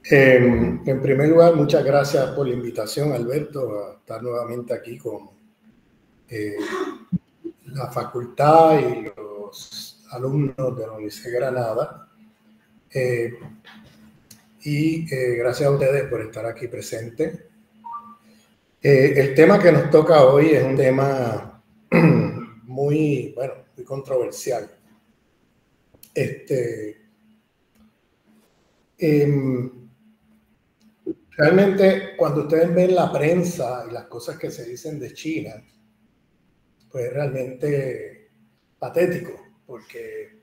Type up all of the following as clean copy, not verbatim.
En primer lugar, muchas gracias por la invitación, Alberto, a estar nuevamente aquí con la facultad y los alumnos de la Universidad de Granada. Gracias a ustedes por estar aquí presentes. El tema que nos toca hoy es un tema muy controversial. Realmente, cuando ustedes ven la prensa y las cosas que se dicen de China, pues es realmente patético, porque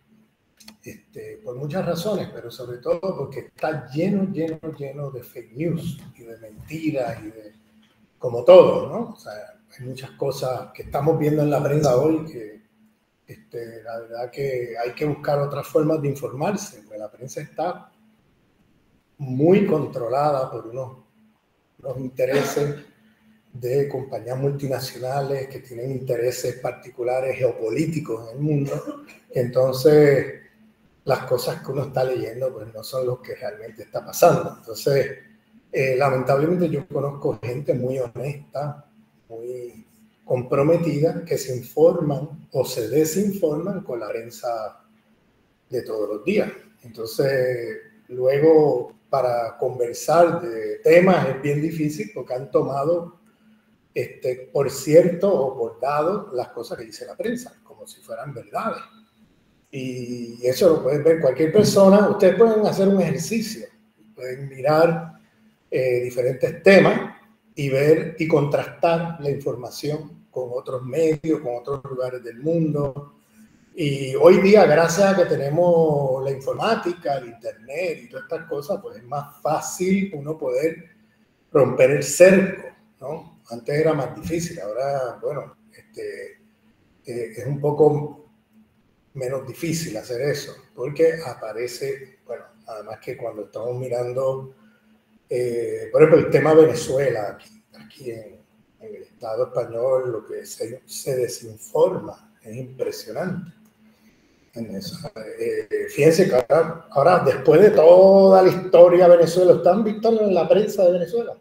por muchas razones, pero sobre todo porque está lleno de fake news y de mentiras y de, como todo, ¿no? O sea, hay muchas cosas que estamos viendo en la prensa hoy que la verdad que hay que buscar otras formas de informarse, porque la prensa está muy controlada por unos intereses de compañías multinacionales que tienen intereses particulares geopolíticos en el mundo. Entonces, las cosas que uno está leyendo pues no son lo que realmente está pasando. Entonces, lamentablemente yo conozco gente muy honesta, muy comprometida, que se informan o se desinforman con la prensa de todos los días. Entonces, luego para conversar de temas es bien difícil porque han tomado por cierto o por dado las cosas que dice la prensa, como si fueran verdades. Y eso lo puede ver cualquier persona. Ustedes pueden hacer un ejercicio, pueden mirar diferentes temas y ver y contrastar la información con otros medios, con otros lugares del mundo. Y hoy día, gracias a que tenemos la informática, el internet y todas estas cosas, pues es más fácil uno poder romper el cerco, ¿no? Antes era más difícil, ahora, bueno, es un poco menos difícil hacer eso, porque aparece, bueno, además que cuando estamos mirando, por ejemplo, el tema Venezuela, aquí en el Estado español, lo que se desinforma es impresionante. En eso. Fíjense que ahora, después de toda la historia de Venezuela, ¿están visto en la prensa de Venezuela?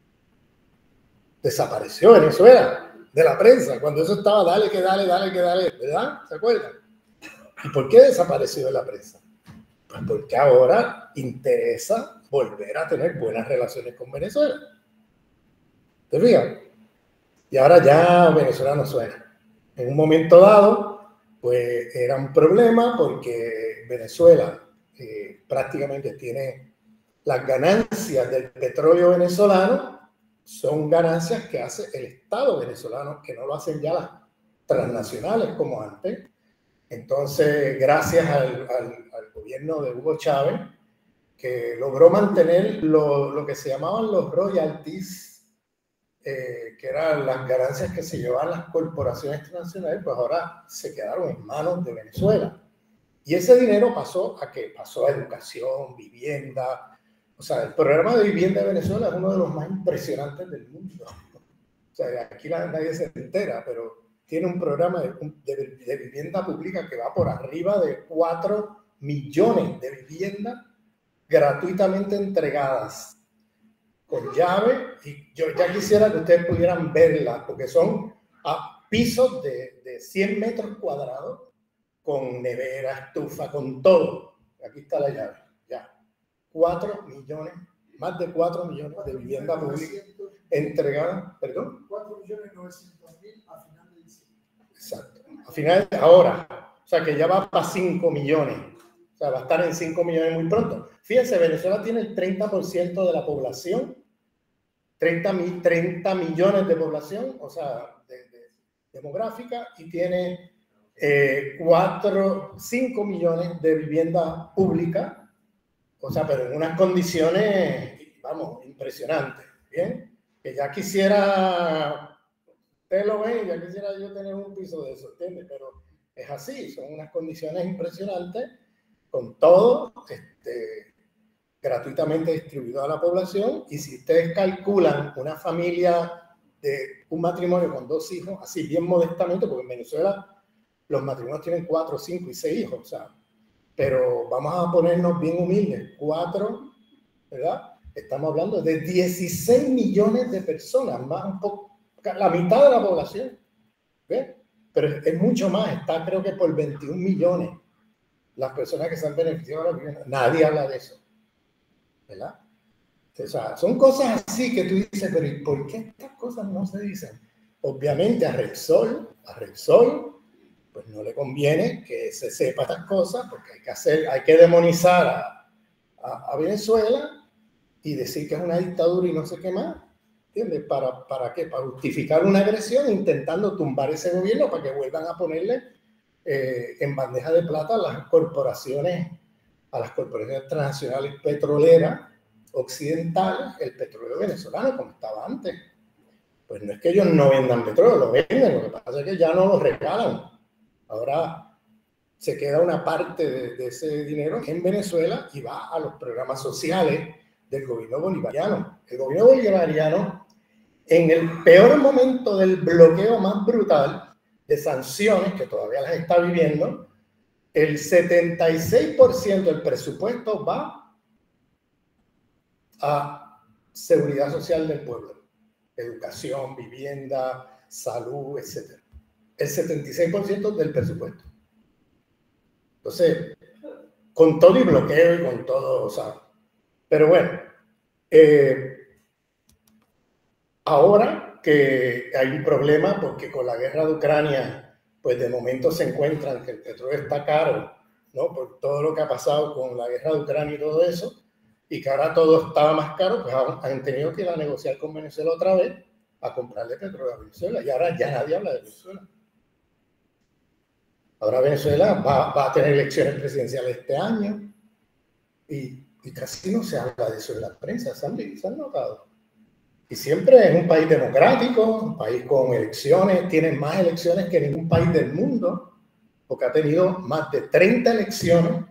Desapareció Venezuela de la prensa, cuando eso estaba, dale, ¿verdad? ¿Se acuerdan? ¿Y por qué desapareció de la prensa? Pues porque ahora interesa volver a tener buenas relaciones con Venezuela. ¿Te fijas? Y ahora ya Venezuela no suena. En un momento dado, pues era un problema porque Venezuela prácticamente tiene las ganancias del petróleo venezolano, son ganancias que hace el Estado venezolano, que no lo hacen ya las transnacionales como antes. Entonces, gracias al gobierno de Hugo Chávez, que logró mantener lo que se llamaban los royalties, que eran las ganancias que se llevaban las corporaciones transnacionales, pues ahora se quedaron en manos de Venezuela. Y ese dinero pasó a ¿qué? Pasó a educación, vivienda. O sea, el programa de vivienda de Venezuela es uno de los más impresionantes del mundo. O sea, aquí nadie se entera, pero tiene un programa de vivienda pública que va por arriba de 4 millones de viviendas gratuitamente entregadas con llave. Y yo ya quisiera que ustedes pudieran verlas, porque son a pisos de 100 metros cuadrados, con nevera, estufa, con todo. Aquí está la llave, ya. 4 millones, más de 4 millones de vivienda pública entregada, perdón. 4.900.000 a final de diciembre. Exacto. A final de ahora, o sea que ya va para 5 millones. O sea, va a estar en 5 millones muy pronto. Fíjense, Venezuela tiene el 30% de la población, 30 millones de población, o sea, demográfica, y tiene 5 millones de vivienda pública, o sea, pero en unas condiciones, vamos, impresionantes, ¿bien? Que ya quisiera, ustedes lo ven, ya quisiera yo tener un piso de eso, ¿entiendes? Pero es así, son unas condiciones impresionantes, con todo, gratuitamente distribuido a la población. Y si ustedes calculan una familia de un matrimonio con 2 hijos, así bien modestamente, porque en Venezuela los matrimonios tienen 4, 5 y 6 hijos, o sea, pero vamos a ponernos bien humildes, 4 ¿verdad? Estamos hablando de 16 millones de personas, más un poco, la mitad de la población, ¿ves? Pero es mucho más, está creo que por 21 millones las personas que se han beneficiado de la vivienda. Nadie habla de eso, ¿verdad? O sea, son cosas así que tú dices, pero ¿y por qué estas cosas no se dicen? Obviamente a Repsol, pues no le conviene que se sepa estas cosas, porque hay que demonizar a Venezuela y decir que es una dictadura y no sé qué más, ¿entiendes? ¿Para qué? Para justificar una agresión intentando tumbar ese gobierno para que vuelvan a ponerle en bandeja de plata a las corporaciones transnacionales petroleras occidentales, el petróleo venezolano como estaba antes. Pues no es que ellos no vendan petróleo, lo venden, lo que pasa es que ya no lo regalan. Ahora se queda una parte de ese dinero en Venezuela y va a los programas sociales del gobierno bolivariano. El gobierno bolivariano, en el peor momento del bloqueo más brutal de sanciones, que todavía las está viviendo, el 76% del presupuesto va a seguridad social del pueblo, educación, vivienda, salud, etc. El 76% del presupuesto. Entonces, con todo y bloqueo y con todo, o sea, pero bueno, ahora que hay un problema porque con la guerra de Ucrania, pues de momento se encuentran que el petróleo está caro, ¿no? Por todo lo que ha pasado con la guerra de Ucrania y todo eso, y que ahora todo estaba más caro, pues han tenido que ir a negociar con Venezuela otra vez a comprarle petróleo a Venezuela, y ahora ya nadie habla de Venezuela. Ahora Venezuela va a tener elecciones presidenciales este año y casi no se habla de eso en la prensa, ¿se han notado? Y siempre es un país democrático, un país con elecciones, tiene más elecciones que ningún país del mundo, porque ha tenido más de 30 elecciones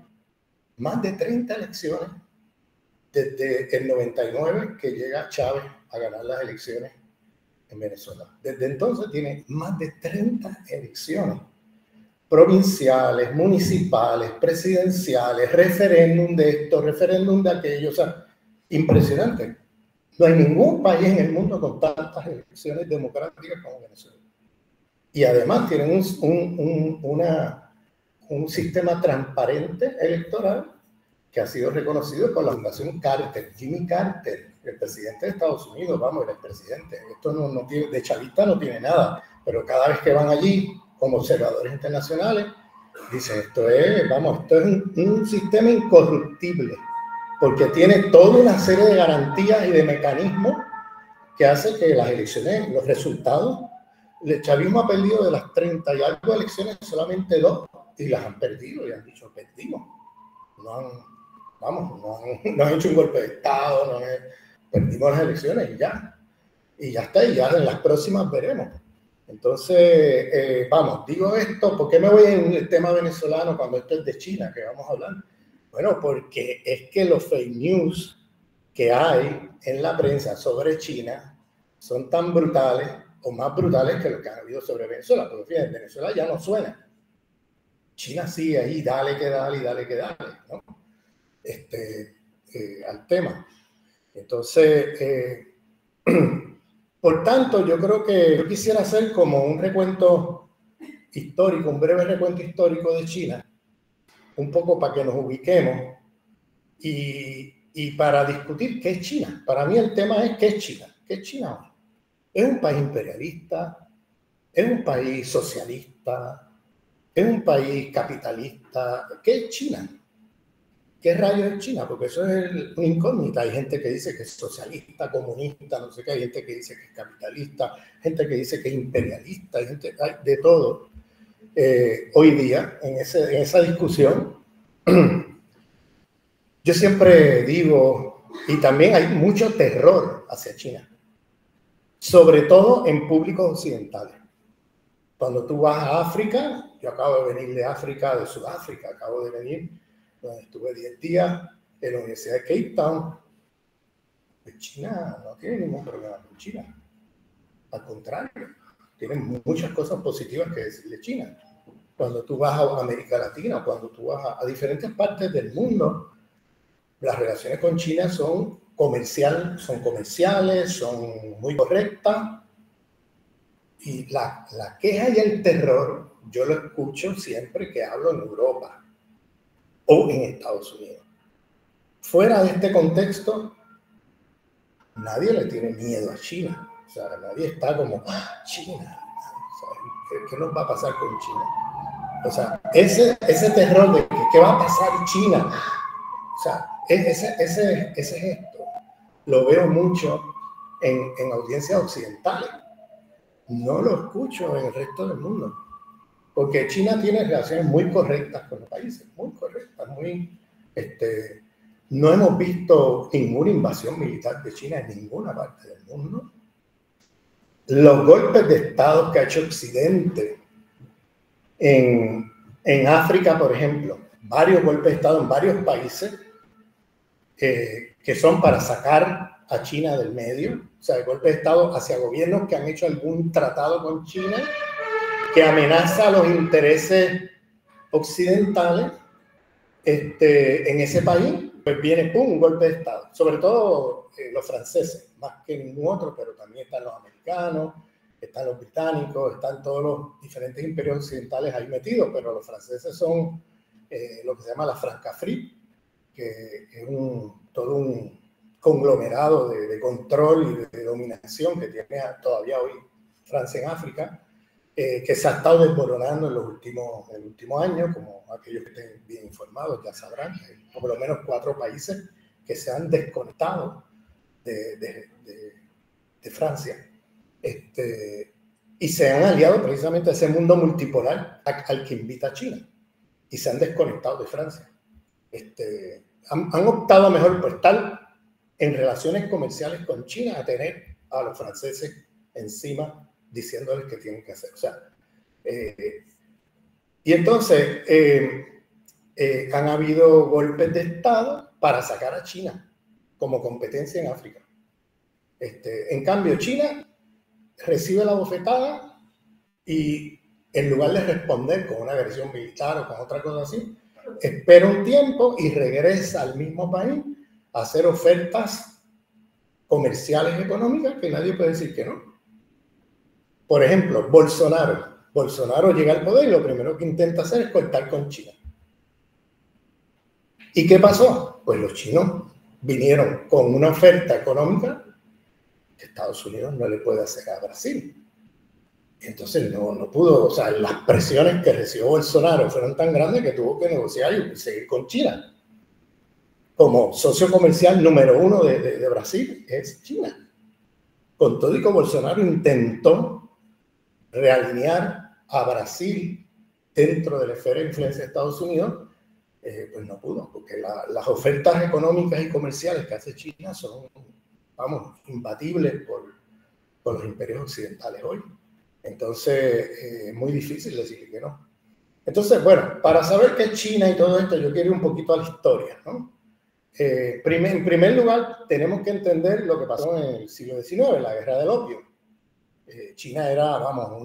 desde el 99 que llega Chávez a ganar las elecciones en Venezuela. Desde entonces tiene más de 30 elecciones provinciales, municipales, presidenciales, referéndum de esto, referéndum de aquello, o sea, impresionante. No hay ningún país en el mundo con tantas elecciones democráticas como Venezuela. Y además tienen un sistema transparente electoral que ha sido reconocido por la Fundación Carter, Jimmy Carter, el presidente de Estados Unidos, vamos, el expresidente. Esto no tiene, de chavista no tiene nada, pero cada vez que van allí como observadores internacionales, dicen, esto es un sistema incorruptible, porque tiene toda una serie de garantías y de mecanismos que hace que las elecciones, los resultados, el chavismo ha perdido de las 30 y algo elecciones solamente 2 y las han perdido y han dicho, perdimos. No han hecho un golpe de Estado, perdimos las elecciones y ya está, y ya en las próximas veremos. Entonces, digo esto, ¿por qué me voy en el tema venezolano cuando esto es de China, que vamos a hablar? Bueno, porque es que los fake news que hay en la prensa sobre China son tan brutales o más brutales que lo que han habido sobre Venezuela. Porque fíjense, Venezuela ya no suena. China sí, ahí dale que dale, ¿no? Al tema. Entonces, por tanto, yo creo que yo quisiera hacer como un recuento histórico, un breve recuento histórico de China, un poco para que nos ubiquemos y para discutir qué es China. Para mí el tema es qué es China. ¿Qué es China hoy? ¿Es un país imperialista? ¿Es un país socialista? ¿Es un país capitalista? ¿Qué es China? ¿Qué rayos es China? Porque eso es una incógnita. Hay gente que dice que es socialista, comunista, no sé qué. Hay gente que dice que es capitalista, gente que dice que es imperialista, hay de todo. Hoy día, en esa discusión, yo siempre digo, y también hay mucho terror hacia China, sobre todo en públicos occidentales. Cuando tú vas a África, yo acabo de venir de África, de Sudáfrica, acabo de venir, donde estuve 10 días en la Universidad de Cape Town. Pues China no tiene ningún problema con China. Al contrario, tienen muchas cosas positivas que decir de China. Cuando tú vas a América Latina, cuando tú vas a diferentes partes del mundo, las relaciones con China son comerciales, son muy correctas. Y la queja y el terror, yo lo escucho siempre que hablo en Europa o en Estados Unidos. Fuera de este contexto, nadie le tiene miedo a China. O sea, nadie está como, China, ¿qué nos va a pasar con China? O sea, ese terror de que, ¿qué va a pasar en China? O sea, ese gesto lo veo mucho en audiencias occidentales. No lo escucho en el resto del mundo. Porque China tiene relaciones muy correctas con los países, muy correctas, no hemos visto ninguna invasión militar de China en ninguna parte del mundo. Los golpes de Estado que ha hecho Occidente en África, por ejemplo, varios golpes de Estado en varios países que son para sacar a China del medio, o sea, golpes de Estado hacia gobiernos que han hecho algún tratado con China que amenaza los intereses occidentales en ese país, pues viene, ¡pum!, un golpe de Estado. Sobre todo los franceses, más que ningún otro, pero también están los americanos, están los británicos, están todos los diferentes imperios occidentales ahí metidos, pero los franceses son lo que se llama la Francafrique, que es todo un conglomerado de control y de dominación que tiene todavía hoy Francia en África, que se ha estado desmoronando en el último año, como aquellos que estén bien informados ya sabrán, hay por lo menos 4 países que se han desconectado de Francia, y se han aliado precisamente a ese mundo multipolar al que invita China, y se han desconectado de Francia. Han optado mejor por estar en relaciones comerciales con China a tener a los franceses encima diciéndoles que tienen que hacer. O sea, y entonces han habido golpes de Estado para sacar a China como competencia en África. En cambio, China recibe la bofetada y en lugar de responder con una agresión militar o con otra cosa así, espera un tiempo y regresa al mismo país a hacer ofertas comerciales y económicas que nadie puede decir que no. Por ejemplo, Bolsonaro llega al poder y lo primero que intenta hacer es cortar con China. ¿Y qué pasó? Pues los chinos vinieron con una oferta económica que Estados Unidos no le puede hacer a Brasil. Entonces no pudo, o sea, las presiones que recibió Bolsonaro fueron tan grandes que tuvo que negociar y seguir con China. Como socio comercial número 1 de Brasil es China. Con todo y que Bolsonaro intentó realinear a Brasil dentro de la esfera de influencia de Estados Unidos, pues no pudo, porque las ofertas económicas y comerciales que hace China son, vamos, imbatibles por los imperios occidentales hoy. Entonces, es muy difícil decir que no. Entonces, bueno, para saber qué es China y todo esto, yo quiero ir un poquito a la historia, ¿no? En primer lugar, tenemos que entender lo que pasó en el siglo XIX, la Guerra del Opio. China era, vamos,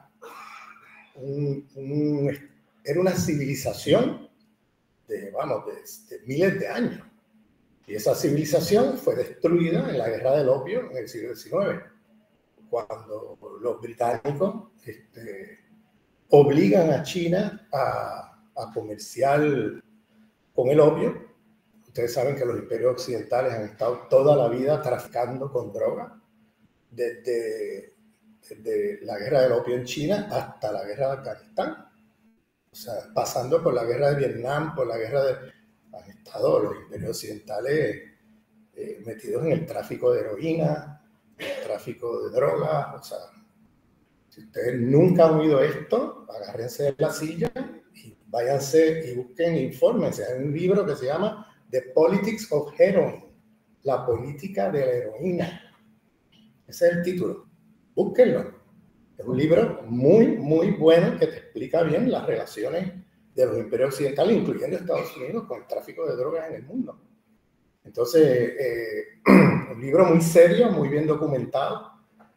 era una civilización de miles de años. Y esa civilización fue destruida en la Guerra del Opio en el siglo XIX, cuando los británicos obligan a China a comerciar con el opio. Ustedes saben que los imperios occidentales han estado toda la vida traficando con droga, desde la guerra del opio en China hasta la guerra de Afganistán. O sea, pasando por la guerra de Vietnam, por la guerra de... Han estado los imperios occidentales metidos en el tráfico de heroína, el tráfico de drogas. O sea, si ustedes nunca han oído esto, agárrense de la silla y váyanse y busquen, infórmense. Hay un libro que se llama The Politics of Heroin, la política de la heroína. Ese es el título. Búsquenlo. Es un libro muy, muy bueno que te explica bien las relaciones de los imperios occidentales, incluyendo Estados Unidos, con el tráfico de drogas en el mundo. Entonces, un libro muy serio, muy bien documentado.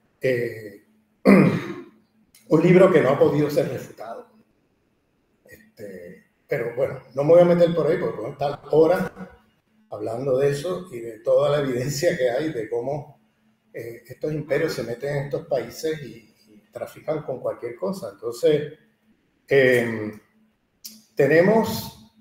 Un libro que no ha podido ser refutado. Pero bueno, no me voy a meter por ahí porque podemos estar horas hablando de eso y de toda la evidencia que hay de cómo estos imperios se meten en estos países y trafican con cualquier cosa. Entonces, tenemos,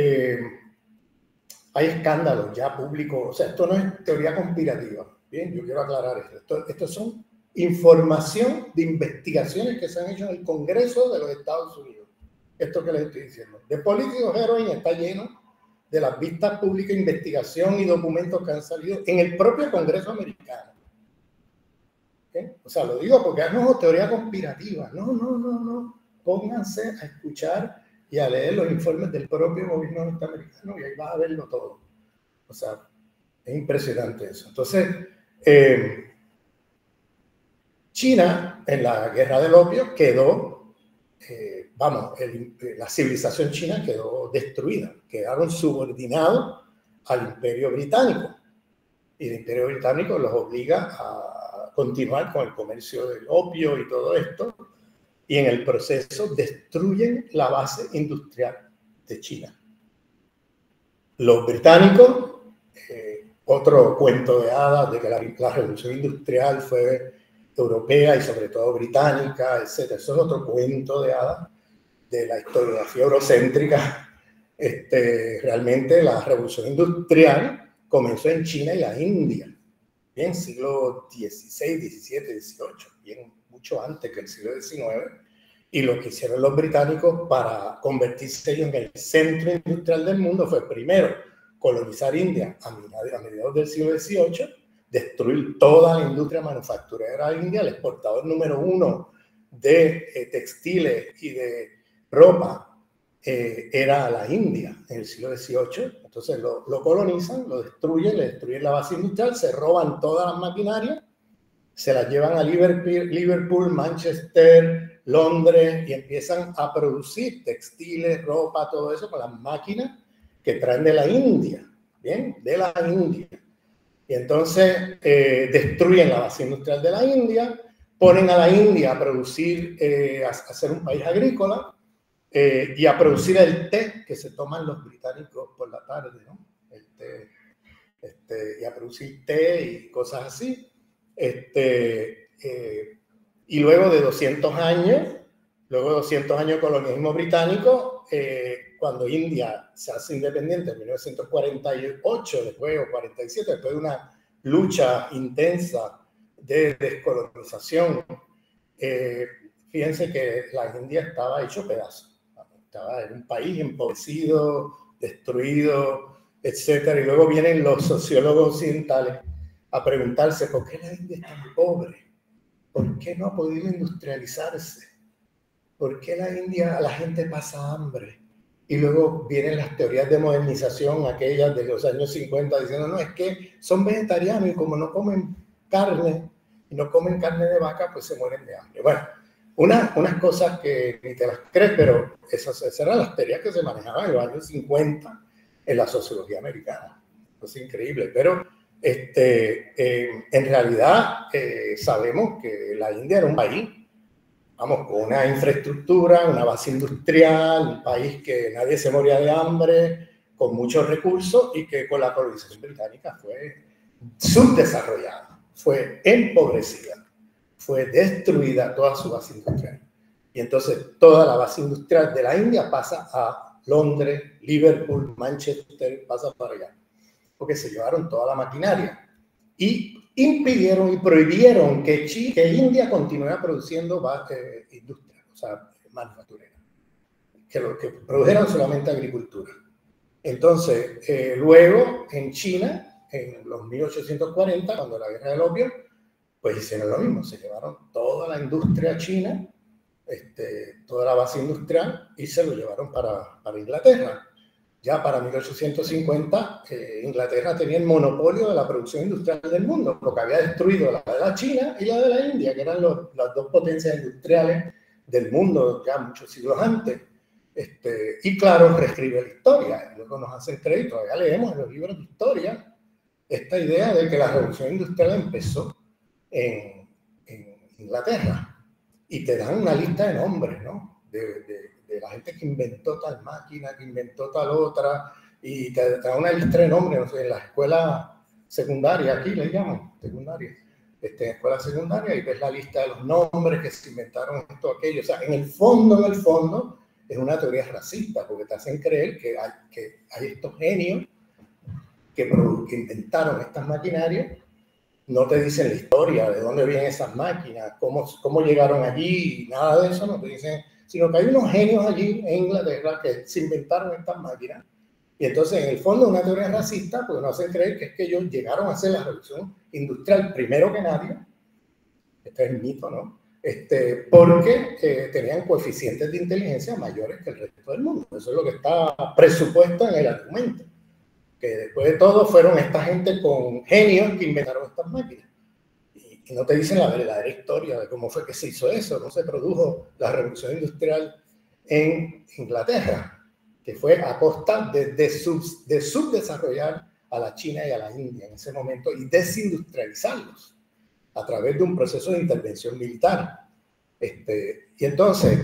hay escándalos ya públicos, o sea, esto no es teoría conspirativa, bien, yo quiero aclarar esto son información de investigaciones que se han hecho en el Congreso de los Estados Unidos, esto que les estoy diciendo. The Politics of Heroin está lleno de las vistas públicas, investigación y documentos que han salido en el propio Congreso americano. ¿Okay? O sea, lo digo porque no es teoría conspirativa, no, pónganse a escuchar y a leer los informes del propio gobierno norteamericano y ahí vas a verlo todo. O sea, es impresionante eso. Entonces, China en la guerra del opio quedó, la civilización china quedó destruida, quedaron subordinados al Imperio Británico y el Imperio Británico los obliga a continuar con el comercio del opio y todo esto, y en el proceso destruyen la base industrial de China. Los británicos, otro cuento de hadas de que la revolución industrial fue europea y sobre todo británica, etc. Eso es otro cuento de hadas de la historiografía eurocéntrica. Realmente la revolución industrial comenzó en China y la India, bien, siglo XVI, XVII, XVIII, bien mucho antes que el siglo XIX, y lo que hicieron los británicos para convertirse ellos en el centro industrial del mundo fue primero colonizar India a mediados del siglo XVIII, destruir toda la industria manufacturera de India, el exportador número 1 de textiles y de ropa era la India en el siglo XVIII. Entonces lo colonizan, lo destruyen, le destruyen la base industrial, se roban todas las maquinarias, se las llevan a Liverpool, Manchester, Londres y empiezan a producir textiles, ropa, todo eso con las máquinas que traen de la India, ¿bien? De la India. Y entonces destruyen la base industrial de la India, ponen a la India a producir, a ser un país agrícola y a producir el té que se toman los británicos por la tarde, ¿no? El té, y a producir té y cosas así. Y luego de 200 años de colonialismo británico, cuando India se hace independiente en 1948, después, o 47, después de una lucha intensa de descolonización, fíjense que la India estaba hecho pedazos. Estaba en un país empobrecido, destruido, etcétera. Y luego vienen los sociólogos occidentales a preguntarse por qué la India es tan pobre, por qué no ha podido industrializarse, por qué la India la gente pasa hambre. Y luego vienen las teorías de modernización, aquellas de los años 50, diciendo, no, es que son vegetarianos y como no comen carne, y no comen carne de vaca, pues se mueren de hambre. Bueno, unas cosas que ni te las crees, pero esas eran las teorías que se manejaban en los años 50 en la sociología americana. Es increíble, pero en realidad sabemos que la India era un país, vamos, con una infraestructura, una base industrial, un país que nadie se moría de hambre, con muchos recursos y que con la colonización británica fue subdesarrollada, fue empobrecida, fue destruida toda su base industrial. Y entonces toda la base industrial de la India pasa a Londres, Liverpool, Manchester, pasa para allá, porque se llevaron toda la maquinaria y impidieron y prohibieron que India continuara produciendo industria, o sea, manufacturera, que produjeran solamente agricultura. Entonces, luego en China, en los 1840, cuando la guerra del opio, pues hicieron lo mismo, se llevaron toda la industria china, toda la base industrial, y se lo llevaron para Inglaterra. Ya para 1850, Inglaterra tenía el monopolio de la producción industrial del mundo, lo que había destruido la de la China y la de la India, que eran las dos potencias industriales del mundo ya muchos siglos antes. Y claro, reescribe la historia, y luego nos hacen crédito, ya leemos en los libros de historia esta idea de que la revolución industrial empezó en Inglaterra, y te dan una lista de nombres, ¿no? De la gente que inventó tal máquina, que inventó tal otra, y te da una lista de nombres, no sé, en la escuela secundaria, aquí le llaman secundaria, escuela secundaria, y ves la lista de los nombres que se inventaron esto, aquello. O sea, en el fondo, es una teoría racista, porque te hacen creer que hay estos genios que inventaron estas maquinarias. No te dicen la historia, de dónde vienen esas máquinas, cómo llegaron allí, nada de eso, no te dicen, sino que hay unos genios allí en Inglaterra que se inventaron estas máquinas. Y entonces, en el fondo, es una teoría racista, porque nos hacen creer que es que ellos llegaron a hacer la revolución industrial primero que nadie. Este es el mito, ¿no? Porque tenían coeficientes de inteligencia mayores que el resto del mundo. Eso es lo que está presupuesto en el argumento. Que después de todo fueron esta gente con genios que inventaron estas máquinas. Y no te dicen la verdadera historia de cómo fue que se hizo eso, cómo se produjo la revolución industrial en Inglaterra, que fue a costa de subdesarrollar a la China y a la India en ese momento y desindustrializarlos a través de un proceso de intervención militar. Y entonces,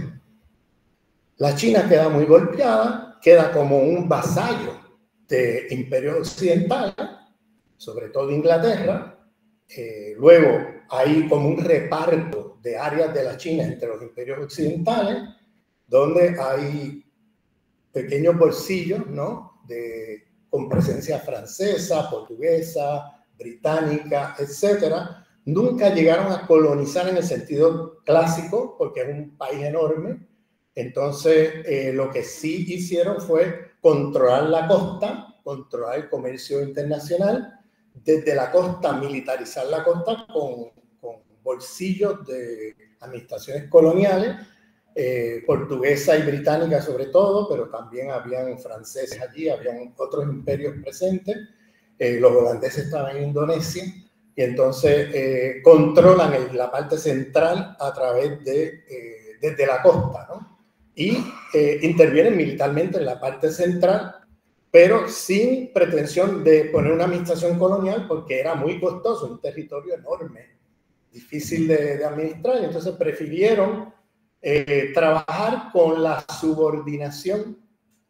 la China queda muy golpeada, queda como un vasallo de imperios occidentales, sobre todo Inglaterra. Luego hay como un reparto de áreas de la China entre los imperios occidentales, donde hay pequeños bolsillos, ¿no? Con presencia francesa, portuguesa, británica, etcétera. Nunca llegaron a colonizar en el sentido clásico, porque es un país enorme. Entonces, lo que sí hicieron fue controlar la costa, controlar el comercio internacional, desde la costa, militarizar la costa con bolsillos de administraciones coloniales, portuguesa y británica sobre todo, pero también habían franceses allí, habían otros imperios presentes, los holandeses estaban en Indonesia, y entonces controlan la parte central a través desde la costa, ¿no? Y intervienen militarmente en la parte central, pero sin pretensión de poner una administración colonial, porque era muy costoso, un territorio enorme, difícil de administrar, y entonces prefirieron trabajar con la subordinación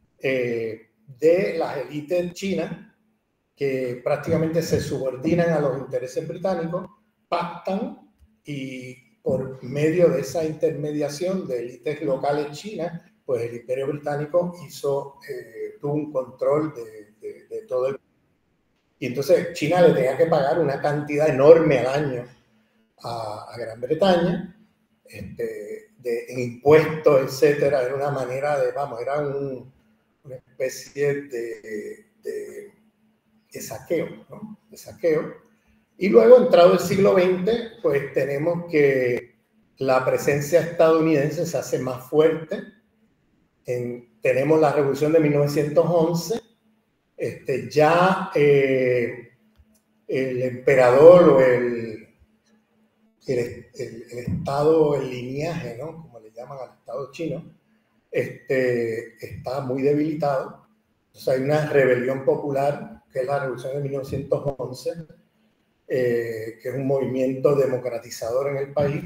de las élites chinas, que prácticamente se subordinan a los intereses británicos, pactan, y por medio de esa intermediación de élites locales chinas, pues el Imperio Británico tuvo un control de todo el... Y entonces China le tenía que pagar una cantidad enorme al año a Gran Bretaña, en impuestos, etcétera. Era una manera de, era una especie de saqueo, ¿no? De saqueo. Y luego, entrado el siglo XX, pues tenemos que la presencia estadounidense se hace más fuerte. Tenemos la Revolución de 1911, ya el emperador o el estado, el lineaje, ¿no? Como le llaman al estado chino, está muy debilitado. Entonces hay una rebelión popular, que es la Revolución de 1911, que es un movimiento democratizador en el país,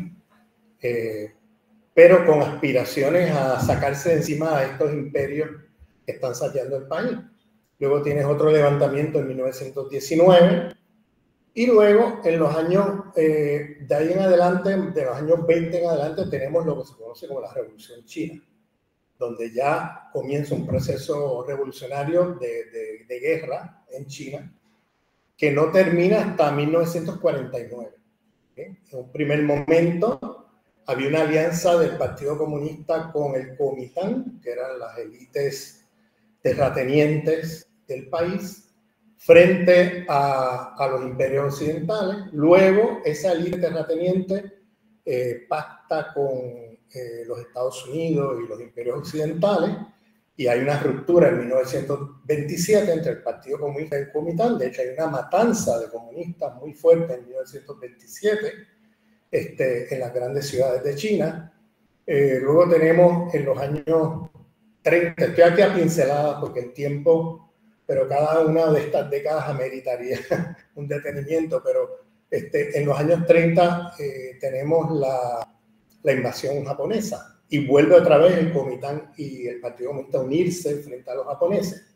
pero con aspiraciones a sacarse de encima a estos imperios que están saqueando el país. Luego tienes otro levantamiento en 1919, y luego en los años, de ahí en adelante, de los años 20 en adelante, tenemos lo que se conoce como la Revolución China, donde ya comienza un proceso revolucionario de guerra en China, que no termina hasta 1949. En un primer momento había una alianza del Partido Comunista con el Kuomintang, que eran las élites terratenientes del país, frente a los imperios occidentales. Luego esa élite terrateniente pacta con los Estados Unidos y los imperios occidentales, y hay una ruptura en 1927 entre el Partido Comunista y el Kuomintang. De hecho, hay una matanza de comunistas muy fuerte en 1927 en las grandes ciudades de China. Luego tenemos en los años 30, estoy aquí a pinceladas porque el tiempo, pero cada una de estas décadas ameritaría un detenimiento, pero en los años 30 tenemos la invasión japonesa, y vuelve otra vez el Kuomintang y el Partido Comunista a unirse frente a los japoneses.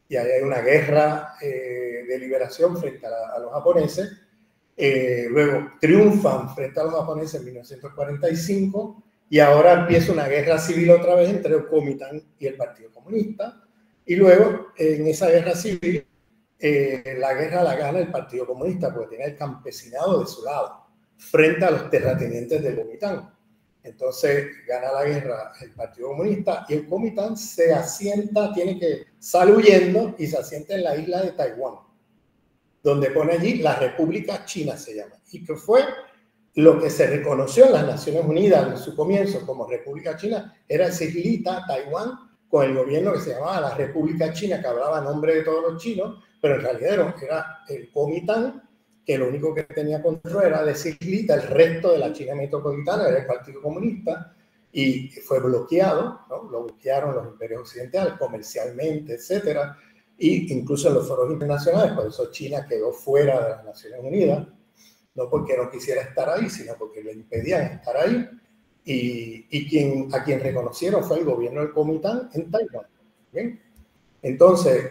y ahí hay una guerra de liberación frente a los japoneses. Luego triunfan frente a los japoneses en 1945 y ahora empieza una guerra civil otra vez entre el Kuomintang y el Partido Comunista. Y luego, en esa guerra civil, la guerra la gana el Partido Comunista porque tiene el campesinado de su lado frente a los terratenientes del Kuomintang. Entonces gana la guerra el Partido Comunista y el Kuomintang se asienta, sale huyendo y se asienta en la isla de Taiwán, donde pone allí la República China, se llama, y que fue lo que se reconoció en las Naciones Unidas en su comienzo como República China, era esa islita, Taiwán, con el gobierno que se llamaba la República China, que hablaba a nombre de todos los chinos, pero en realidad era el Kuomintang, que lo único que tenía control era de esa islita, el resto de la China metropolitana era el Partido Comunista, y fue bloqueado, ¿no? Lo bloquearon los imperios occidentales comercialmente, etcétera, y incluso en los foros internacionales. Por eso China quedó fuera de las Naciones Unidas, no porque no quisiera estar ahí, sino porque le impedían estar ahí, y a quien reconocieron fue el gobierno del Kuomintang en Taiwán. ¿Bien? Entonces,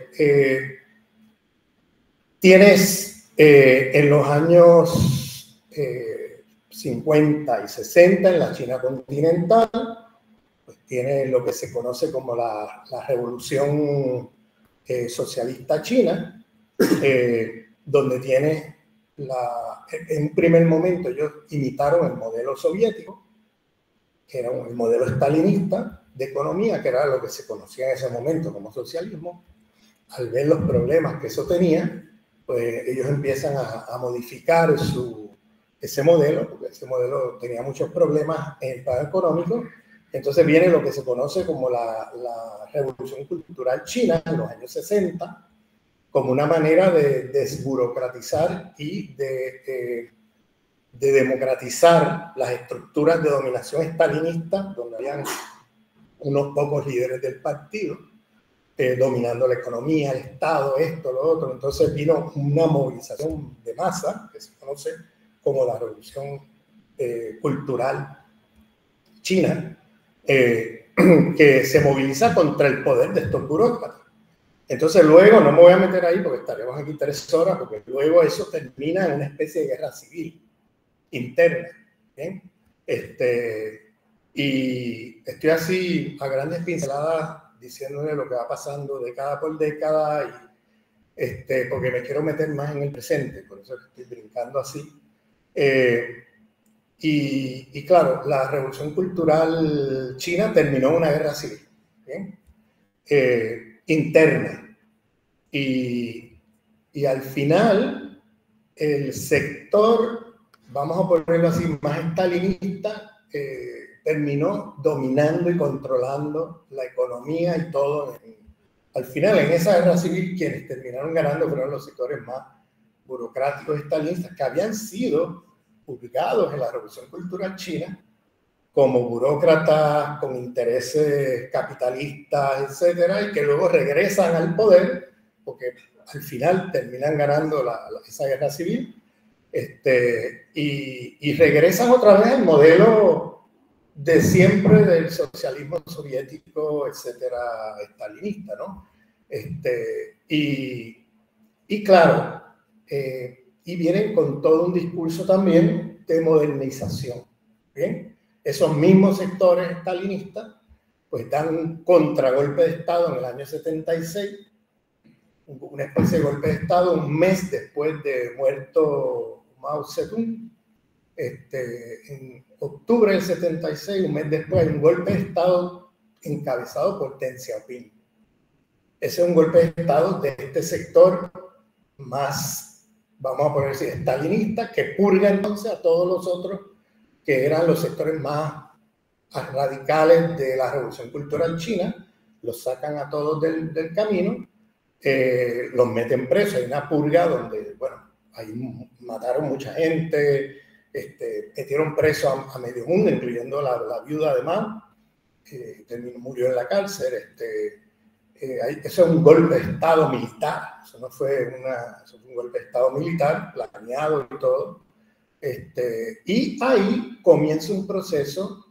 tienes en los años 50 y 60 en la China continental, pues tiene lo que se conoce como la revolución socialista china, donde tiene en un primer momento ellos imitaron el modelo soviético, que era el modelo stalinista de economía, que era lo que se conocía en ese momento como socialismo. Al ver los problemas que eso tenía, pues ellos empiezan a modificar ese modelo, porque ese modelo tenía muchos problemas en el plano económico. Entonces viene lo que se conoce como la Revolución Cultural China en los años 60, como una manera de desburocratizar y de democratizar las estructuras de dominación estalinista, donde habían unos pocos líderes del partido dominando la economía, el Estado, esto, lo otro. Entonces vino una movilización de masa, que se conoce como la Revolución Cultural China, que se moviliza contra el poder de estos burócratas. Entonces luego, no me voy a meter ahí porque estaremos aquí 3 horas, porque luego eso termina en una especie de guerra civil interna. ¿Bien? Y estoy así a grandes pinceladas diciéndole lo que va pasando década por década, porque me quiero meter más en el presente, por eso estoy brincando así. Y claro, la Revolución Cultural China terminó en una guerra civil, ¿bien? Interna. Y al final, el sector, vamos a ponerlo así, más estalinista, terminó dominando y controlando la economía y todo. Al final, en esa guerra civil, quienes terminaron ganando fueron los sectores más burocráticos estalinistas, que habían sido ubicados en la Revolución Cultural China como burócratas con intereses capitalistas, etcétera, y que luego regresan al poder, porque al final terminan ganando esa guerra civil, y regresan otra vez al modelo de siempre del socialismo soviético, etcétera, estalinista, ¿no? Y claro, y vienen con todo un discurso también de modernización, ¿bien? Esos mismos sectores estalinistas pues dan un contragolpe de Estado en el año 76, una especie de golpe de Estado un mes después de muerto Mao Zedong. En octubre del 76, un mes después, un golpe de Estado encabezado por Deng Xiaoping. Ese es un golpe de Estado de este sector más, vamos a poner así, estalinista, que purga entonces a todos los otros que eran los sectores más radicales de la Revolución Cultural China, los sacan a todos del camino, los meten presos. Hay una purga donde, bueno, ahí mataron mucha gente, metieron preso a medio mundo, incluyendo la viuda de Mao, que murió en la cárcel. Eso es un golpe de Estado militar, eso no fue eso fue un golpe de Estado militar, planeado y todo. Y ahí comienza un proceso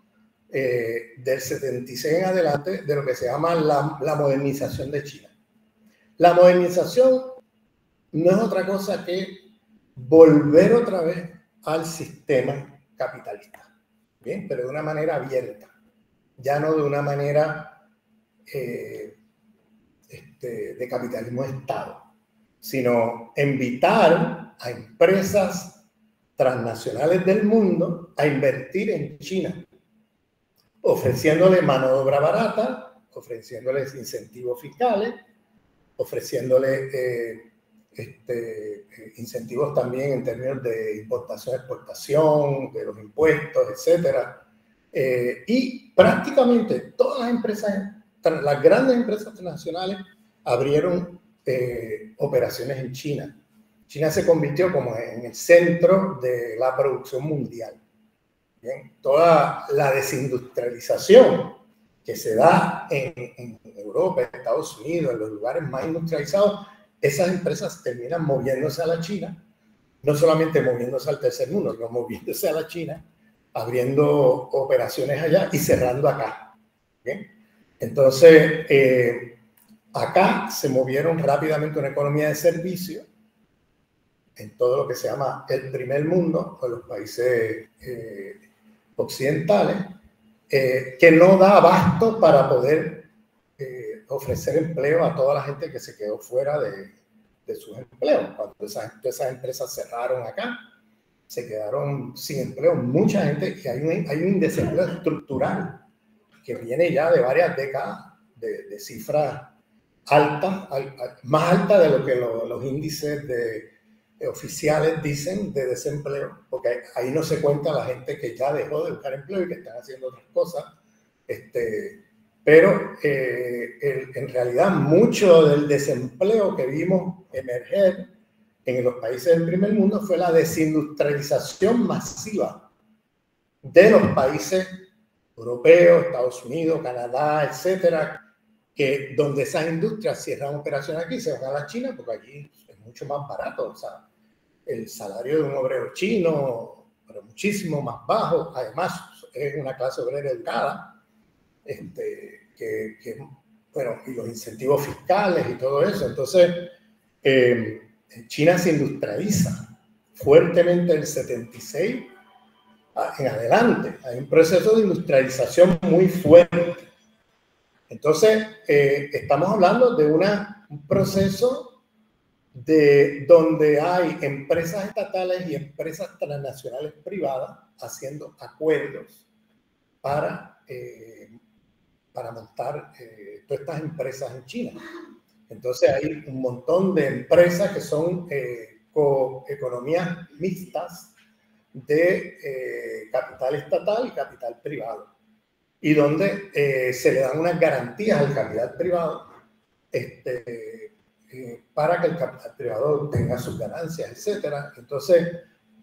del 76 en adelante de lo que se llama la modernización de China. La modernización no es otra cosa que volver otra vez al sistema capitalista, ¿bien? Pero de una manera abierta, ya no de una manera de capitalismo de Estado, sino invitar a empresas transnacionales del mundo a invertir en China, ofreciéndole mano de obra barata, ofreciéndoles incentivos fiscales, ofreciéndole incentivos también en términos de importación, exportación, de los impuestos, etcétera. Y prácticamente todas las empresas, las grandes empresas transnacionales abrieron operaciones en China. China se convirtió como en el centro de la producción mundial. Bien, toda la desindustrialización que se da en Europa, en Estados Unidos, en los lugares más industrializados, esas empresas terminan moviéndose a la China, no solamente moviéndose al tercer mundo, sino moviéndose a la China, abriendo operaciones allá y cerrando acá. ¿Bien? Entonces, acá se movieron rápidamente una economía de servicio en todo lo que se llama el primer mundo, o los países occidentales, que no da abasto para poder ofrecer empleo a toda la gente que se quedó fuera de sus empleos. Cuando esas empresas cerraron acá, se quedaron sin empleo mucha gente, y hay un desempleo estructural que viene ya de varias décadas de cifras altas, más altas de lo que los índices oficiales dicen de desempleo, porque ahí no se cuenta la gente que ya dejó de buscar empleo y que están haciendo otras cosas. Pero en realidad mucho del desempleo que vimos emerger en los países del primer mundo fue la desindustrialización masiva de los países europeos, Estados Unidos, Canadá, etcétera, que donde esas industrias cierran operaciones aquí, se van a la China porque allí es mucho más barato. O sea, el salario de un obrero chino, pero muchísimo más bajo. Además, es una clase obrera educada, bueno, y los incentivos fiscales y todo eso. Entonces, China se industrializa fuertemente del 76 en adelante. Hay un proceso de industrialización muy fuerte. Entonces, estamos hablando de un proceso donde hay empresas estatales y empresas transnacionales privadas haciendo acuerdos para montar todas estas empresas en China. Entonces hay un montón de empresas que son economías mixtas de capital estatal y capital privado, y donde se le dan unas garantías al capital privado para que el capital privado tenga sus ganancias, etcétera. Entonces,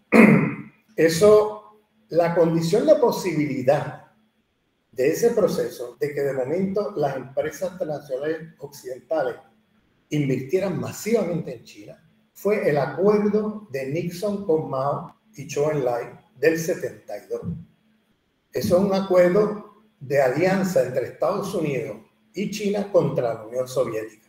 la condición de posibilidad de ese proceso, de que de momento las empresas transnacionales occidentales invirtieran masivamente en China, fue el acuerdo de Nixon con Mao y Zhou Enlai del 72. Eso es un acuerdo de alianza entre Estados Unidos y China contra la Unión Soviética.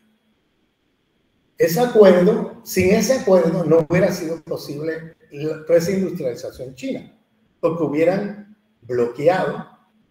Sin ese acuerdo no hubiera sido posible toda esa industrialización china, porque hubieran bloqueado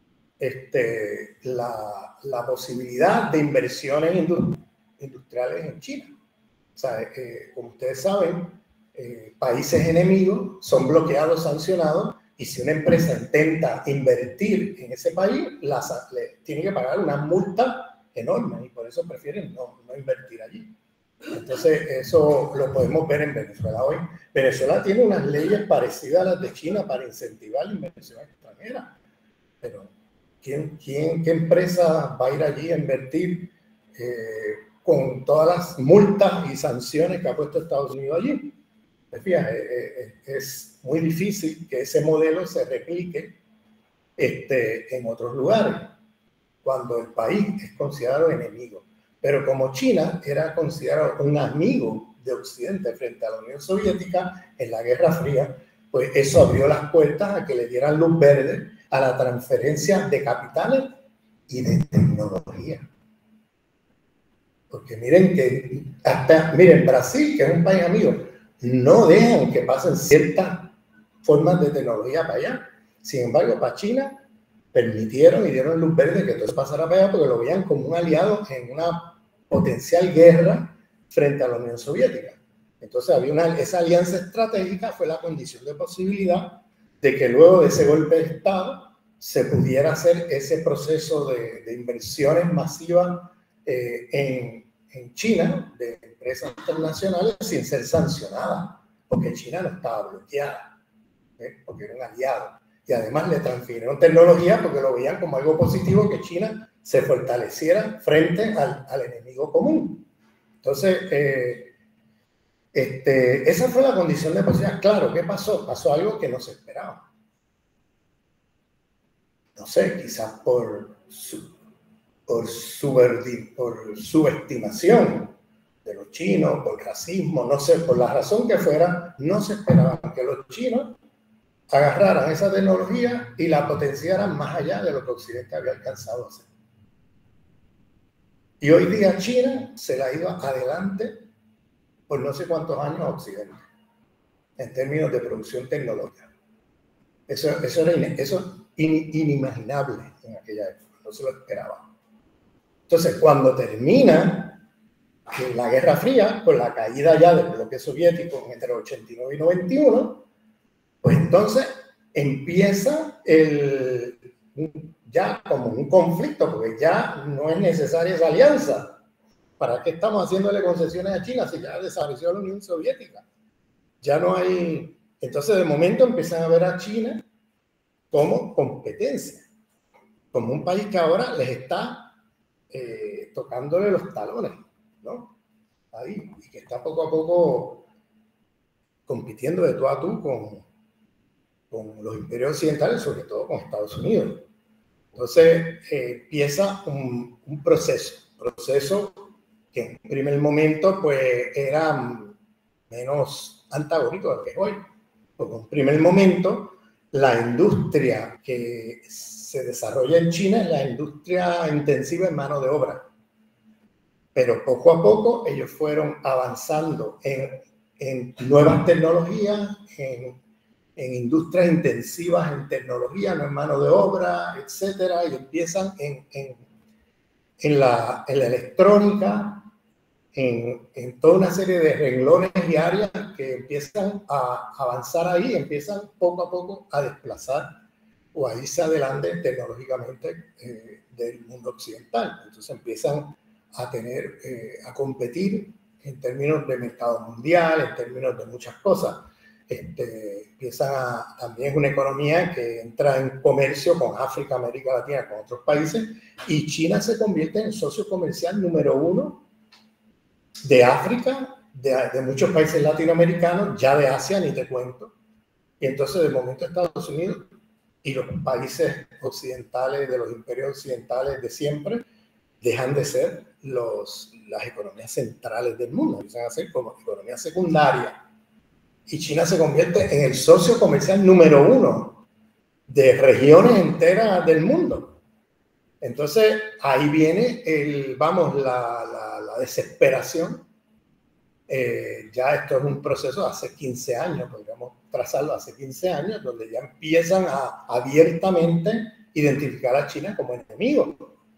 la posibilidad de inversiones industriales en China. O sea, como ustedes saben, países enemigos son bloqueados, sancionados, y si una empresa intenta invertir en ese país, le tiene que pagar una multa enorme, y por eso prefieren no invertir allí. Entonces, eso lo podemos ver en Venezuela hoy. Venezuela tiene unas leyes parecidas a las de China para incentivar la inversión extranjera, pero ¿qué empresa va a ir allí a invertir con todas las multas y sanciones que ha puesto Estados Unidos allí? Fíjate, es muy difícil que ese modelo se replique en otros lugares, cuando el país es considerado enemigo. Pero como China era considerado un amigo de Occidente frente a la Unión Soviética en la Guerra Fría, pues eso abrió las puertas a que le dieran luz verde a la transferencia de capitales y de tecnología. Porque miren que miren, Brasil, que es un país amigo, no dejan que pasen ciertas formas de tecnología para allá. Sin embargo, para China permitieron y dieron luz verde que todo eso pasara para allá porque lo veían como un aliado en una potencial guerra frente a la Unión Soviética. Entonces esa alianza estratégica fue la condición de posibilidad de que luego de ese golpe de Estado se pudiera hacer ese proceso de inversiones masivas en China, de empresas internacionales, sin ser sancionadas, porque China no estaba bloqueada, porque era un aliado. Y además le transfirieron tecnología porque lo veían como algo positivo que China se fortaleciera frente al enemigo común. Entonces, esa fue la condición de posibilidad. Claro, ¿qué pasó? Pasó algo que no se esperaba. No sé, quizás por subestimación de los chinos, por racismo, no sé, por la razón que fuera, no se esperaba que los chinos agarraran esa tecnología y la potenciaran más allá de lo que Occidente había alcanzado a hacer. Y hoy día China se la ha ido adelante por no sé cuántos años a Occidente, en términos de producción tecnológica. Eso era inimaginable en aquella época, no se lo esperaba. Entonces, cuando termina la Guerra Fría, con la caída ya del bloque soviético entre 89 y 91, pues entonces empieza ya como un conflicto, porque ya no es necesaria esa alianza. ¿Para qué estamos haciéndole concesiones a China si ya desapareció la Unión Soviética? Ya no hay... Entonces, de momento empiezan a ver a China como competencia, como un país que ahora les está tocándole los talones, ¿no? Ahí, y que está poco a poco compitiendo de tú a tú con los imperios occidentales, sobre todo con Estados Unidos. Entonces empieza un proceso que en primer momento pues era menos antagónico del que es hoy. Porque en primer momento la industria que se desarrolla en China es la industria intensiva en mano de obra. Pero poco a poco ellos fueron avanzando en nuevas tecnologías, en industrias intensivas en tecnología, no en mano de obra, etcétera, y empiezan en la electrónica, en toda una serie de renglones y áreas que empiezan a avanzar ahí, empiezan poco a poco a desplazar o a irse adelante tecnológicamente del mundo occidental. Entonces empiezan a competir en términos de mercado mundial, en términos de muchas cosas. También es una economía que entra en comercio con África, América Latina, con otros países, y China se convierte en el socio comercial número 1 de África, de muchos países latinoamericanos, ya de Asia ni te cuento. Y entonces de momento Estados Unidos y los países occidentales, de los imperios occidentales de siempre, dejan de ser las economías centrales del mundo, empiezan a ser como economías secundarias. Y China se convierte en el socio comercial número 1 de regiones enteras del mundo. Entonces, ahí viene la desesperación. Ya esto es un proceso de hace 15 años, podríamos trazarlo hace 15 años, donde ya empiezan a abiertamente identificar a China como enemigo.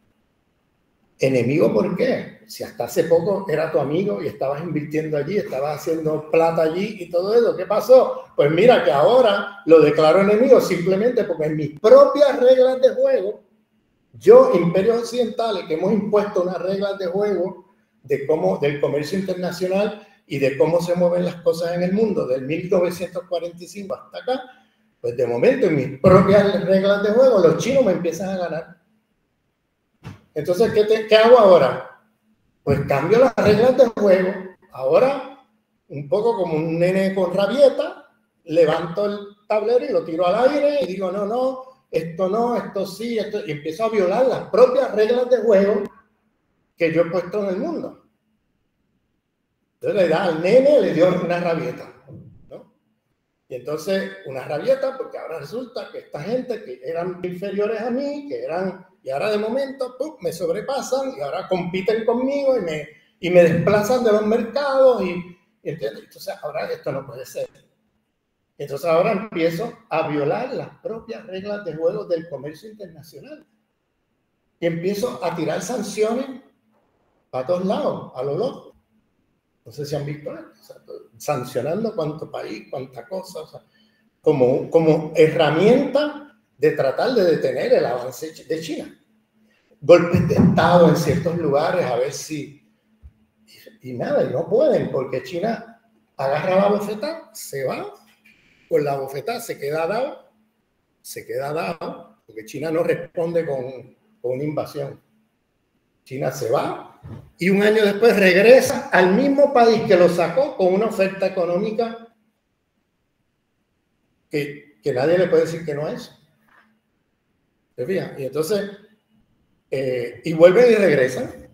¿Enemigo por qué? Si hasta hace poco era tu amigo y estabas invirtiendo allí, estabas haciendo plata allí y todo eso, ¿qué pasó? Pues mira que ahora lo declaro enemigo simplemente porque en mis propias reglas de juego, yo, imperios occidentales, que hemos impuesto unas reglas de juego del comercio internacional y de cómo se mueven las cosas en el mundo, del 1945 hasta acá, pues de momento en mis propias reglas de juego, los chinos me empiezan a ganar. Entonces, ¿qué hago ahora? Pues cambio las reglas del juego. Ahora, un poco como un nene con rabieta, levanto el tablero y lo tiro al aire y digo, no, esto sí, y empiezo a violar las propias reglas de juego que yo he puesto en el mundo. Entonces le da al nene, le dio una rabieta, ¿no? Y entonces una rabieta porque ahora resulta que esta gente que eran inferiores a mí, y ahora de momento me sobrepasan y ahora compiten conmigo y me desplazan de los mercados y entonces ahora esto no puede ser. Entonces ahora empiezo a violar las propias reglas de juego del comercio internacional y empiezo a tirar sanciones a todos lados, a lo loco. No sé si han visto esto, o sea, sancionando cuánto país, cuánta cosa, o sea, como herramienta de tratar de detener el avance de China. Golpes de Estado en ciertos lugares, a ver si... Y nada, y no pueden, porque China agarra la bofetada, se va, con la bofetada se queda dado, porque China no responde con una invasión. China se va y un año después regresa al mismo país que lo sacó con una oferta económica que nadie le puede decir que no es. ¿Se fijan? Y entonces, y vuelven y regresan.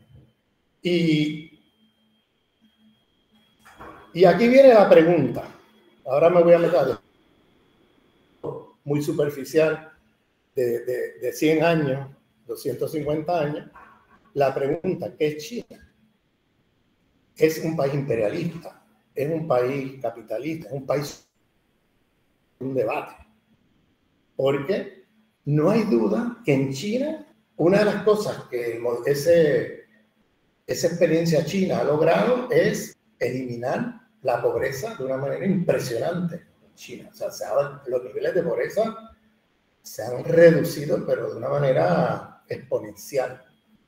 Y aquí viene la pregunta. Ahora me voy a meter muy superficial de 100 años, 250 años. La pregunta, ¿qué es China? ¿Es un país imperialista? ¿Es un país capitalista? ¿Es un país? Un debate. Porque no hay duda que en China, una de las cosas que esa experiencia china ha logrado es eliminar la pobreza de una manera impresionante en China. O sea, los niveles de pobreza se han reducido, pero de una manera exponencial.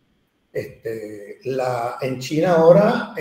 En China ahora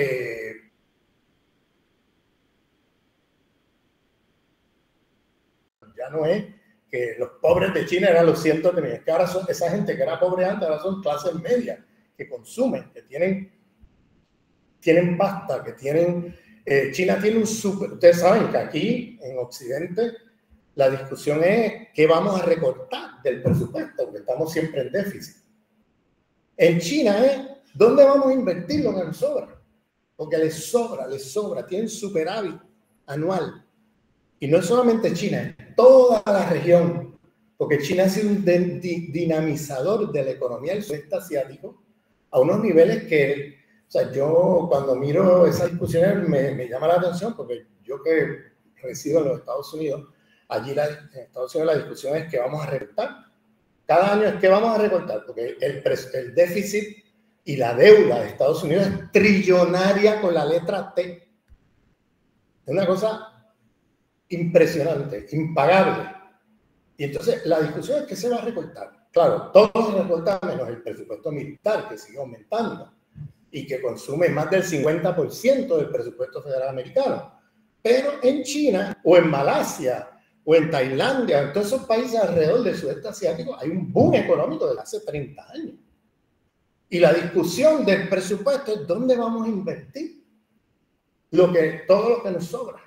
ya no es que los pobres de China eran los cientos de millones, que ahora son esa gente que era pobre antes, ahora son clases medias, que consumen, que tienen pasta, que tienen... China tiene un super... Ustedes saben que aquí, en Occidente, la discusión es qué vamos a recortar del presupuesto, porque estamos siempre en déficit. En China es dónde vamos a invertir lo que nos sobra, porque les sobra, tienen superávit anual. Y no es solamente China, es toda la región, porque China ha sido un dinamizador de la economía del sudeste asiático a unos niveles que, o sea, yo cuando miro esas discusiones me llama la atención, porque yo que resido en los Estados Unidos, allí en Estados Unidos la discusión es que vamos a recortar. Cada año es que vamos a recortar, porque el déficit y la deuda de Estados Unidos es trillonaria con la letra T. Es una cosa impresionante, impagable. Y entonces la discusión es que se va a recortar. Claro, todo se recorta menos el presupuesto militar, que sigue aumentando y que consume más del 50% del presupuesto federal americano. Pero en China o en Malasia o en Tailandia, en todos esos países alrededor del sudeste asiático, hay un boom económico desde hace 30 años. Y la discusión del presupuesto es dónde vamos a invertir todo lo que nos sobra.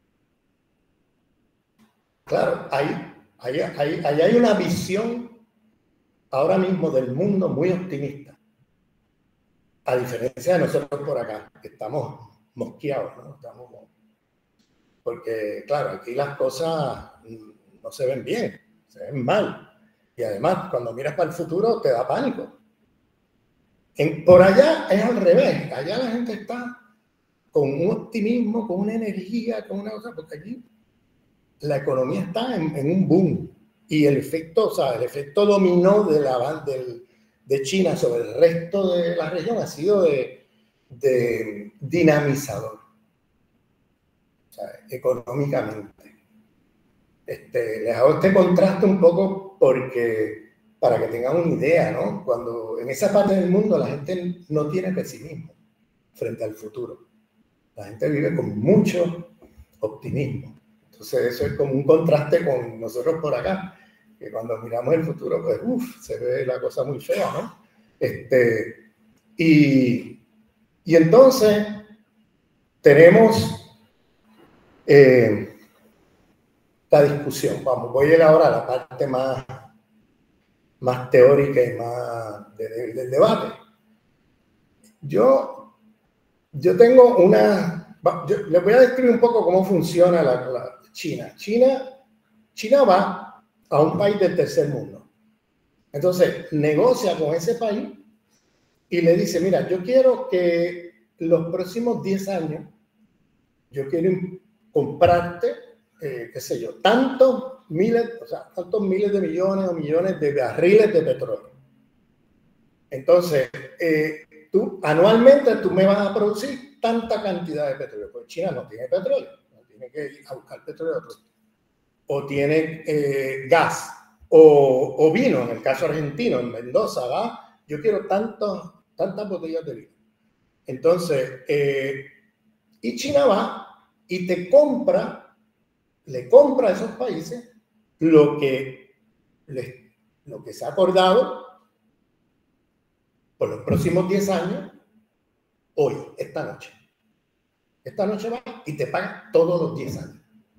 Claro, ahí hay una visión ahora mismo del mundo muy optimista. A diferencia de nosotros por acá, que estamos mosqueados, ¿no? Porque, claro, aquí las cosas no se ven bien, se ven mal. Y además, cuando miras para el futuro, te da pánico. Por allá es al revés. Allá la gente está con un optimismo, con una energía, con una cosa, porque allí la economía está en un boom. Y el efecto, o sea, el efecto dominó de China sobre el resto de la región ha sido de dinamizador, o sea, económicamente. Les hago este contraste un poco para que tengan una idea, ¿no? Cuando en esa parte del mundo la gente no tiene pesimismo frente al futuro. La gente vive con mucho optimismo. Entonces eso es como un contraste con nosotros por acá, que cuando miramos el futuro, pues se ve la cosa muy fea, ¿no? Y entonces tenemos la discusión. Vamos, voy a ir ahora a la parte más teórica y más del debate. Yo tengo les voy a describir un poco cómo funciona la China. China va a un país del tercer mundo. Entonces, negocia con ese país y le dice, mira, yo quiero que los próximos 10 años yo quiero comprarte, qué sé yo, tantos miles de millones o millones de barriles de petróleo. Entonces, tú anualmente tú me vas a producir tanta cantidad de petróleo. Pues China no tiene petróleo, no tiene que ir a buscar petróleo. O tiene gas o vino, en el caso argentino, en Mendoza, va, yo quiero tantas botellas de vino. Entonces, y China va y te compra, le compra a esos países lo que se ha acordado por los próximos 10 años, hoy, esta noche. Esta noche va y te paga todos los 10 años.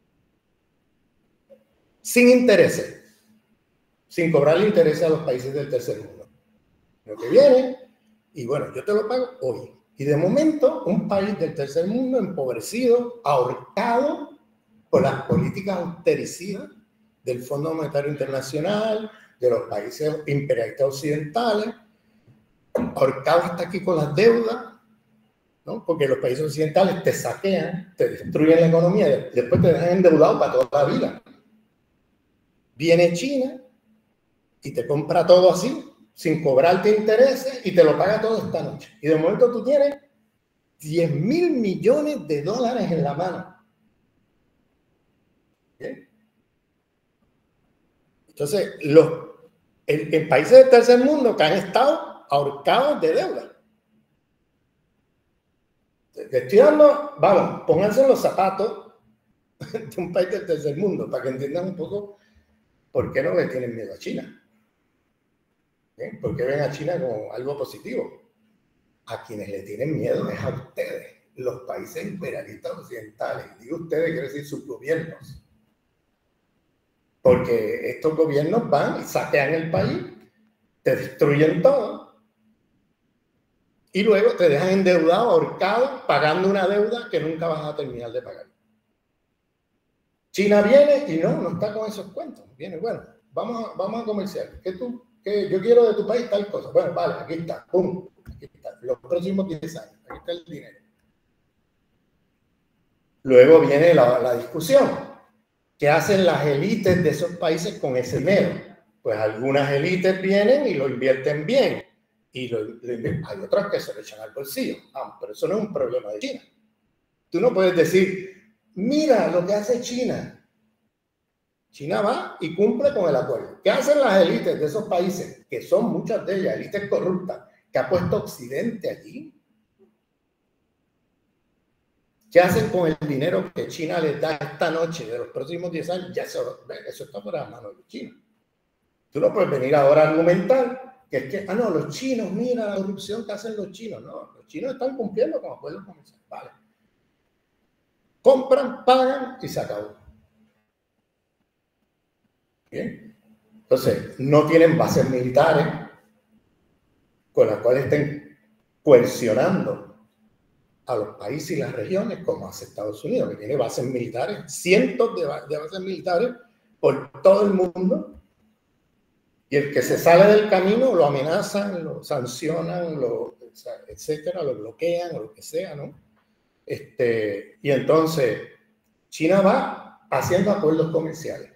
Sin intereses. Sin cobrarle intereses a los países del tercer mundo. Lo que viene, y bueno, yo te lo pago hoy. Y de momento, un país del tercer mundo empobrecido, ahorcado por las políticas austericidas del Fondo Monetario Internacional, de los países imperialistas occidentales, ahorcado hasta aquí con las deudas, ¿no? Porque los países occidentales te saquean, te destruyen la economía y después te dejan endeudado para toda la vida. Viene China y te compra todo así, sin cobrarte intereses, y te lo paga todo esta noche. Y de momento tú tienes 10.000 millones de dólares en la mano. ¿Bien? Entonces, en países del tercer mundo que han estado ahorcados de deuda. Te estoy dando, vamos, pónganse en los zapatos de un país del tercer mundo para que entiendan un poco por qué no le tienen miedo a China. ¿Bien? ¿Por qué ven a China como algo positivo? A quienes le tienen miedo es a ustedes, los países imperialistas occidentales. Digo ustedes, quiere decir sus gobiernos. Porque estos gobiernos van y saquean el país, te destruyen todo y luego te dejan endeudado, ahorcado, pagando una deuda que nunca vas a terminar de pagar. China viene y no está con esos cuentos. Viene, bueno, vamos a comerciar. ¿Qué yo quiero de tu país tal cosa? Bueno, vale, aquí está, pum, aquí está. Los próximos 10 años, aquí está el dinero. Luego viene la discusión. ¿Qué hacen las élites de esos países con ese dinero? Pues algunas élites vienen y lo invierten bien. Y hay otras que se lo echan al bolsillo. Pero eso no es un problema de China. Tú no puedes decir, mira lo que hace China. China va y cumple con el acuerdo. ¿Qué hacen las élites de esos países? Que son muchas de ellas, élites corruptas, que ha puesto Occidente allí. ¿Qué hacen con el dinero que China les da esta noche de los próximos 10 años? Ya eso está por las manos de China. Tú no puedes venir ahora a argumentar que es que, no, los chinos, mira la corrupción que hacen los chinos. No, los chinos están cumpliendo con acuerdos comerciales. Vale. Compran, pagan y se acabó. Bien. Entonces, no tienen bases militares con las cuales estén coercionando a los países y las regiones, como hace Estados Unidos, que tiene bases militares, cientos de bases militares por todo el mundo, y el que se sale del camino lo amenazan, lo sancionan, etcétera, lo bloquean o lo que sea, ¿no? Y entonces China va haciendo acuerdos comerciales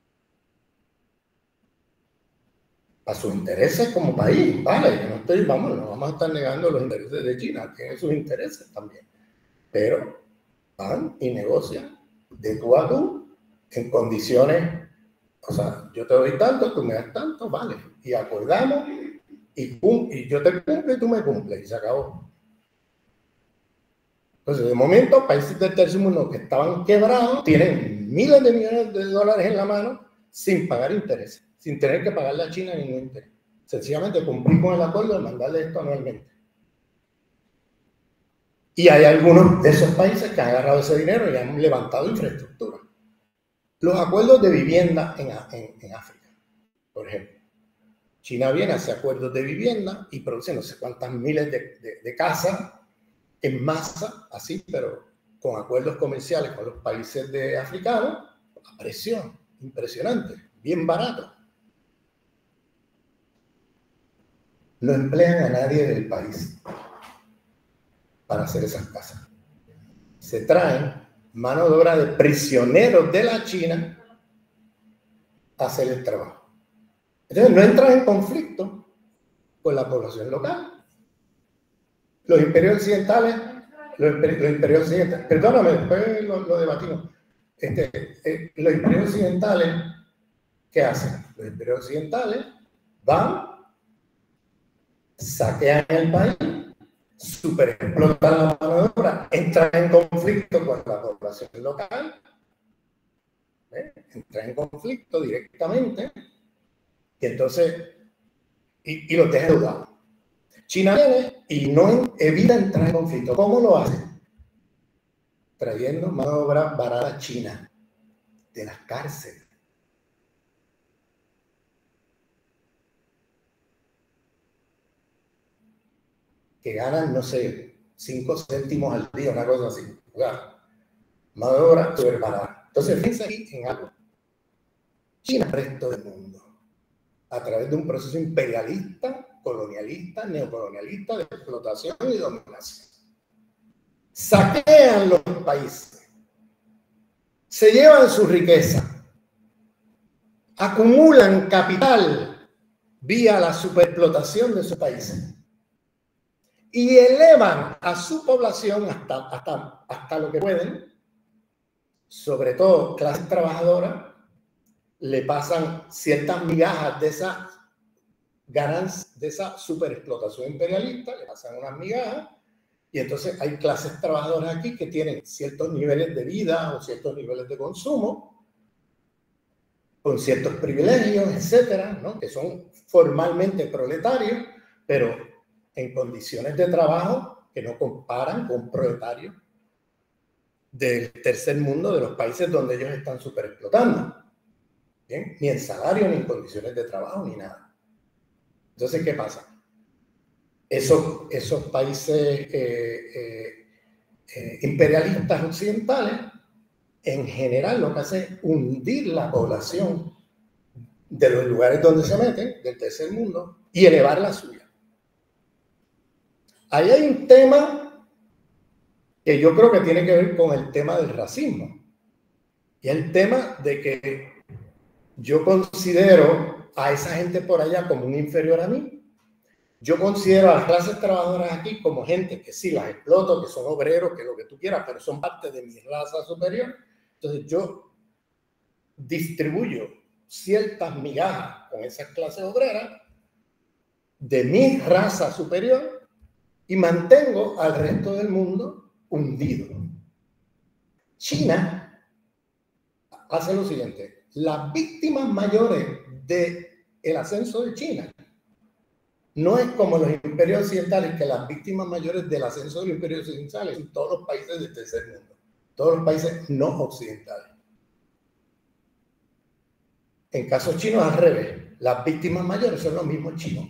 a sus intereses como país, vale, no vamos a estar negando los intereses de China, tiene sus intereses también, pero van y negocian de tú a tú en condiciones, o sea, yo te doy tanto, tú me das tanto, vale, y acordamos y yo te cumplo y tú me cumples y se acabó. Entonces, de momento, países del tercer mundo que estaban quebrados tienen miles de millones de dólares en la mano sin pagar intereses, sin tener que pagarle a China ningún interés. Sencillamente cumplir con el acuerdo de mandarle esto anualmente. Y hay algunos de esos países que han agarrado ese dinero y han levantado infraestructura. Los acuerdos de vivienda en África, por ejemplo. China viene a hacer acuerdos de vivienda y produce no sé cuántas miles de casas en masa, así, pero con acuerdos comerciales con los países de africanos, a presión impresionante, bien barato. No emplean a nadie del país. para hacer esas casas. Se traen mano de obra de prisioneros de la China a hacer el trabajo. Entonces no entran en conflicto con la población local. Los imperios occidentales, perdóname, después lo debatimos. Los imperios occidentales, ¿qué hacen? Los imperios occidentales van, saquean el país, superexplotan la mano de obra, entran en conflicto con la población local, entran en conflicto directamente, y entonces, y los dejan endeudados. China viene y no evita entrar en conflicto. ¿Cómo lo hace? Trayendo mano de obra barata china de las cárceles. Que ganan, no sé, 5 céntimos al día, una cosa así. Mano de obra súper barata. Entonces, fíjense aquí en algo. China, el resto del mundo, a través de un proceso imperialista, colonialista, neocolonialista, de explotación y dominación. Saquean los países, se llevan su riqueza, acumulan capital vía la superexplotación de sus países y elevan a su población hasta lo que pueden, sobre todo clases trabajadoras, le pasan ciertas migajas de esa ganancia, de esa superexplotación imperialista, le pasan unas migajas, y entonces hay clases trabajadoras aquí que tienen ciertos niveles de vida o ciertos niveles de consumo, con ciertos privilegios, etcétera, ¿no? Que son formalmente proletarios, pero en condiciones de trabajo que no comparan con proletarios del tercer mundo, de los países donde ellos están superexplotando. ¿Bien? Ni en salario, ni en condiciones de trabajo, ni nada. Entonces, ¿qué pasa? Esos países imperialistas occidentales, en general, lo que hacen es hundir la población de los lugares donde se meten, del tercer mundo, y elevar la suya. Ahí hay un tema que yo creo que tiene que ver con el tema del racismo. Y el tema de que yo considero a esa gente por allá como un inferior a mí. Yo considero a las clases trabajadoras aquí como gente que sí las exploto, que son obreros, que lo que tú quieras, pero son parte de mi raza superior. Entonces yo distribuyo ciertas migajas con esas clases obreras de mi raza superior y mantengo al resto del mundo hundido. China hace lo siguiente: las víctimas mayores del ascenso de China no es como los imperios occidentales, que las víctimas mayores del ascenso de los imperios occidentales son todos los países del tercer mundo, todos los países no occidentales. En casos chinos, al revés, las víctimas mayores son los mismos chinos.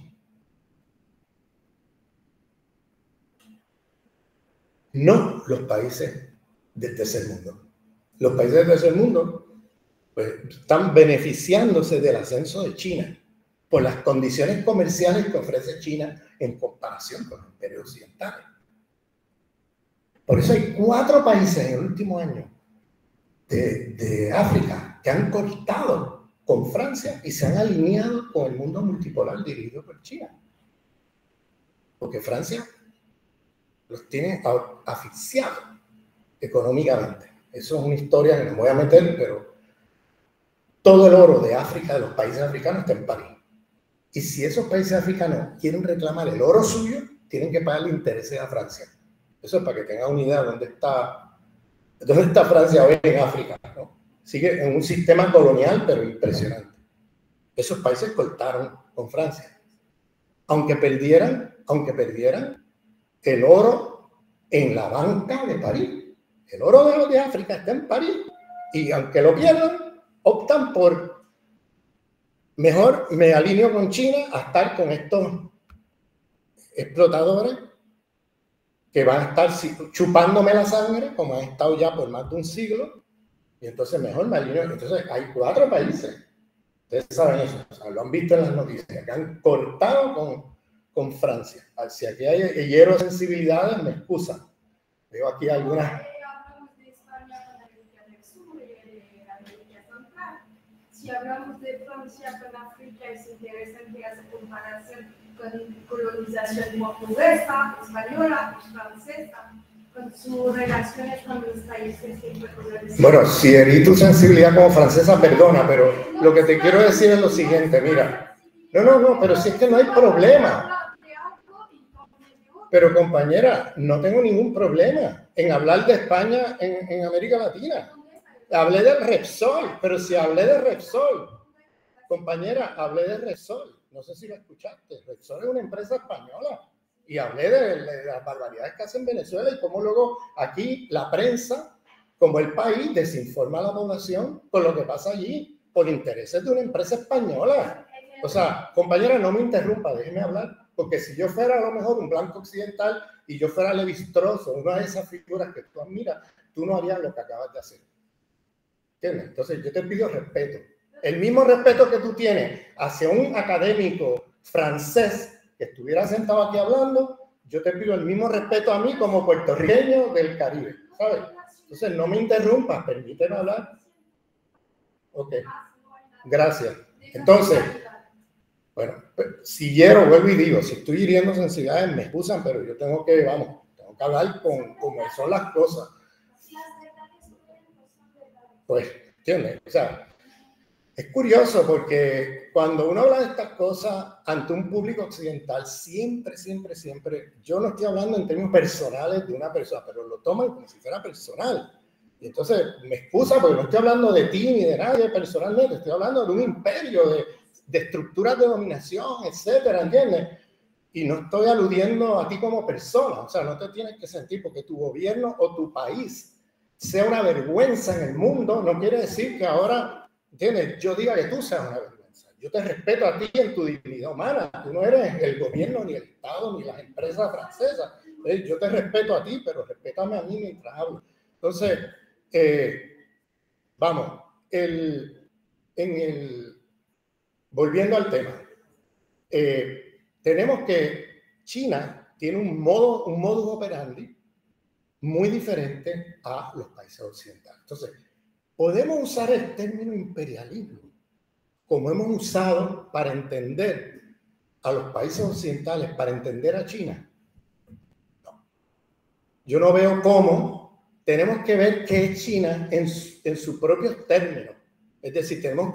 No los países del tercer mundo. Los países del tercer mundo pues, están beneficiándose del ascenso de China por las condiciones comerciales que ofrece China en comparación con los imperios occidentales. Por eso hay 4 países en el último año de África que han cortado con Francia y se han alineado con el mundo multipolar dirigido por China. Porque Francia los tiene asfixiados económicamente. Eso es una historia que no me voy a meter, pero todo el oro de África, de los países africanos, está en París. Y si esos países africanos quieren reclamar el oro suyo, tienen que pagarle intereses a Francia. Eso es para que tengan una idea de dónde está Francia hoy en África, ¿no? Sigue en un sistema colonial, pero impresionante. Esos países cortaron con Francia. Aunque perdieran el oro en la banca de París. El oro de África está en París. Y aunque lo pierdan, optan por: mejor me alineo con China a estar con estos explotadores que van a estar chupándome la sangre, como han estado ya por más de un siglo, y entonces mejor me alineo. Entonces hay 4 países, ustedes saben eso, o sea, lo han visto en las noticias, que han cortado con Francia. Si aquí hay hierro sensibilidades, me excusan, Veo aquí algunas. Hablamos de España con América del Sur y de América Central. Si hablamos de Francia con África, es interesante hacer comparación con colonización portuguesa, española, francesa, con sus relaciones con los países siempre colonizados. Bueno, si herí tu sensibilidad como francesa, perdona, pero lo que te quiero decir es lo siguiente, mira. No, pero si es que no hay problema. Pero compañera, no tengo ningún problema en hablar de España en América Latina. Hablé del Repsol, pero si hablé de Repsol, compañera, hablé de Repsol. No sé si lo escuchaste. Repsol es una empresa española. Y hablé de las barbaridades que hacen en Venezuela y cómo luego aquí la prensa, como el país, desinforma a la población con lo que pasa allí por intereses de una empresa española. O sea, compañera, no me interrumpa, déjeme hablar. Porque si yo fuera a lo mejor un blanco occidental y yo fuera Levi-Strauss, una de esas figuras que tú admiras, tú no harías lo que acabas de hacer. ¿Entiendes? Entonces yo te pido respeto. El mismo respeto que tú tienes hacia un académico francés que estuviera sentado aquí hablando, yo te pido el mismo respeto a mí como puertorriqueño del Caribe, ¿sabes? Entonces no me interrumpas, permíteme hablar. Ok, gracias. Entonces, bueno, si hiero, vuelvo y digo, si estoy hiriendo sensibilidades, me excusan, pero yo tengo que, tengo que hablar con cómo son las cosas. Pues, ¿entiendes? O sea, es curioso porque cuando uno habla de estas cosas ante un público occidental, siempre, yo no estoy hablando en términos personales de una persona, pero lo toman como si fuera personal. Y entonces me excusa porque no estoy hablando de ti ni de nadie personalmente, estoy hablando de un imperio, de estructuras de dominación, etcétera, ¿entiendes? Y no estoy aludiendo a ti como persona, o sea, no te tienes que sentir porque tu gobierno o tu país sea una vergüenza en el mundo, no quiere decir que ahora, ¿entiendes? Yo diga que tú seas una vergüenza. Yo te respeto a ti en tu dignidad humana, tú no eres el gobierno, ni el Estado, ni las empresas francesas. Yo te respeto a ti, pero respétame a mí mientras hablo. Entonces, vamos, volviendo al tema, tenemos que China tiene un modus operandi muy diferente a los países occidentales. Entonces, podemos usar el término imperialismo como hemos usado para entender a los países occidentales, para entender a China. No. Yo no veo cómo. Tenemos que ver qué es China en sus propios términos. Es decir, tenemos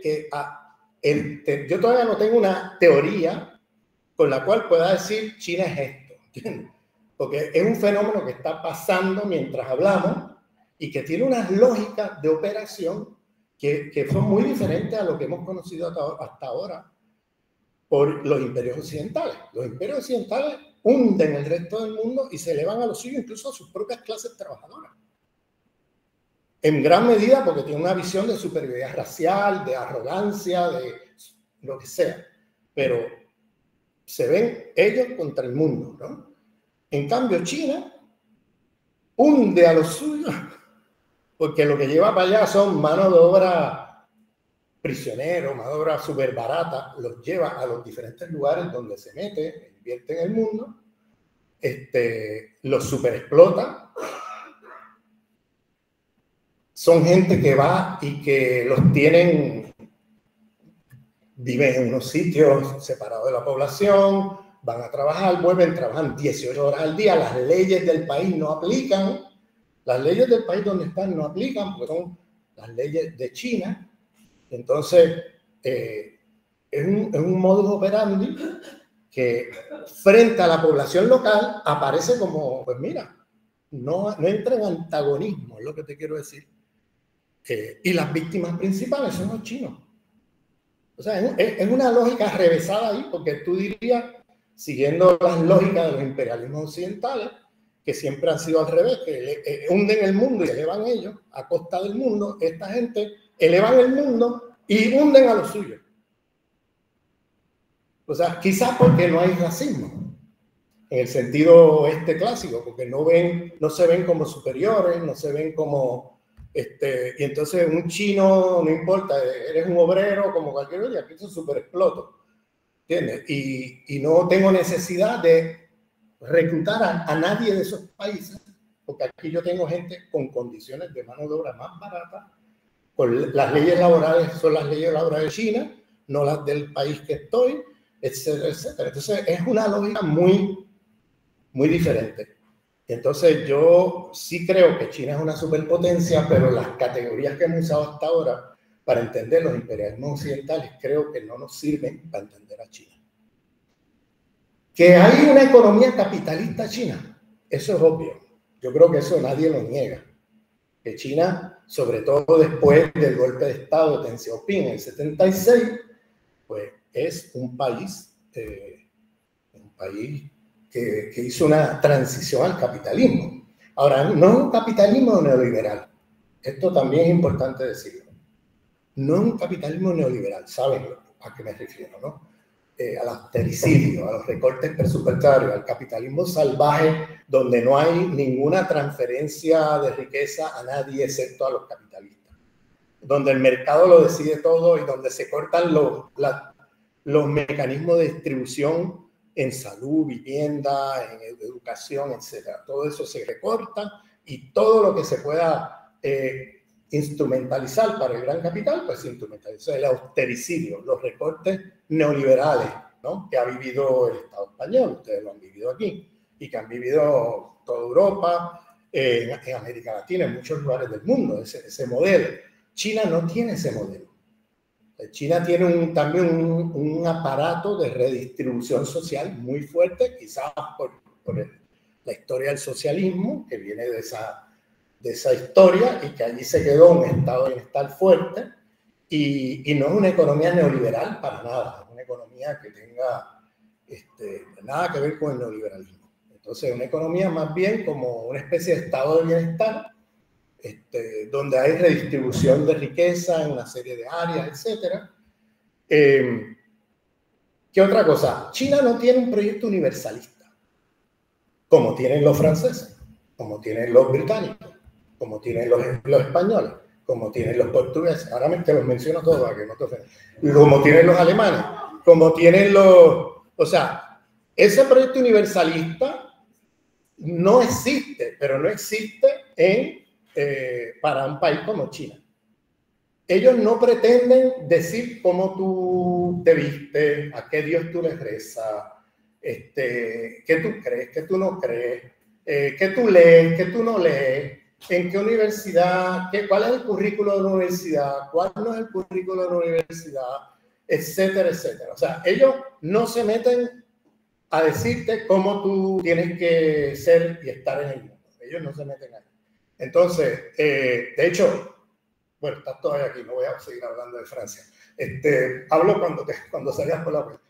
yo todavía no tengo una teoría con la cual pueda decir China es esto, ¿entiendes? Porque es un fenómeno que está pasando mientras hablamos y que tiene unas lógicas de operación que son muy diferentes a lo que hemos conocido hasta ahora por los imperios occidentales. Los imperios occidentales hunden el resto del mundo y se elevan a lo suyo, incluso a sus propias clases trabajadoras. En gran medida porque tienen una visión de superioridad racial, de arrogancia, de lo que sea. Pero se ven ellos contra el mundo, ¿no? En cambio, China hunde a los suyos porque lo que lleva para allá son mano de obra prisioneros, mano de obra súper barata, los lleva a los diferentes lugares donde se mete, invierte en el mundo, los superexplota. Son gente que va y que los tienen, viven en unos sitios separados de la población, van a trabajar, vuelven, trabajan 18 horas al día, las leyes del país no aplican, las leyes del país donde están no aplican, porque son las leyes de China. Entonces, es un modus operandi que frente a la población local aparece como, pues mira, no entra en antagonismo, es lo que te quiero decir. Y las víctimas principales son los chinos. O sea, es una lógica revesada ahí, porque tú dirías, siguiendo las lógicas de los imperialismos occidentales, que siempre han sido al revés, que hunden el mundo y elevan ellos a costa del mundo. Esta gente elevan el mundo y hunden a los suyos. O sea, quizás porque no hay racismo, en el sentido clásico, porque no se ven como superiores, no se ven como... y entonces un chino, no importa, eres un obrero como cualquier otro, y aquí es súper exploto, ¿entiendes? Y no tengo necesidad de reclutar a nadie de esos países, porque aquí yo tengo gente con condiciones de mano de obra más barata, con las leyes laborales son las leyes laborales de China, no las del país que estoy, etcétera, etcétera. Entonces es una lógica muy, muy diferente. Entonces yo sí creo que China es una superpotencia, pero las categorías que hemos usado hasta ahora para entender los imperialismos occidentales creo que no nos sirven para entender a China. Que hay una economía capitalista china, eso es obvio. Yo creo que eso nadie lo niega. Que China, sobre todo después del golpe de Estado de Deng Xiaoping en el 76, pues es un país que hizo una transición al capitalismo. Ahora, no es un capitalismo neoliberal. Esto también es importante decirlo. No es un capitalismo neoliberal, ¿saben a qué me refiero, no? Al austericidio, a los recortes presupuestarios, al capitalismo salvaje, donde no hay ninguna transferencia de riqueza a nadie excepto a los capitalistas, donde el mercado lo decide todo y donde se cortan los mecanismos de distribución en salud, vivienda, en educación, etcétera. Todo eso se recorta y todo lo que se pueda instrumentalizar para el gran capital, pues se instrumentaliza. El austericidio, los recortes neoliberales, ¿no? Que ha vivido el Estado español, ustedes lo han vivido aquí, y que han vivido toda Europa, en América Latina, en muchos lugares del mundo, ese modelo. China no tiene ese modelo. China tiene también un aparato de redistribución social muy fuerte, quizás por la historia del socialismo, que viene de esa historia y que allí se quedó un estado de bienestar fuerte, y no es una economía neoliberal para nada, es una economía que tenga nada que ver con el neoliberalismo. Entonces es una economía más bien como una especie de estado de bienestar, donde hay redistribución de riqueza en una serie de áreas, etc. ¿Qué otra cosa? China no tiene un proyecto universalista, como tienen los franceses, como tienen los británicos, como tienen los españoles, como tienen los portugueses. Ahora te los menciono todos para que no te ofendan. Como tienen los alemanes, como tienen los... O sea, ese proyecto universalista no existe, pero no existe para un país como China. Ellos no pretenden decir cómo tú te vistes, a qué Dios tú le rezas, qué tú crees, qué tú no crees, qué tú lees, qué tú no lees, en qué universidad, cuál es el currículo de la universidad, cuál no es el currículo de la universidad, etcétera, etcétera. O sea, ellos no se meten a decirte cómo tú tienes que ser y estar en el mundo. Ellos no se meten ahí. Entonces, de hecho, bueno, estás todavía aquí, no voy a seguir hablando de Francia. Hablo cuando salgas por la web.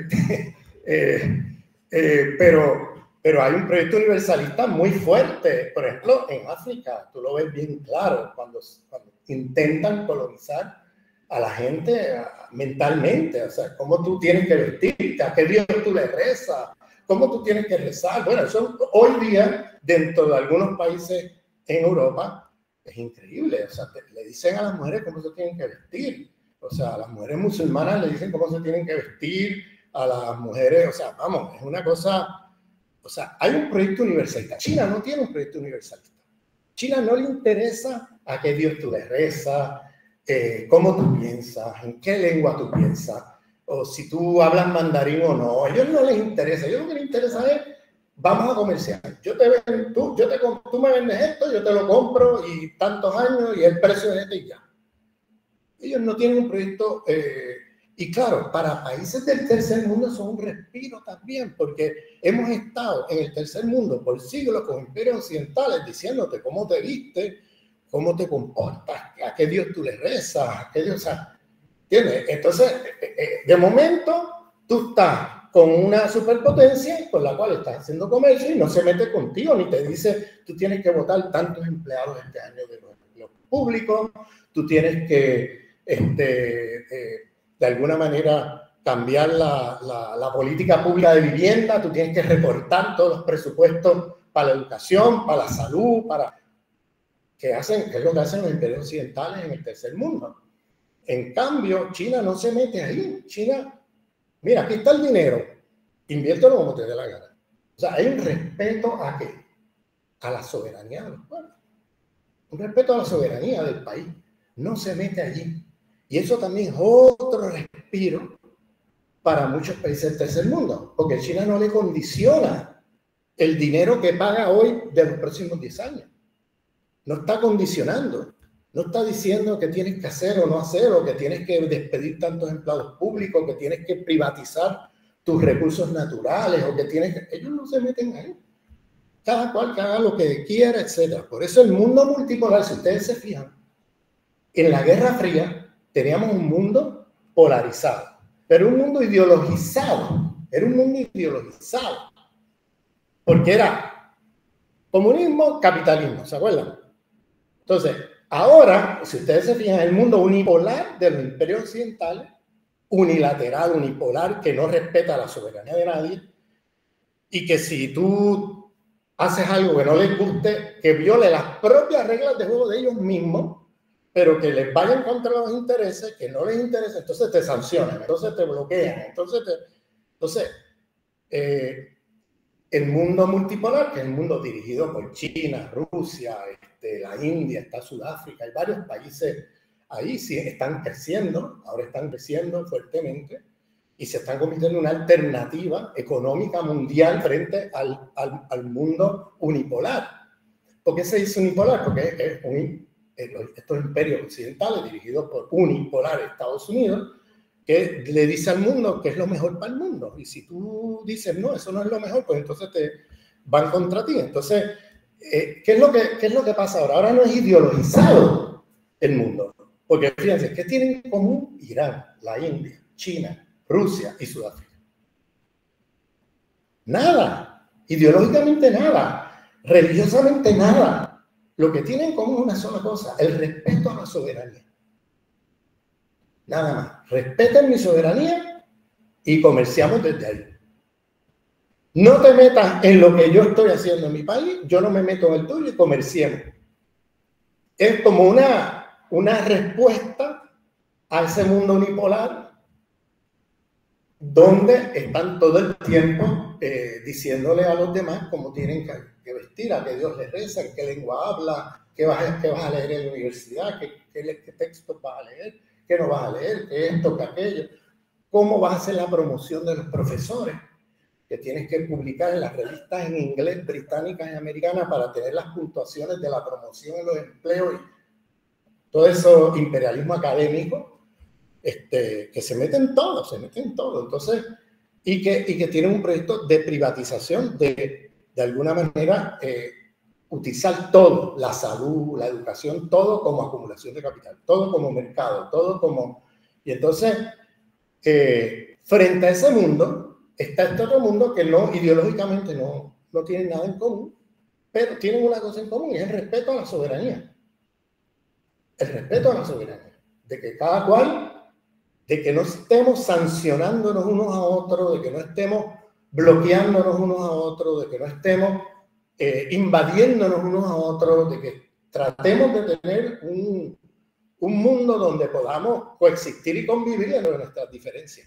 Pero hay un proyecto universalista muy fuerte. Por ejemplo, en África, tú lo ves bien claro, cuando intentan colonizar a la gente mentalmente. O sea, cómo tú tienes que vestirte, a qué Dios tú le rezas, cómo tú tienes que rezar. Bueno, eso hoy día, dentro de algunos países en Europa, es increíble. O sea, le dicen a las mujeres cómo se tienen que vestir. O sea, a las mujeres musulmanas le dicen cómo se tienen que vestir, a las mujeres, o sea, vamos, es una cosa, o sea, hay un proyecto universalista. China no tiene un proyecto universalista. China no le interesa a qué Dios tú le rezas, cómo tú piensas, en qué lengua tú piensas, o si tú hablas mandarín o no. A ellos no les interesa. A ellos lo que les interesa es, vamos a comerciar. Tú me vendes esto, yo te lo compro y tantos años y el precio es este y ya. Ellos no tienen un proyecto... y claro, para países del tercer mundo son un respiro también, porque hemos estado en el tercer mundo por siglos con imperios occidentales diciéndote cómo te vistes, cómo te comportas, a qué Dios tú le rezas, a qué Dios... O sea, ¿entiendes? Entonces, de momento, tú estás con una superpotencia con la cual estás haciendo comercio y no se mete contigo ni te dice, tú tienes que votar tantos empleados este año de los públicos, tú tienes que... de alguna manera cambiar la política pública de vivienda, tú tienes que recortar todos los presupuestos para la educación, para la salud, que es lo que hacen los imperios occidentales en el tercer mundo. En cambio, China no se mete ahí. China, mira, aquí está el dinero, inviértelo como te dé la gana. O sea, hay un respeto a qué. a la soberanía de los pueblos, un respeto a la soberanía del país. No se mete allí. Y eso también es otro respiro para muchos países del tercer mundo, porque China no le condiciona el dinero que paga hoy de los próximos 10 años. No está condicionando, no está diciendo que tienes que hacer o no hacer, o que tienes que despedir tantos empleados públicos, que tienes que privatizar tus recursos naturales, o que tienes que... Ellos no se meten ahí. Cada cual que haga lo que quiera, etc. Por eso el mundo multipolar, si ustedes se fijan, en la Guerra Fría teníamos un mundo polarizado, pero un mundo ideologizado. Era un mundo ideologizado. Porque era comunismo, capitalismo, ¿se acuerdan? Entonces, ahora, si ustedes se fijan, el mundo unipolar de los imperios occidentales, unilateral, unipolar, que no respeta la soberanía de nadie, y que si tú haces algo que no les guste, que viole las propias reglas de juego de ellos mismos, pero que les vayan contra los intereses, que no les interesa, entonces te sancionan, entonces te bloquean, entonces el mundo multipolar, que es el mundo dirigido por China, Rusia, la India, está Sudáfrica, hay varios países ahí, sí están creciendo, ahora están creciendo fuertemente y se están convirtiendo en una alternativa económica mundial frente al mundo unipolar. ¿Por qué se dice unipolar? Porque estos imperios occidentales dirigidos por unipolar Estados Unidos, que le dice al mundo que es lo mejor para el mundo. Y si tú dices, no, eso no es lo mejor, pues entonces te van contra ti. Entonces, ¿qué es lo que pasa ahora? Ahora no es ideologizado el mundo. Porque fíjense, ¿qué tienen en común Irán, la India, China, Rusia y Sudáfrica? Nada. Ideológicamente nada. Religiosamente nada. Lo que tienen en común es una sola cosa, el respeto a la soberanía. Nada más. Respeten mi soberanía y comerciamos desde ahí. No te metas en lo que yo estoy haciendo en mi país, yo no me meto en el tuyo y comerciemos. Es como una respuesta a ese mundo unipolar donde están todo el tiempo diciéndole a los demás cómo tienen que vestir, a qué Dios les reza, en qué lengua habla, qué vas a leer en la universidad, qué textos vas a leer, qué no vas a leer, qué esto, qué aquello, cómo vas a hacer la promoción de los profesores, que tienes que publicar en las revistas en inglés británicas y americanas para tener las puntuaciones de la promoción en los empleos y todo eso imperialismo académico. Que se meten todos. Entonces, y que tienen un proyecto de privatización de alguna manera, utilizar todo, la salud, la educación, todo como acumulación de capital, todo como mercado, todo como... Y entonces, frente a ese mundo, está este otro mundo que no, ideológicamente no tienen nada en común, pero tienen una cosa en común, y es el respeto a la soberanía. El respeto a la soberanía. De que cada cual... de que no estemos sancionándonos unos a otros, de que no estemos bloqueándonos unos a otros, de que no estemos invadiéndonos unos a otros, de que tratemos de tener un mundo donde podamos coexistir y convivir en nuestras diferencias.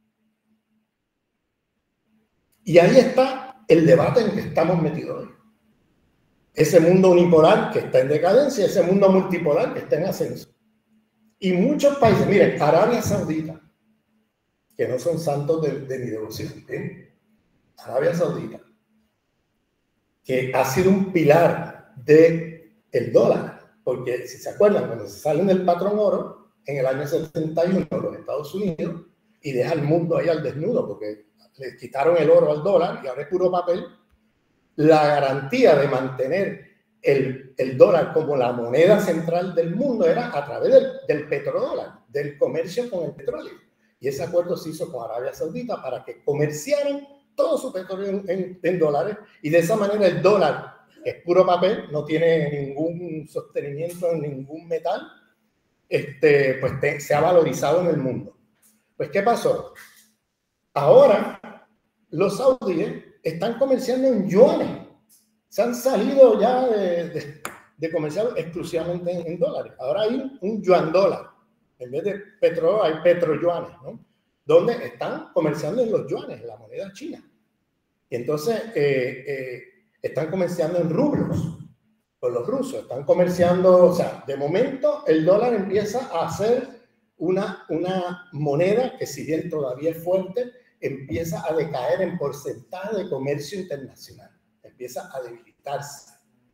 Y ahí está el debate en que estamos metidos hoy. Ese mundo unipolar que está en decadencia, ese mundo multipolar que está en ascenso. Y muchos países, miren, Arabia Saudita, que no son santos de mi devoción, ¿eh? Arabia Saudita, que ha sido un pilar del dólar, porque si se acuerdan, cuando se salen del patrón oro, en el año 71 los Estados Unidos, y deja el mundo ahí al desnudo, porque le quitaron el oro al dólar y ahora es puro papel, la garantía de mantener el dólar como la moneda central del mundo era a través del petrodólar, del comercio con el petróleo. Y ese acuerdo se hizo con Arabia Saudita para que comerciaran todo su petróleo en dólares, y de esa manera el dólar, que es puro papel, no tiene ningún sostenimiento en ningún metal, pues se ha valorizado en el mundo. Pues, ¿qué pasó? Ahora los saudíes están comerciando en yuanes. Se han salido ya de comerciar exclusivamente en dólares. Ahora hay un yuan dólar. En vez de petróleo hay petroyuanes, ¿no? Donde están comerciando en los yuanes, la moneda china. Y entonces, están comerciando en rublos con los rusos, están comerciando, o sea, de momento el dólar empieza a ser una moneda que, si bien todavía es fuerte, empieza a decaer en porcentaje de comercio internacional, empieza a debilitarse.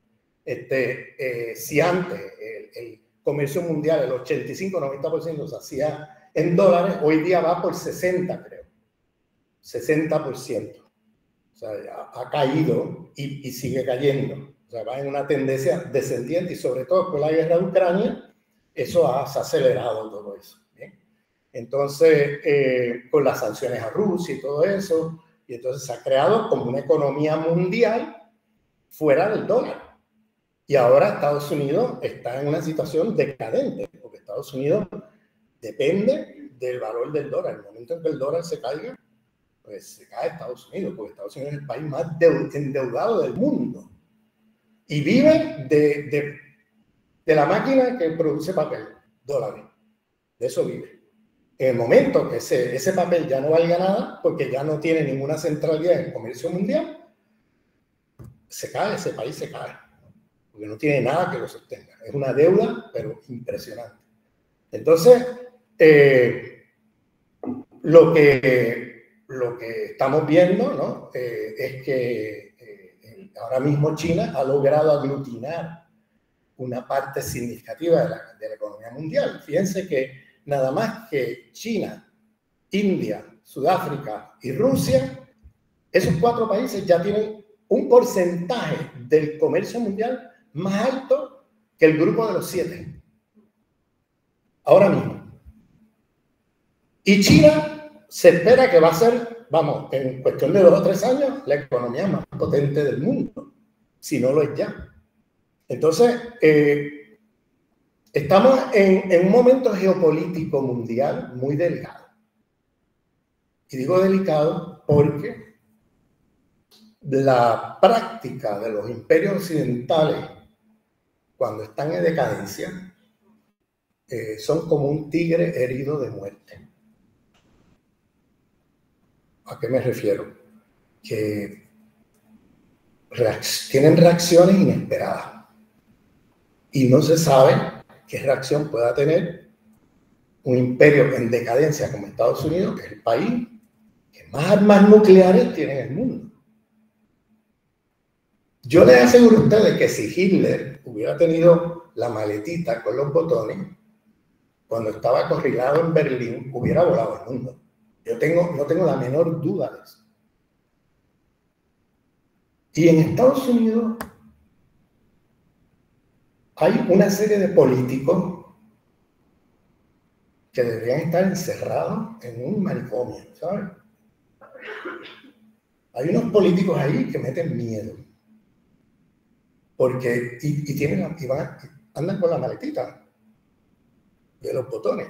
Si antes el comercio mundial, el 85-90% se hacía en dólares, hoy día va por 60, creo, 60%. O sea, ha caído y sigue cayendo. O sea, va en una tendencia descendiente, y sobre todo con la guerra de Ucrania, eso se ha acelerado todo eso. ¿Bien? Entonces, con las sanciones a Rusia y todo eso, y entonces se ha creado como una economía mundial fuera del dólar. Y ahora Estados Unidos está en una situación decadente, porque Estados Unidos depende del valor del dólar. En el momento en que el dólar se caiga, pues se cae Estados Unidos, porque Estados Unidos es el país más endeudado del mundo. Y vive de la máquina que produce papel, dólares. De eso vive. En el momento que ese papel ya no valga nada, porque ya no tiene ninguna centralidad en el comercio mundial, se cae, ese país se cae. Porque no tiene nada que lo sostenga. Es una deuda, pero impresionante. Entonces, lo que estamos viendo, ¿no? Es que ahora mismo China ha logrado aglutinar una parte significativa de la economía mundial. Fíjense que nada más que China, India, Sudáfrica y Rusia, esos 4 países ya tienen un porcentaje del comercio mundial más alto que el grupo de los 7. Ahora mismo. Y China se espera que va a ser, vamos, en cuestión de 2 o 3 años, la economía más potente del mundo, si no lo es ya. Entonces, estamos en un momento geopolítico mundial muy delicado. Y digo delicado porque la práctica de los imperios occidentales, cuando están en decadencia, son como un tigre herido de muerte. ¿A qué me refiero? Que tienen reacciones inesperadas y no se sabe qué reacción pueda tener un imperio en decadencia como Estados Unidos, que es el país que más armas nucleares tiene en el mundo. Yo les aseguro a ustedes que si Hitler hubiera tenido la maletita con los botones, cuando estaba acorralado en Berlín, hubiera volado el mundo. Yo no tengo la menor duda de eso. Y en Estados Unidos hay una serie de políticos que deberían estar encerrados en un manicomio, ¿sabes? Hay unos políticos ahí que meten miedo. Porque, andan con la maletita de los botones.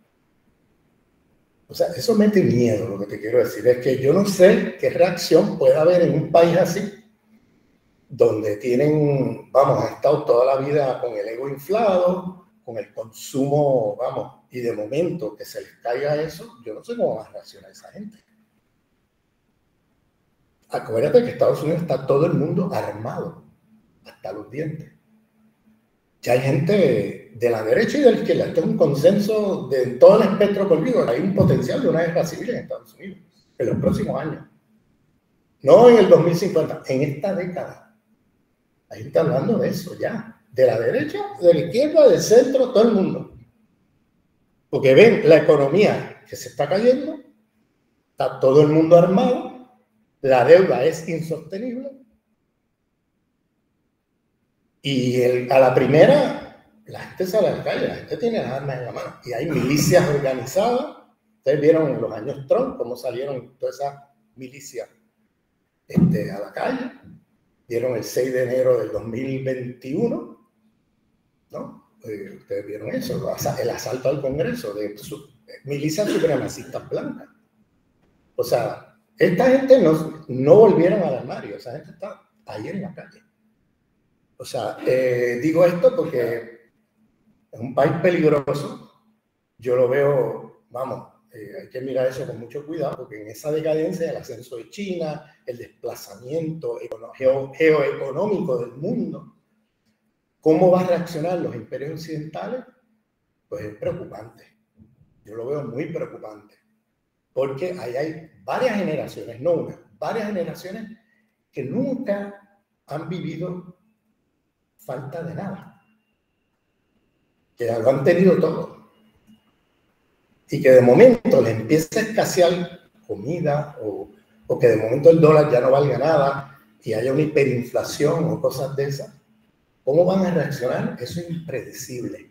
O sea, eso mete miedo. Lo que te quiero decir es que yo no sé qué reacción puede haber en un país así, donde han estado toda la vida con el ego inflado, con el consumo, y de momento que se les caiga eso, yo no sé cómo va a reaccionar esa gente. Acuérdate que Estados Unidos está todo el mundo armado, hasta los dientes. Ya hay gente de la derecha y de la izquierda. Esto es un consenso de todo el espectro político. Hay un potencial de una guerra civil en Estados Unidos en los próximos años. No en el 2050, en esta década. Hay gente hablando de eso ya. De la derecha, de la izquierda, del centro, todo el mundo. Porque ven la economía que se está cayendo, está todo el mundo armado, la deuda es insostenible. Y a la primera, la gente sale a la calle, la gente tiene las armas en la mano. Y hay milicias organizadas. Ustedes vieron en los años Trump cómo salieron todas esas milicias a la calle. Vieron el 6 de enero del 2021, ¿no? Ustedes vieron eso, el asalto al Congreso de milicias supremacistas blancas. O sea, esta gente no volvieron al armario, esa gente está ahí en la calle. O sea, digo esto porque es un país peligroso. Yo lo veo, Hay que mirar eso con mucho cuidado, porque en esa decadencia, el ascenso de China, el desplazamiento geoeconómico del mundo, ¿cómo va a reaccionar los imperios occidentales? Pues es preocupante. Yo lo veo muy preocupante, porque ahí hay varias generaciones, no una, varias generaciones que nunca han vivido falta de nada, que lo han tenido todo, y que de momento les empieza a escasear comida, o que de momento el dólar ya no valga nada y haya una hiperinflación o cosas de esas. ¿Cómo van a reaccionar? Eso es impredecible.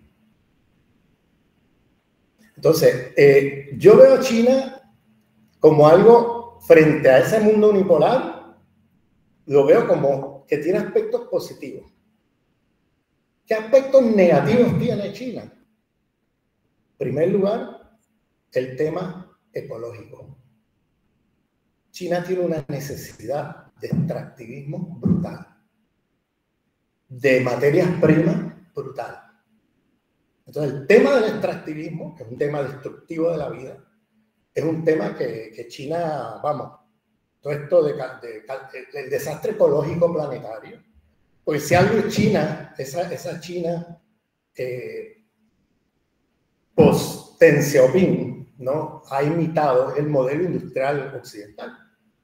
Entonces, yo veo a China como algo frente a ese mundo unipolar, lo veo como que tiene aspectos positivos. ¿Qué aspectos negativos tiene China? En primer lugar, el tema ecológico. China tiene una necesidad de extractivismo brutal, de materias primas brutal. Entonces, el tema del extractivismo, que es un tema destructivo de la vida, es un tema que China, vamos, todo esto del desastre ecológico planetario. Pues si algo es China, esa China post-Deng Xiaoping, ¿no?, ha imitado el modelo industrial occidental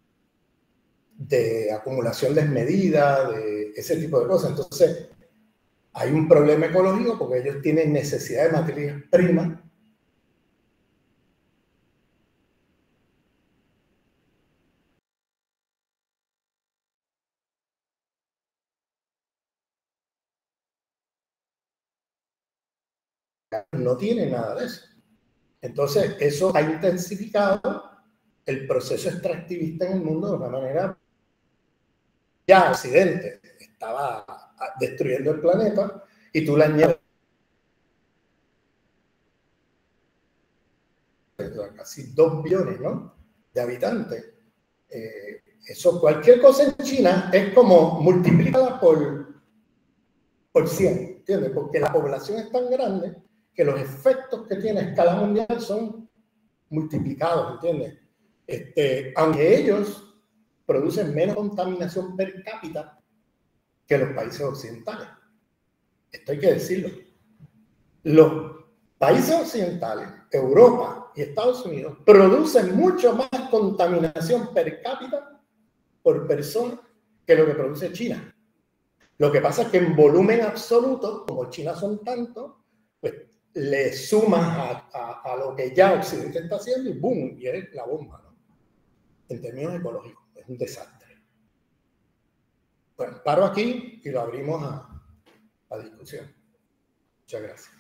de acumulación desmedida, de ese tipo de cosas. Entonces, hay un problema ecológico porque ellos tienen necesidad de materias primas no tiene nada de eso. Entonces, eso ha intensificado el proceso extractivista en el mundo de una manera. Ya Occidente estaba destruyendo el planeta y tú le añades casi 2 billones, ¿no?, de habitantes. Eso, cualquier cosa en China es como multiplicarla por 100, ¿entiendes? Porque la población es tan grande que los efectos que tiene a escala mundial son multiplicados, ¿entiendes? Aunque ellos producen menos contaminación per cápita que los países occidentales. Esto hay que decirlo. Los países occidentales, Europa y Estados Unidos, producen mucho más contaminación per cápita por persona que lo que produce China. Lo que pasa es que en volumen absoluto, como China son tantos, pues le sumas a lo que ya Occidente está haciendo y ¡boom!, y es la bomba, ¿no? En términos ecológicos, es un desastre. Bueno, paro aquí y lo abrimos a discusión. Muchas gracias.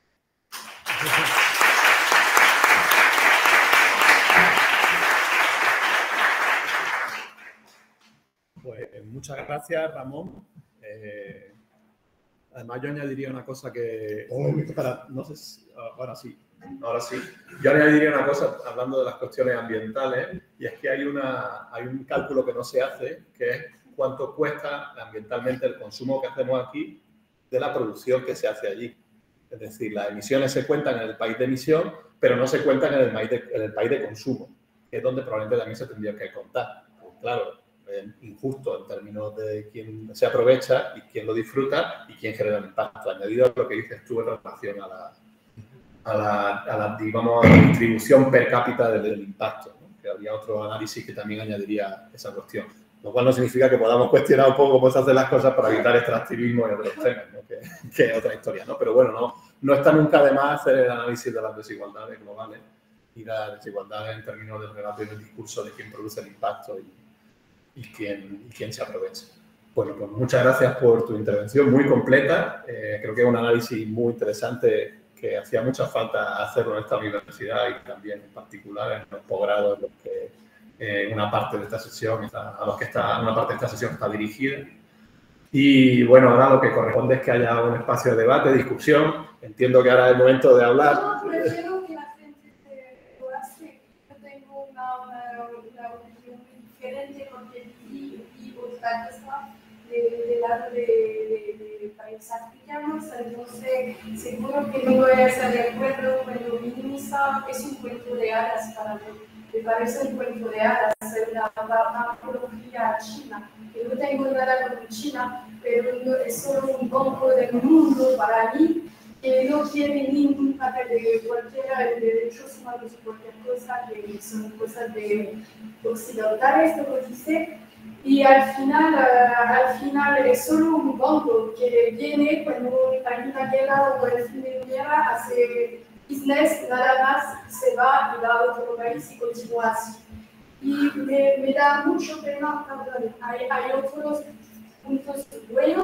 Pues muchas gracias, Ramón. Además, yo añadiría una cosa que... no sé si, ahora sí. Yo añadiría una cosa, hablando de las cuestiones ambientales, y es que hay un cálculo que no se hace, que es cuánto cuesta ambientalmente el consumo que hacemos aquí de la producción que se hace allí. Es decir, las emisiones se cuentan en el país de emisión, pero no se cuentan en el país de consumo, que es donde probablemente también se tendría que contar. Pues, claro, es injusto en términos de quién se aprovecha y quién lo disfruta y quién genera el impacto. Añadido a lo que dices tú en relación a la distribución per cápita del impacto, ¿no? Que habría otro análisis que también añadiría esa cuestión. Lo cual no significa que podamos cuestionar un poco cómo se hacen las cosas para evitar extractivismo y otros temas, ¿no? que es otra historia, ¿no? Pero bueno, no está nunca de más hacer el análisis de las desigualdades globales y las desigualdades en términos del relato y del discurso de quién produce el impacto y quién se aprovecha. Bueno, pues muchas gracias por tu intervención, muy completa. Creo que es un análisis muy interesante que hacía mucha falta hacerlo en esta universidad y también en particular en los posgrados en los que una parte de esta sesión está dirigida. Y bueno, ahora lo que corresponde es que haya un espacio de debate, discusión. Entiendo que ahora es el momento de hablar. No, prefiero que la gente lo hace. Yo tengo una opinión diferente porque vivo otra cosa del lado de países africanos, entonces seguro que no voy a estar de acuerdo cuando minimizamos piensa es un cuento de hadas para mí. Me parece un cuento de hadas, una apología a China. Que no tengo nada con China, pero no, es solo un banco del mundo para mí, que no tiene ningún papel de cualquiera de derechos humanos o cualquier cosa, que son cosas de occidentales, lo que dice. Y al final es solo un banco que viene cuando hay una guerra o el fin de una guerra, hace business, nada más, se va y va a otro país y continúa así. Y me da mucho pena, perdón, hay otros puntos buenos.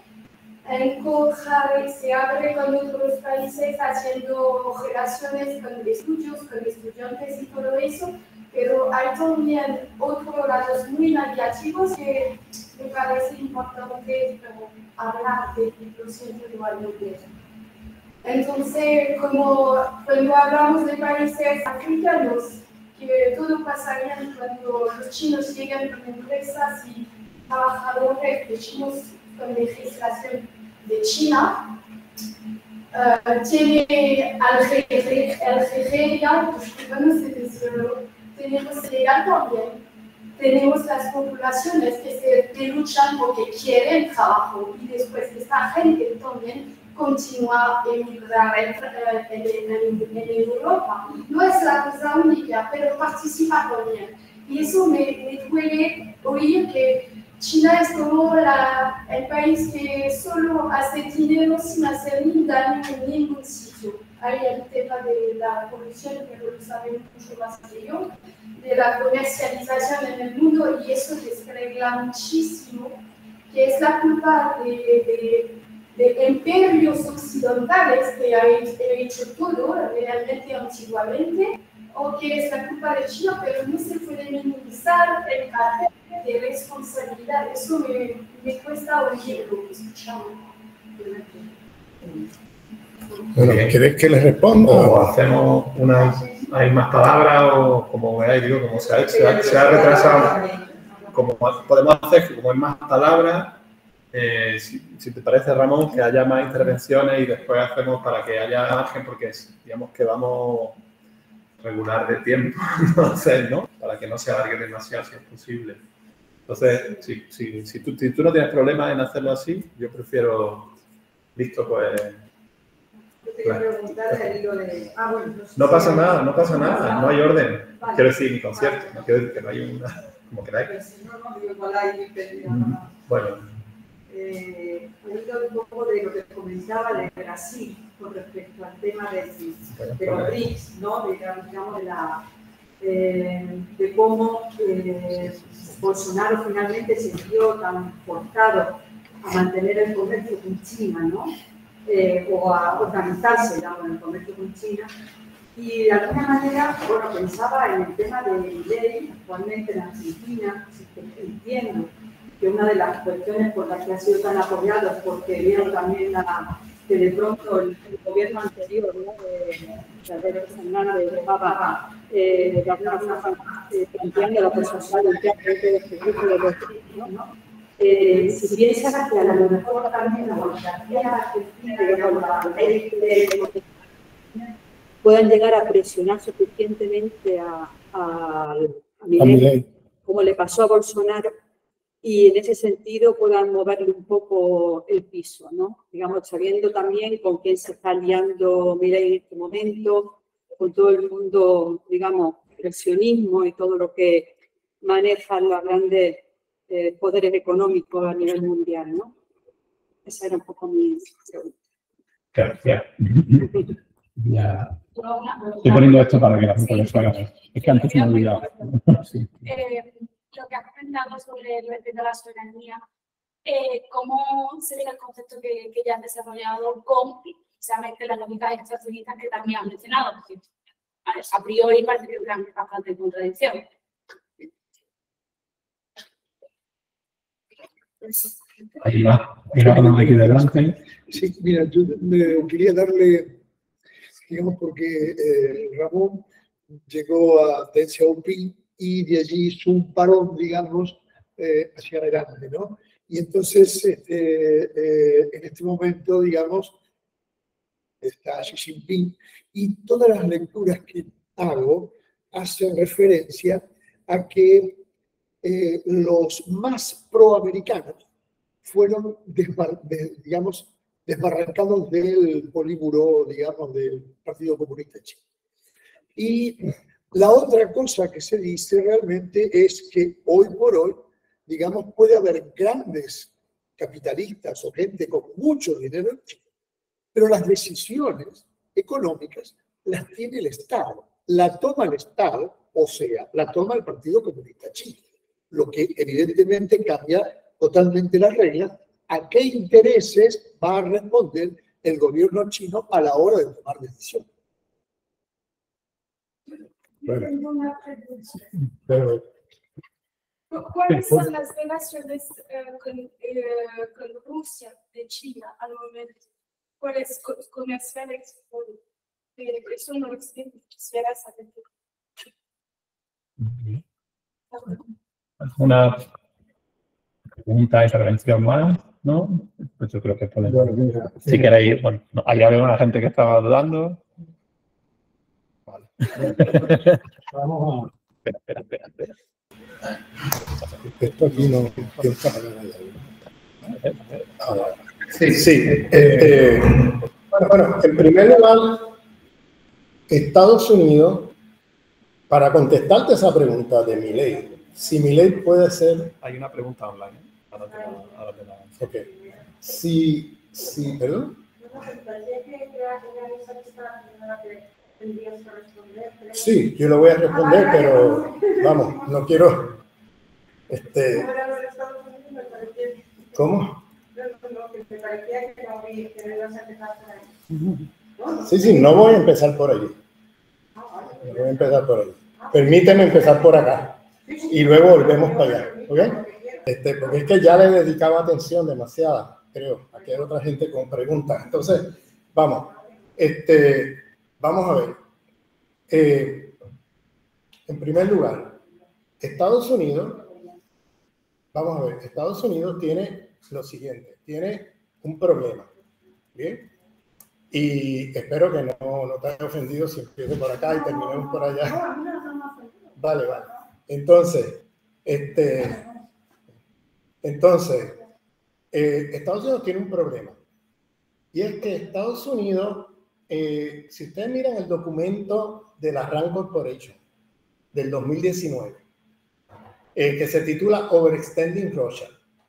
Se abre con otros países haciendo relaciones con estudios, con estudiantes y todo eso, pero hay también otros lados muy negativos que me parece importante hablar de lo siento igualmente. Entonces, como cuando hablamos de países africanos, que todo pasa bien cuando los chinos llegan con empresas y trabajadores de chinos con legislación de China, tiene Algeria, tenemos Senegal también, tenemos las poblaciones que se luchan porque quieren trabajo y después esta gente también continúa a emigrar en Europa. No es la cosa única, pero participa también. Y eso me duele oír que China es como el país que solo hace dinero sin hacer ni daño en ningún sitio. Hay el tema de la corrupción, pero lo saben mucho más que yo, de la comercialización en el mundo, y eso desregla muchísimo, que es la culpa de imperios occidentales que han hecho todo realmente antiguamente, o que es la culpa de China, pero no se puede minimizar el carácter de responsabilidad. Eso me cuesta oír lo que escuchamos. Bueno, ¿quieres que les responda? O hacemos hay más palabras, o como veáis, digo, como se ha retrasado, como podemos hacer que como hay más palabras, si te parece, Ramón, que haya más intervenciones y después hacemos para que haya margen, porque digamos que vamos regular de tiempo, entonces, ¿no? Para que no se alargue demasiado, si es posible. Entonces, si tú no tienes problema en hacerlo así, yo prefiero, listo, pues... No pasa nada, no hay orden. Vale. Quiero decir, mi concierto, no quiero decir que no hay una... como queráis. Bueno. Un poco de lo que comentaba de Brasil con respecto al tema de los BRICS, ¿no? De cómo Bolsonaro finalmente se vio tan forzado a mantener el comercio con China, ¿no? O a organizarse, digamos, en el comercio con China. Y de alguna manera, bueno, pensaba en el tema de Milei, actualmente en Argentina, entiendo que una de las cuestiones por las que ha sido tan apoyado es porque vieron también que de pronto el gobierno anterior, ¿no? de Alberto Fernández, estaba de alguna forma planteando la posibilidad de este grupo de los ¿no? Si piensas que a lo mejor también la oligarquía argentina puedan llegar a presionar suficientemente a Milei, como le pasó a Bolsonaro, y en ese sentido puedan moverle un poco el piso, ¿no? Digamos, sabiendo también con quién se está aliando Milei en este momento, con todo el mundo, digamos, el sionismo y todo lo que manejan los grandes poderes económicos a nivel mundial, ¿no? Esa era un poco mi pregunta. Gracias. Ya. Estoy poniendo esto para que la gente lo haga. Es que antes me he olvidado. Sí. Lo que has comentado sobre de la soberanía, cómo sería el concepto que ya han desarrollado con precisamente las lógicas extraccionistas que también han mencionado, porque a priori parece que hay bastante contradicción. Ahí va, aquí delante. Sí, mira, yo quería darle, digamos, porque Ramón llegó a Deng Xiaoping y de allí hizo un parón, digamos, hacia adelante, ¿no? Y entonces, en este momento, digamos, está Xi Jinping, y todas las lecturas que hago hacen referencia a que los más proamericanos fueron, digamos, desbarrancados del políbulo, digamos, del Partido Comunista Chino. Y la otra cosa que se dice realmente es que hoy por hoy, digamos, puede haber grandes capitalistas o gente con mucho dinero en China, pero las decisiones económicas las tiene el Estado. La toma el Estado, o sea, la toma el Partido Comunista Chino, lo que evidentemente cambia totalmente las reglas. ¿A qué intereses va a responder el gobierno chino a la hora de tomar decisiones? Bueno. Tengo una pregunta. Pero, ¿cuáles son las relaciones con Rusia de China al momento? ¿Cuáles comerciales? Eso no lo sé, quisiera saber. ¿Alguna pregunta, intervención más? ¿No? Pues yo creo que podemos. Si queréis, bueno, ¿hay alguna gente que estaba dudando? Vale. vamos a... Espera. Esto aquí no piensa pagar. Sí. Bueno, en primer lugar, Estados Unidos, para contestarte esa pregunta de Milei, si Milei puede ser... Hay una pregunta online. Ok. Si, perdón. Sí, yo lo voy a responder, pero vamos, no quiero... ¿Cómo? Sí, no voy a empezar por allí. No voy a empezar por allí. Permíteme empezar por acá y luego volvemos para allá, ¿ok? Porque es que ya le he dedicado atención demasiada, creo. Aquí hay otra gente con preguntas. Entonces, vamos a ver. En primer lugar, Estados Unidos tiene lo siguiente, tiene un problema, ¿bien? Y espero que no te haya ofendido si empiezo por acá y terminemos por allá. Vale. Entonces, Estados Unidos tiene un problema. Y es que Estados Unidos, si ustedes miran el documento de la RAND Corporation del 2019, que se titula Overextending Russia,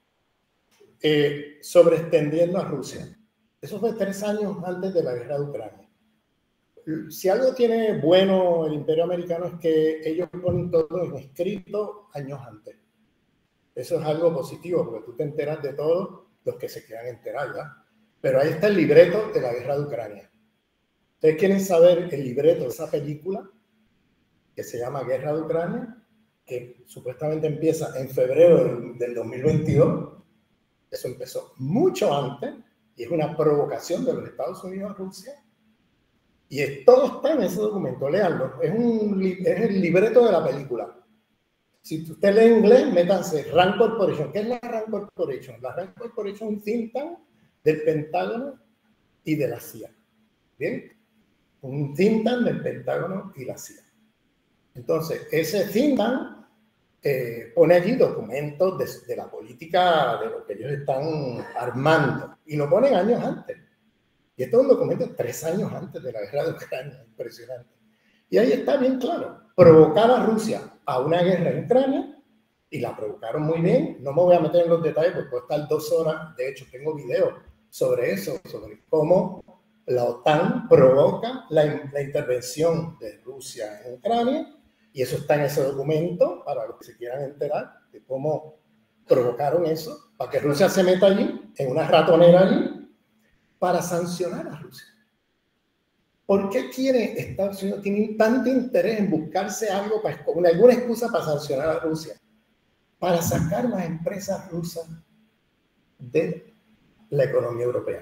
sobreextendiendo a Rusia. Eso fue 3 años antes de la guerra de Ucrania. Si algo tiene bueno el Imperio Americano es que ellos ponen todo en escrito años antes. Eso es algo positivo, porque tú te enteras de todo los que se quieran enterar, ¿verdad? Pero ahí está el libreto de la guerra de Ucrania. ¿Ustedes quieren saber el libreto de esa película que se llama Guerra de Ucrania? Que supuestamente empieza en febrero del 2022. Eso empezó mucho antes y es una provocación de los Estados Unidos a Rusia. Y todo está en ese documento, léanlo. Es el libreto de la película. Si usted lee inglés, métanse RAND Corporation. ¿Qué es la RAND Corporation? La RAND Corporation es un think tank del Pentágono y de la CIA. ¿Bien? Un think tank del Pentágono y la CIA. Entonces, ese think tank pone allí documentos de la política de lo que ellos están armando. Y lo ponen años antes. Y esto es un documento 3 años antes de la guerra de Ucrania. Impresionante. Y ahí está bien claro. Provocar a Rusia a una guerra en Ucrania, y la provocaron muy bien. No me voy a meter en los detalles porque puedo estar 2 horas. De hecho, tengo videos sobre eso, sobre cómo la OTAN provoca la intervención de Rusia en Ucrania. Y eso está en ese documento para los que se quieran enterar de cómo provocaron eso, para que Rusia se meta allí, en una ratonera allí, para sancionar a Rusia. ¿Por qué Estados Unidos tiene tanto interés en buscarse algo, alguna excusa para sancionar a Rusia? Para sacar las empresas rusas de la economía europea.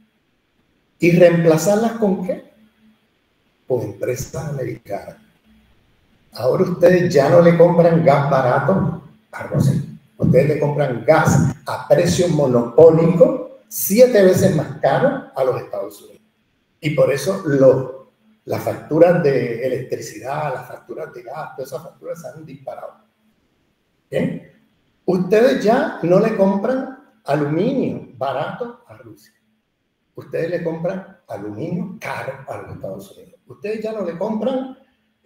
¿Y reemplazarlas con qué? Con empresas americanas. Ahora ustedes ya no le compran gas barato a Rusia. Ustedes le compran gas a precio monopólico 7 veces más caro a los Estados Unidos. Y por eso las facturas de electricidad, las facturas de gas, todas esas facturas se han disparado. ¿Bien? Ustedes ya no le compran aluminio barato a Rusia. Ustedes le compran aluminio caro a los Estados Unidos. Ustedes ya no le compran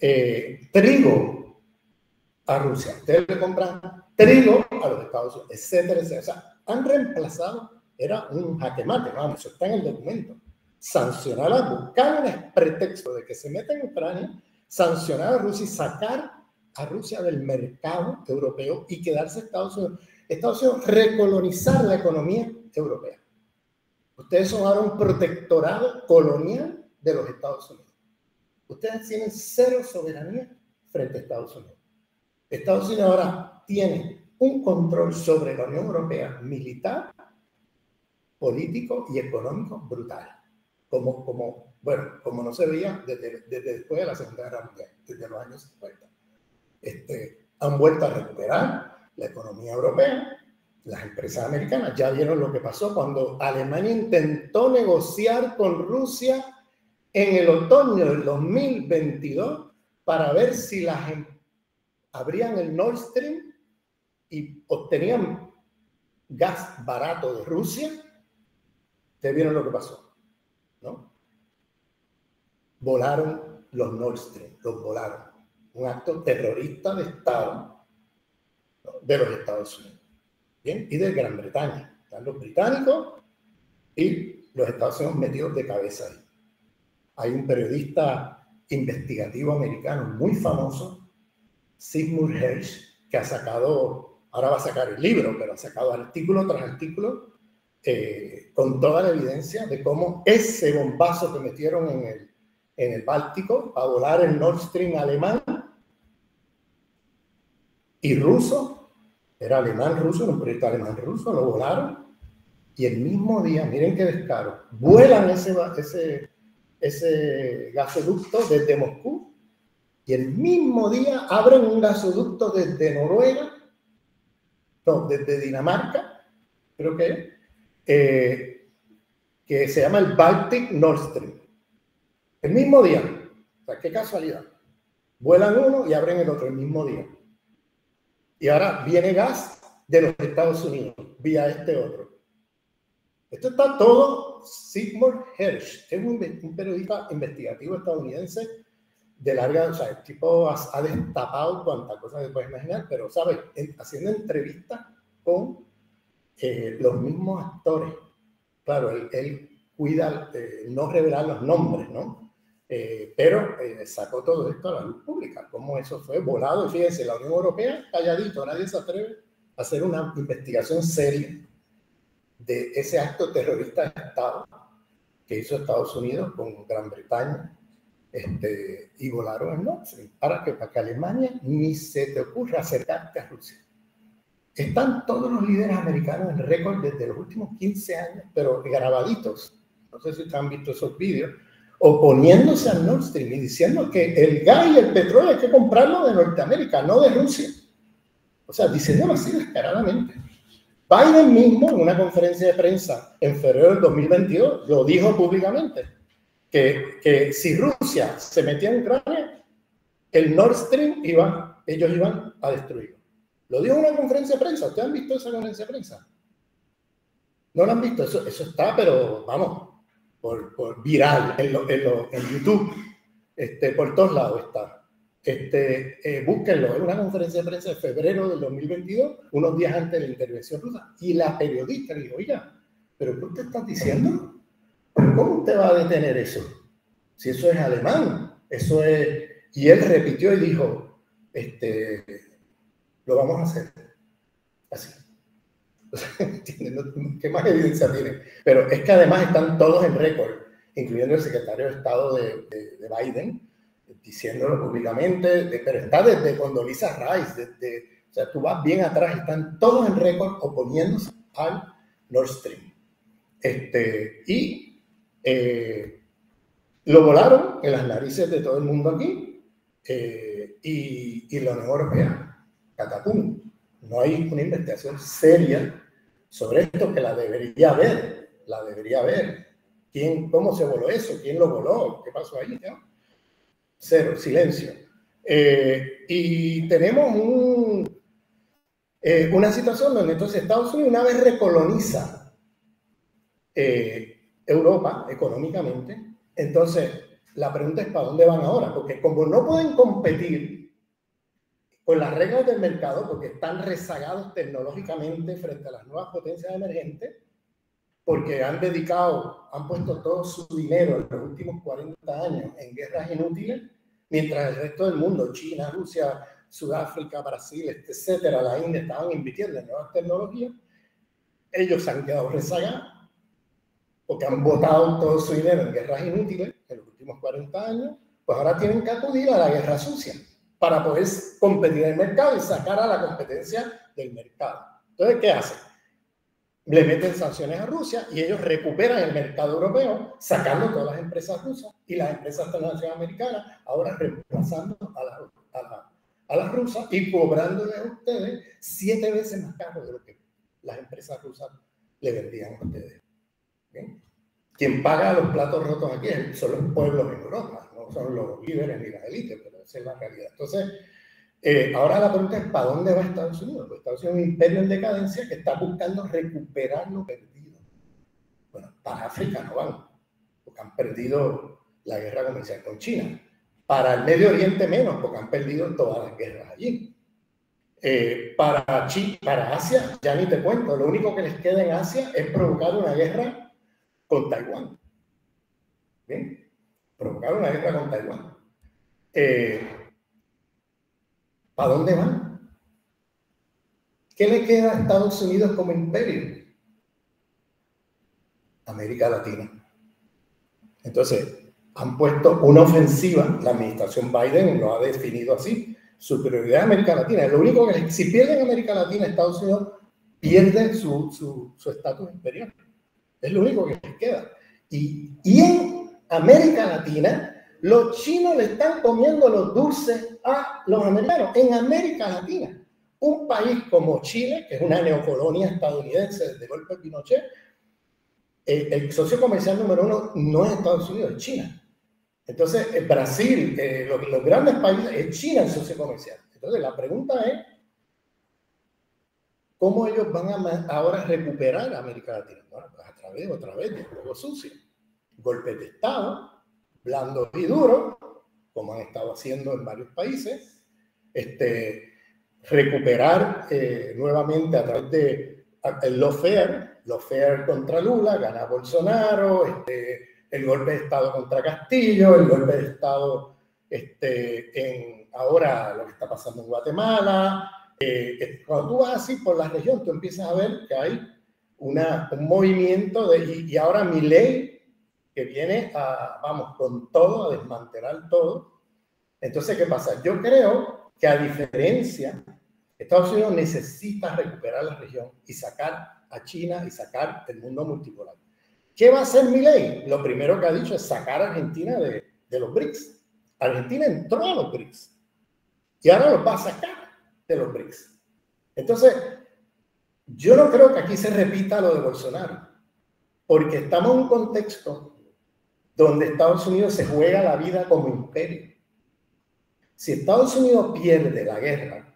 trigo a Rusia. Ustedes le compran trigo a los Estados Unidos, etcétera, etcétera. O sea, han reemplazado, era un jaque mate, vamos, eso está en el documento. Sancionar, buscar un pretexto de que se meta en Ucrania, sancionar a Rusia y sacar a Rusia del mercado europeo y quedarse Estados Unidos. Estados Unidos recolonizar la economía europea. Ustedes son ahora un protectorado colonial de los Estados Unidos. Ustedes tienen cero soberanía frente a Estados Unidos. Estados Unidos ahora tiene un control sobre la Unión Europea militar, político y económico brutal. Como no se veía desde después de la Segunda Guerra Mundial, desde los años 50. Han vuelto a recuperar la economía europea. Las empresas americanas ya vieron lo que pasó cuando Alemania intentó negociar con Rusia en el otoño del 2022 para ver si abrían el Nord Stream y obtenían gas barato de Rusia. Ustedes vieron lo que pasó, ¿no? Volaron los Nord Stream, los volaron. Un acto terrorista de Estado, ¿no?, de los Estados Unidos. ¿Bien? Y de Gran Bretaña. Están los británicos y los Estados Unidos metidos de cabeza ahí. Hay un periodista investigativo americano muy famoso, Seymour Hersh, que ha sacado, ahora va a sacar el libro, pero ha sacado artículo tras artículo con toda la evidencia de cómo ese bombazo que metieron en el Báltico a volar el Nord Stream alemán y ruso, era alemán-ruso, era un proyecto alemán-ruso, lo volaron y el mismo día, miren qué descaro, vuelan ese gasoducto desde Moscú y el mismo día abren un gasoducto desde Noruega, no, desde Dinamarca, creo que se llama el Baltic Nord Stream. El mismo día, o sea, qué casualidad. Vuelan uno y abren el otro el mismo día. Y ahora viene gas de los Estados Unidos vía este otro. Esto está todo. Seymour Hersh es un periodista investigativo estadounidense de larga, o sea, el tipo ha destapado cuantas cosas se puede imaginar, pero, ¿sabes? Haciendo entrevistas con los mismos actores. Claro, él cuida no revelar los nombres, ¿no? Pero sacó todo esto a la luz pública, cómo eso fue volado. Y fíjense, la Unión Europea, calladito, nadie se atreve a hacer una investigación seria de ese acto terrorista de Estado que hizo Estados Unidos con Gran Bretaña, y volaron el Nord Stream para que Alemania ni se te ocurra acercarte a Rusia. Están todos los líderes americanos en récord desde los últimos 15 años, pero grabaditos. No sé si ustedes han visto esos vídeos, oponiéndose al Nord Stream y diciendo que el gas y el petróleo hay que comprarlo de Norteamérica, no de Rusia. O sea, diciéndolo así descaradamente. Biden mismo, en una conferencia de prensa en febrero del 2022, lo dijo públicamente, que si Rusia se metía en Ucrania, el Nord Stream ellos iban a destruirlo. Lo dijo en una conferencia de prensa. ¿Ustedes han visto esa conferencia de prensa? ¿No lo han visto? Eso está, pero vamos, por viral en YouTube, por todos lados está. Búsquenlo, es una conferencia de prensa de febrero del 2022, unos días antes de la intervención rusa, y la periodista le dijo: oiga, ¿pero qué usted está diciendo? ¿Cómo usted va a detener eso? Si eso es alemán, eso es... Y él repitió y dijo, lo vamos a hacer así. ¿Qué más evidencia tiene? Pero es que además están todos en récord, incluyendo el secretario de Estado de Biden, diciéndolo públicamente, pero está desde Condoleezza Rice, o sea, tú vas bien atrás, están todos en récord oponiéndose al Nord Stream. Lo volaron en las narices de todo el mundo aquí, y la Unión Europea, catapum. No hay una investigación seria sobre esto, que la debería haber, ¿Cómo se voló eso? ¿Quién lo voló? ¿Qué pasó ahí? ¿No? Cero, silencio. Y tenemos una situación donde entonces Estados Unidos, una vez recoloniza Europa económicamente, entonces la pregunta es ¿para dónde van ahora? Porque como no pueden competir con las reglas del mercado, porque están rezagados tecnológicamente frente a las nuevas potencias emergentes, porque han puesto todo su dinero en los últimos 40 años en guerras inútiles, mientras el resto del mundo, China, Rusia, Sudáfrica, Brasil, etcétera, la India, estaban invirtiendo en nuevas tecnologías. Ellos se han quedado rezagados porque han botado todo su dinero en guerras inútiles en los últimos 40 años, pues ahora tienen que acudir a la guerra sucia para poder competir en el mercado y sacar a la competencia del mercado. Entonces, ¿qué hacen? Le meten sanciones a Rusia y ellos recuperan el mercado europeo sacando todas las empresas rusas y las empresas transnacionales americanas, ahora reemplazando a las rusas y cobrándoles a ustedes 7 veces más caro de lo que las empresas rusas le vendían a ustedes. ¿Bien? Quien paga los platos rotos aquí son los pueblos en Europa, no son los líderes ni las élites, pero esa es la realidad. Entonces, ahora la pregunta es ¿para dónde va Estados Unidos? Pues Estados Unidos es un imperio en decadencia que está buscando recuperar lo perdido. Bueno, para África no van, porque han perdido la guerra comercial con China. Para el Medio Oriente menos, porque han perdido todas las guerras allí. Para Asia, ya ni te cuento, lo único que les queda en Asia es provocar una guerra con Taiwán. ¿Bien? Provocar una guerra con Taiwán. ¿Para dónde van? ¿Qué le queda a Estados Unidos como imperio? América Latina. Entonces, han puesto una ofensiva, la administración Biden lo ha definido así, su prioridad es América Latina. Lo único que si pierden América Latina, Estados Unidos pierde su estatus imperial. Es lo único que les queda. Y en América Latina, los chinos le están comiendo los dulces a los americanos. En América Latina, un país como Chile, que es una neocolonia estadounidense desde el golpe de Pinochet, el socio comercial número 1 no es Estados Unidos, es China. Entonces, Brasil, los grandes países, es China el socio comercial. Entonces, la pregunta es, ¿cómo ellos van a ahora recuperar América Latina? Bueno, pues otra vez de juego sucio. Golpes de Estado, blandos y duros, como han estado haciendo en varios países. Recuperar nuevamente a través de el lawfare contra Lula, gana Bolsonaro, el golpe de Estado contra Castillo, el golpe de Estado ahora lo que está pasando en Guatemala. Cuando tú vas así por la región, tú empiezas a ver que hay un movimiento y ahora Milei que viene vamos, con todo, a desmantelar todo. Entonces, ¿qué pasa? Yo creo que a diferencia, Estados Unidos necesita recuperar la región y sacar a China y sacar el mundo multipolar. ¿Qué va a hacer Milei? Lo primero que ha dicho es sacar a Argentina de los BRICS. Argentina entró a los BRICS y ahora los va a sacar de los BRICS. Entonces, yo no creo que aquí se repita lo de Bolsonaro, porque estamos en un contexto donde Estados Unidos se juega la vida como imperio. Si Estados Unidos pierde la guerra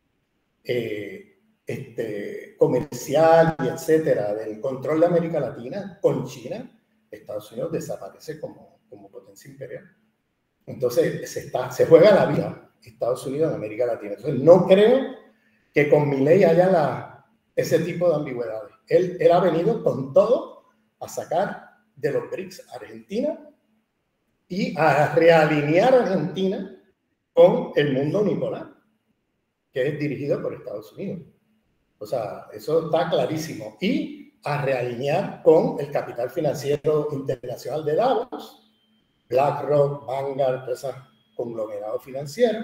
comercial y etcétera del control de América Latina con China, Estados Unidos desaparece como potencia imperial. Entonces se juega la vida Estados Unidos en América Latina. Entonces no creo que con Milei haya ese tipo de ambigüedades. Él ha venido con todo a sacar de los BRICS a Argentina y a realinear a Argentina con el mundo unipolar, que es dirigido por Estados Unidos. O sea, eso está clarísimo. Y a realinear con el capital financiero internacional de Davos, BlackRock, Vanguard, todos esos conglomerados financieros,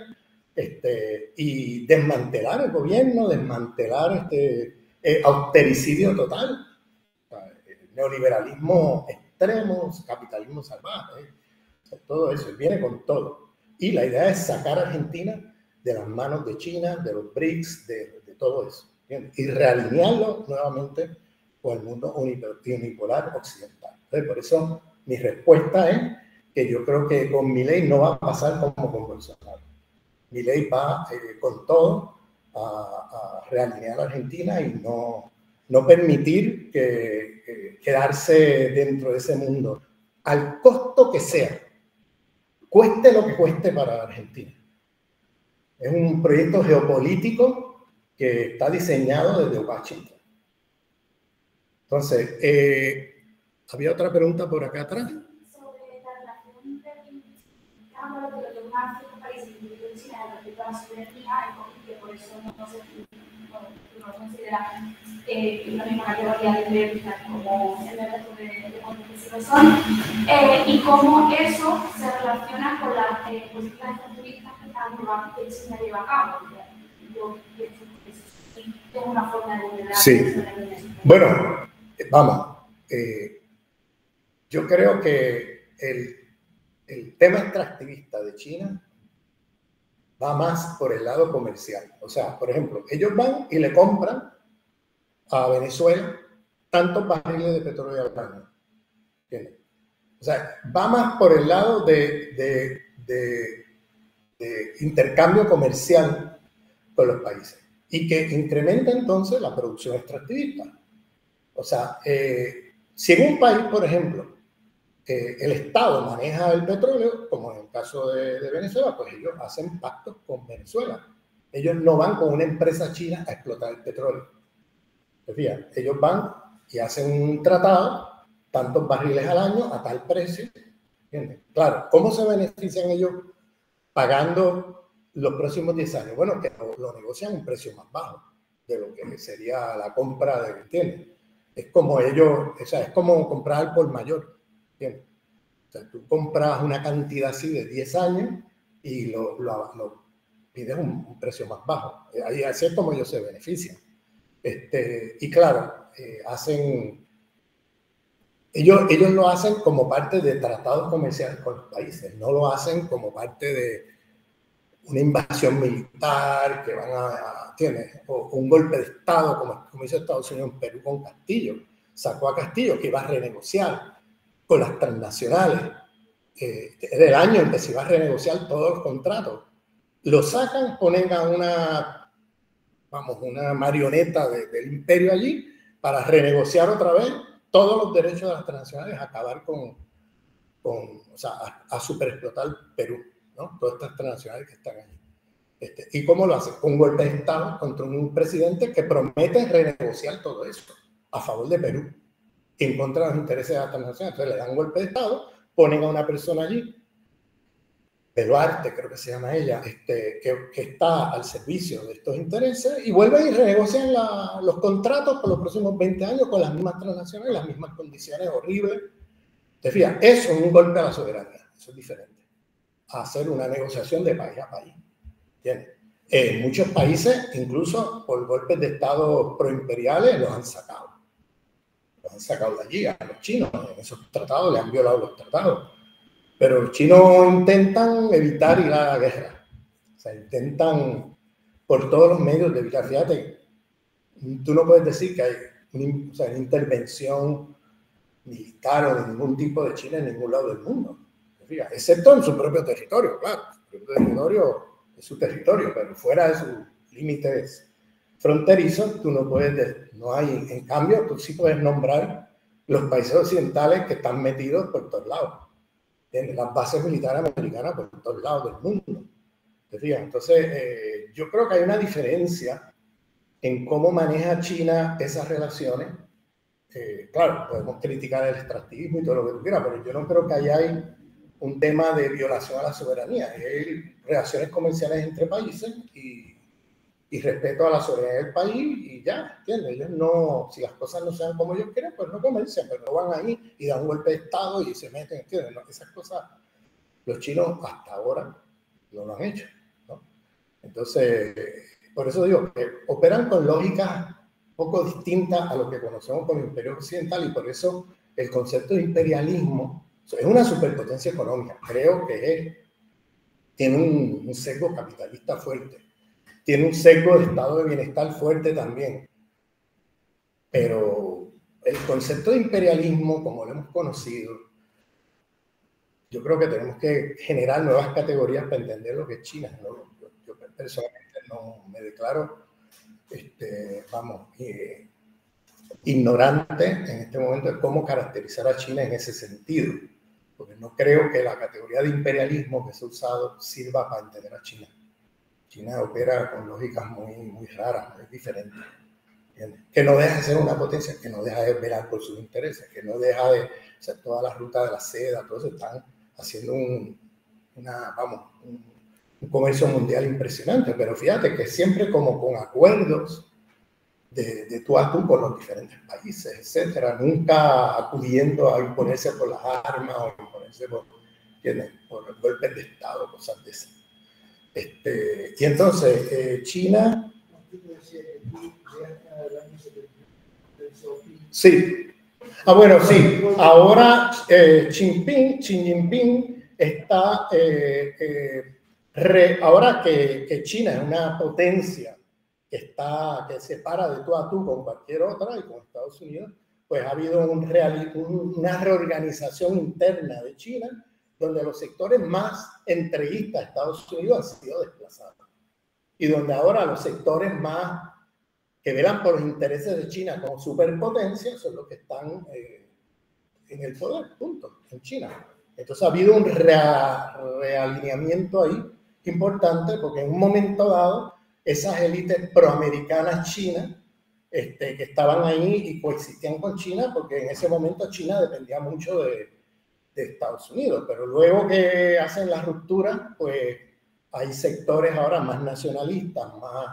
y desmantelar el gobierno, desmantelar austericidio total, neoliberalismo extremo, capitalismo salvaje, todo eso, viene con todo. Y la idea es sacar a Argentina de las manos de China, de los BRICS, de todo eso, ¿entiendes? Y realinearlo nuevamente con el mundo unipolar occidental. Entonces, por eso mi respuesta es que yo creo que con Milei no va a pasar como con Bolsonaro. Milei va con todo a realinear a Argentina y no permitir quedarse dentro de ese mundo, al costo que sea, cueste lo que cueste para Argentina. Es un proyecto geopolítico que está diseñado desde Washington. Entonces, había otra pregunta por acá atrás. Sobre la relación de los demás países, incluyendo China, respecto a la soberanía, y que por eso no se considera la misma categoría de prioridad como el resto de países que lo son, y cómo eso se relaciona con las políticas extractivistas que China lleva a cabo. Yo pienso que eso es una forma de vulnerar la soberanía. Bueno, vamos, yo creo que el tema extractivista de China va más por el lado comercial. O sea, por ejemplo, ellos van y le compran a Venezuela tantos barriles de petróleo al año. ¿Entiendes? O sea, va más por el lado de intercambio comercial con los países y que incrementa entonces la producción extractivista. O sea, si en un país, por ejemplo, el Estado maneja el petróleo, como en el caso de Venezuela, pues ellos hacen pactos con Venezuela. Ellos no van con una empresa china a explotar el petróleo. Fíjate, ellos van y hacen un tratado, tantos barriles al año, a tal precio. ¿Entiendes? Claro, ¿cómo se benefician ellos pagando los próximos 10 años? Bueno, que lo negocian a un precio más bajo de lo que sería la compra de, ¿entiendes? Es como ellos, o sea, es como comprar al por mayor, ¿entiendes? O sea, tú compras una cantidad así de 10 años y lo pides un precio más bajo. Ahí así es como ellos se benefician. Y claro, ellos lo hacen como parte de tratados comerciales con los países, no lo hacen como parte de una invasión militar que van ¿tienes? O un golpe de Estado, como hizo Estados Unidos en Perú con Castillo. Sacó a Castillo, que iba a renegociar con las transnacionales. Era el año en que se iba a renegociar todos los contratos. Lo sacan, ponen a una marioneta del imperio allí para renegociar otra vez todos los derechos de las transnacionales, acabar o sea, a superexplotar Perú, ¿no? Todas estas transnacionales que están allí. ¿Y cómo lo hacen? Un golpe de Estado contra un presidente que promete renegociar todo eso a favor de Perú, en contra de los intereses de las transnacionales. Entonces le dan un golpe de Estado, ponen a una persona allí, Beluarte, creo que se llama ella, que está al servicio de estos intereses, y vuelven y renegocian los contratos por los próximos 20 años con las mismas transnacionales, las mismas condiciones horribles. Te fijas, eso es un golpe a la soberanía, eso es diferente a hacer una negociación de país a país. ¿Entiendes? En muchos países, incluso por golpes de Estado proimperiales, los han sacado. Los han sacado de allí, a los chinos, en esos tratados, le han violado los tratados. Pero los chinos intentan evitar ir a la guerra. O sea, intentan por todos los medios de evitar. Fíjate, tú no puedes decir que hay una intervención militar o de ningún tipo de China en ningún lado del mundo. Fíjate, excepto en su propio territorio, claro. Su propio territorio es su territorio, pero fuera de sus límites fronterizos, tú no puedes, no hay. En cambio, tú sí puedes nombrar los países occidentales que están metidos por todos lados. En las bases militares americanas por todos lados del mundo. ¿Te fijas? Entonces, yo creo que hay una diferencia en cómo maneja China esas relaciones. Claro, podemos criticar el extractivismo y todo lo que tú quieras, pero yo no creo que haya un tema de violación a la soberanía. Hay relaciones comerciales entre países y respeto a la soberanía del país y ya, ¿entiendes? Ellos no, si las cosas no sean como ellos quieren, pues no comercian, pero no van ahí y dan un golpe de Estado y se meten, ¿entiendes? No, esas cosas los chinos hasta ahora no lo han hecho, ¿no? Entonces, por eso digo que operan con lógicas un poco distintas a lo que conocemos como imperio occidental, y por eso el concepto de imperialismo es una superpotencia económica. Creo que tiene un sesgo capitalista fuerte. Tiene un sesgo de estado de bienestar fuerte también. Pero el concepto de imperialismo, como lo hemos conocido, yo creo que tenemos que generar nuevas categorías para entender lo que es China, ¿no? Yo personalmente no me declaro, ignorante en este momento de cómo caracterizar a China en ese sentido, porque no creo que la categoría de imperialismo que se ha usado sirva para entender a China. China opera con lógicas muy raras, muy diferentes, ¿entiendes? Que no deja de ser una potencia, que no deja de velar por sus intereses, que no deja de hacer toda la ruta de la seda, todo eso están haciendo un comercio mundial impresionante, pero fíjate que siempre como con acuerdos de tú a tú con los diferentes países, etcétera, nunca acudiendo a imponerse por las armas o imponerse por golpes de Estado, cosas de esas. Y entonces, China... Sí. Ah, bueno, sí. Ahora Xi Jinping está... ahora que China es una potencia que se para de tú a tú con cualquier otra y con Estados Unidos, pues ha habido una reorganización interna de China donde los sectores más entreguistas a Estados Unidos han sido desplazados y donde ahora los sectores más que velan por los intereses de China como superpotencia son los que están en el poder, punto, en China. Entonces ha habido un realineamiento ahí importante porque en un momento dado esas élites proamericanas chinas que estaban ahí y coexistían con China, porque en ese momento China dependía mucho de Estados Unidos, pero luego que hacen la ruptura, pues hay sectores ahora más nacionalistas,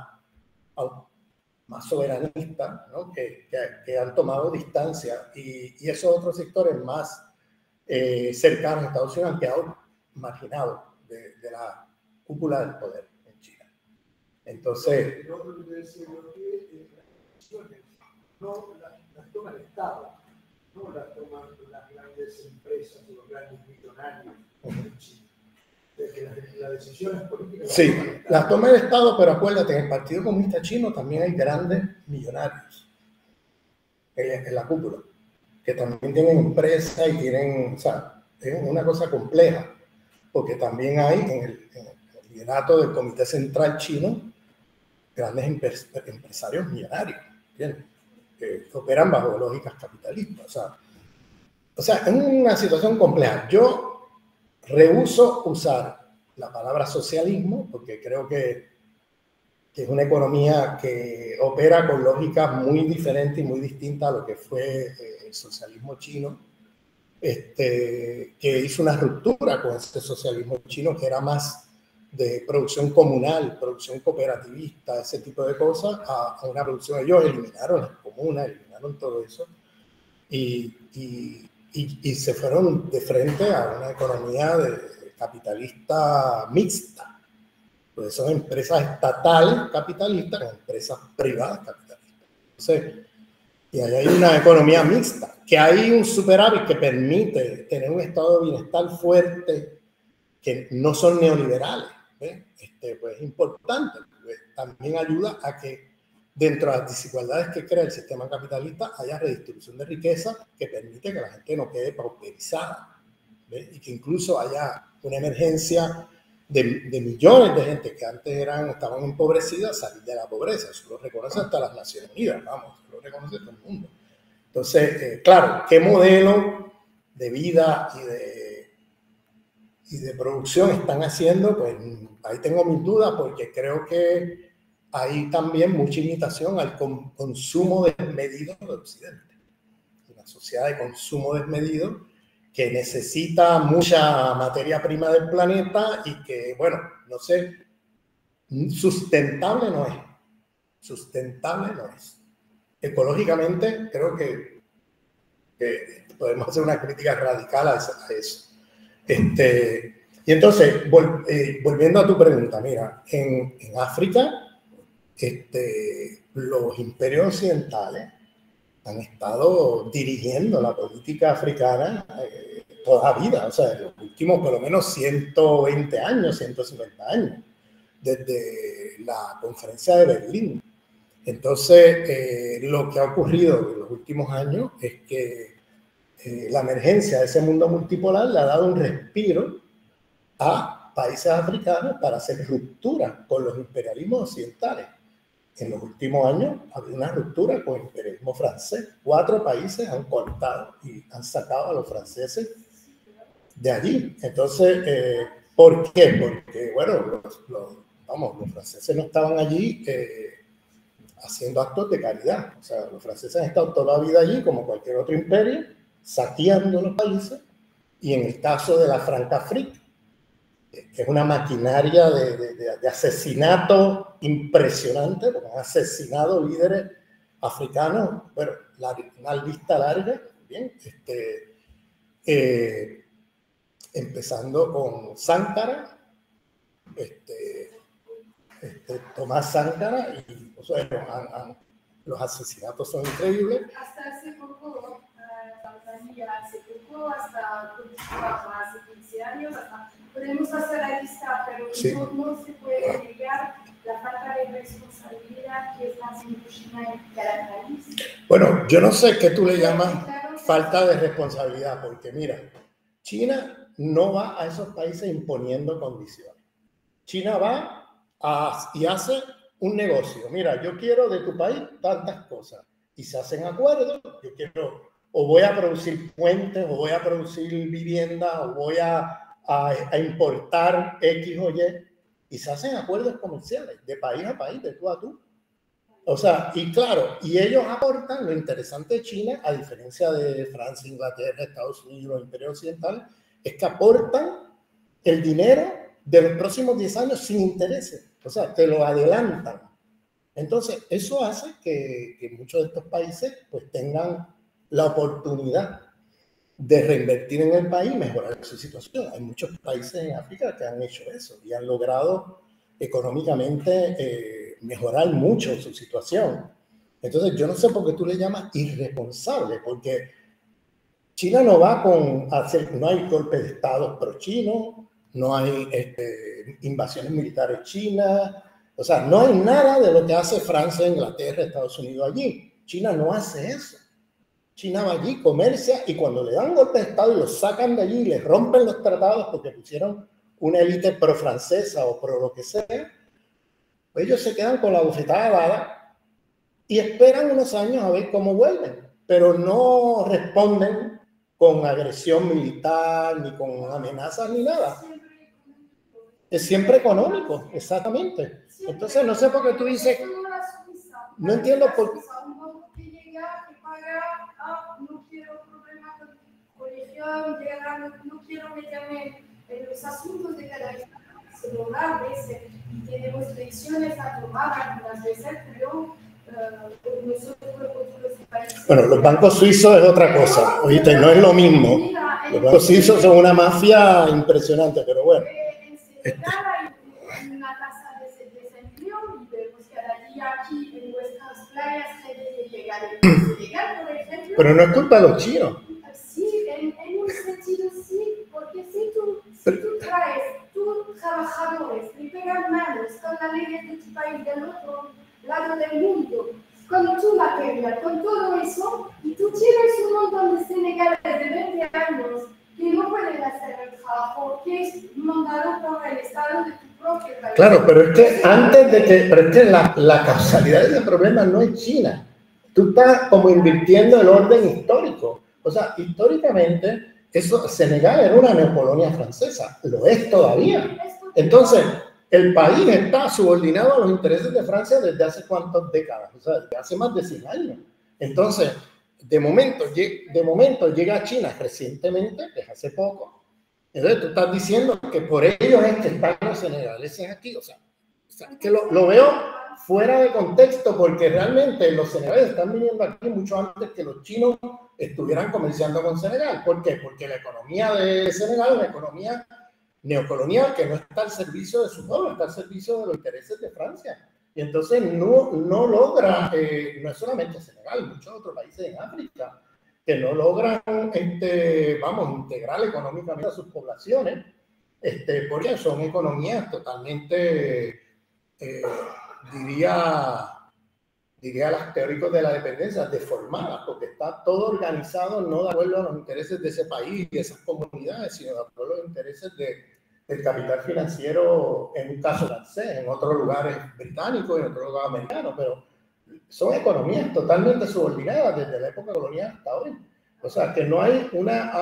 más soberanistas, ¿no? que han tomado distancia y esos otros sectores más cercanos a Estados Unidos han quedado marginados de la cúpula del poder en China. Entonces... No las toma el Estado, no las toman las grandes empresas o los grandes millonarios en China. Las decisiones políticas... Sí, las toma el Estado, pero acuérdate, en el Partido Comunista Chino también hay grandes millonarios en la cúpula, que también tienen empresas y tienen, o sea, es una cosa compleja, porque también hay en el liderato del Comité Central Chino grandes empresarios millonarios, ¿entiendes? Que operan bajo lógicas capitalistas. O sea, es una situación compleja. Yo rehúso usar la palabra socialismo porque creo que es una economía que opera con lógicas muy diferentes y muy distintas a lo que fue el socialismo chino, que hizo una ruptura con este socialismo chino que era más de producción comunal, producción cooperativista, ese tipo de cosas, a una producción. Ellos eliminaron las comunas, eliminaron todo eso y se fueron de frente a una economía capitalista mixta. Pues son empresas estatales capitalistas con empresas privadas capitalistas. Entonces, y ahí hay una economía mixta, que hay un superávit que permite tener un estado de bienestar fuerte, que no son neoliberales. Pues es importante, también ayuda a que dentro de las desigualdades que crea el sistema capitalista haya redistribución de riqueza que permite que la gente no quede pauperizada, y que incluso haya una emergencia de millones de gente que antes estaban empobrecidas, salir de la pobreza. Eso lo reconoce hasta las Naciones Unidas, vamos, eso lo reconoce todo el mundo. Entonces, claro, ¿qué modelo de vida y de producción están haciendo? Pues ahí tengo mis dudas porque creo que hay también mucha imitación al consumo desmedido de Occidente. Una sociedad de consumo desmedido que necesita mucha materia prima del planeta y que, bueno, no sé, sustentable no es. Sustentable no es. Ecológicamente creo que podemos hacer una crítica radical a eso. Y entonces, volviendo a tu pregunta, mira, en África, los imperios occidentales han estado dirigiendo la política africana toda la vida, o sea, en los últimos por lo menos 120 años, 150 años, desde la conferencia de Berlín. Entonces, lo que ha ocurrido en los últimos años es que la emergencia de ese mundo multipolar le ha dado un respiro a países africanos para hacer ruptura con los imperialismos occidentales. En los últimos años ha habido una ruptura con el imperialismo francés. 4 países han cortado y han sacado a los franceses de allí. Entonces, ¿por qué? Porque, bueno, los franceses no estaban allí haciendo actos de caridad. O sea, los franceses han estado toda la vida allí, como cualquier otro imperio, saqueando los países. Y en el caso de la Francafrique, que es una maquinaria de asesinato impresionante, porque han asesinado líderes africanos, bueno, una lista larga, bien, empezando con Sankara, Tomás Sankara, y o sea, los asesinatos son increíbles. Hasta hace poco, hasta hace 15 años, podemos hacer la lista, pero sí, no se puede negar la falta de responsabilidad que está haciendo China en cada país. Bueno, yo no sé qué tú le llamas falta de responsabilidad, porque mira, China no va a esos países imponiendo condiciones. China va y hace un negocio. Mira, yo quiero de tu país tantas cosas. Y se hacen acuerdos. Yo quiero, o voy a producir puentes, o voy a producir viviendas, o voy a importar X o Y. Y se hacen acuerdos comerciales de país a país, de tú a tú. O sea, y claro, y ellos aportan, lo interesante de China, a diferencia de Francia, Inglaterra, Estados Unidos, los imperios occidentales, es que aportan el dinero de los próximos 10 años sin intereses. O sea, te lo adelantan. Entonces, eso hace que muchos de estos países pues tengan la oportunidad de reinvertir en el país y mejorar su situación. Hay muchos países en África que han hecho eso y han logrado económicamente mejorar mucho su situación. Entonces, yo no sé por qué tú le llamas irresponsable, porque China no va no hay golpes de Estado pro-chinos, no hay invasiones militares chinas, o sea, no hay nada de lo que hace Francia, Inglaterra, Estados Unidos allí. China no hace eso. China va allí, comercia, y cuando le dan golpe de Estado y los sacan de allí y les rompen los tratados porque pusieron una élite pro-francesa o pro lo que sea, pues ellos se quedan con la bofetada dada y esperan unos años a ver cómo vuelven, pero no responden con agresión militar, ni con amenazas, ni nada. Es siempre económico, exactamente. Entonces, no sé por qué tú dices, no entiendo por qué. No quiero problemas con colección, no quiero meterme en los asuntos de cada celular, y tenemos decisiones a tomar algunas veces, pero nosotros otros países... Bueno, los bancos suizos es otra cosa, oíste, no es lo mismo. Los bancos suizos son una mafia impresionante, pero bueno. En Senegal hay una tasa de desempleo y vemos cada día aquí en nuestras playas gente que llega de Senegal, por ejemplo. Pero no es culpa de los chinos. Sí, en un sentido sí, porque si tú traes tus trabajadores, le pegan manos con las leyes de tu país del otro lado del mundo, con tu material, con todo eso, y tú tienes un montón de senegaleses de 20 años que no pueden hacer el trabajo que es mandado por el Estado de tu propio país. Claro, pero es que antes de que, pero es que la causalidad de ese problema no es China. Tú estás como invirtiendo el orden histórico. O sea, históricamente, Senegal era una neocolonia francesa, lo es todavía. Entonces, el país está subordinado a los intereses de Francia desde hace cuántas décadas, o sea, desde hace más de 100 años. Entonces, de momento llega a China recientemente, desde hace poco. Entonces, tú estás diciendo que por ellos es que están los senegaleses aquí. O sea que lo veo fuera de contexto, porque realmente los senegaleses están viniendo aquí mucho antes que los chinos estuvieran comerciando con Senegal. ¿Por qué? Porque la economía de Senegal es una economía neocolonial que no está al servicio de su pueblo, está al servicio de los intereses de Francia. Y entonces no logra, no es solamente Senegal, muchos otros países en África, que no logran, integrar económicamente a sus poblaciones, porque son economías totalmente, diría, diría los teóricos de la dependencia, deformadas, porque está todo organizado no de acuerdo a los intereses de ese país, de esas comunidades, sino de acuerdo a los intereses del capital financiero, en un caso francés, en otros lugares británicos, en otros lugares americanos, pero son economías totalmente subordinadas desde la época colonial hasta hoy. O sea, que no hay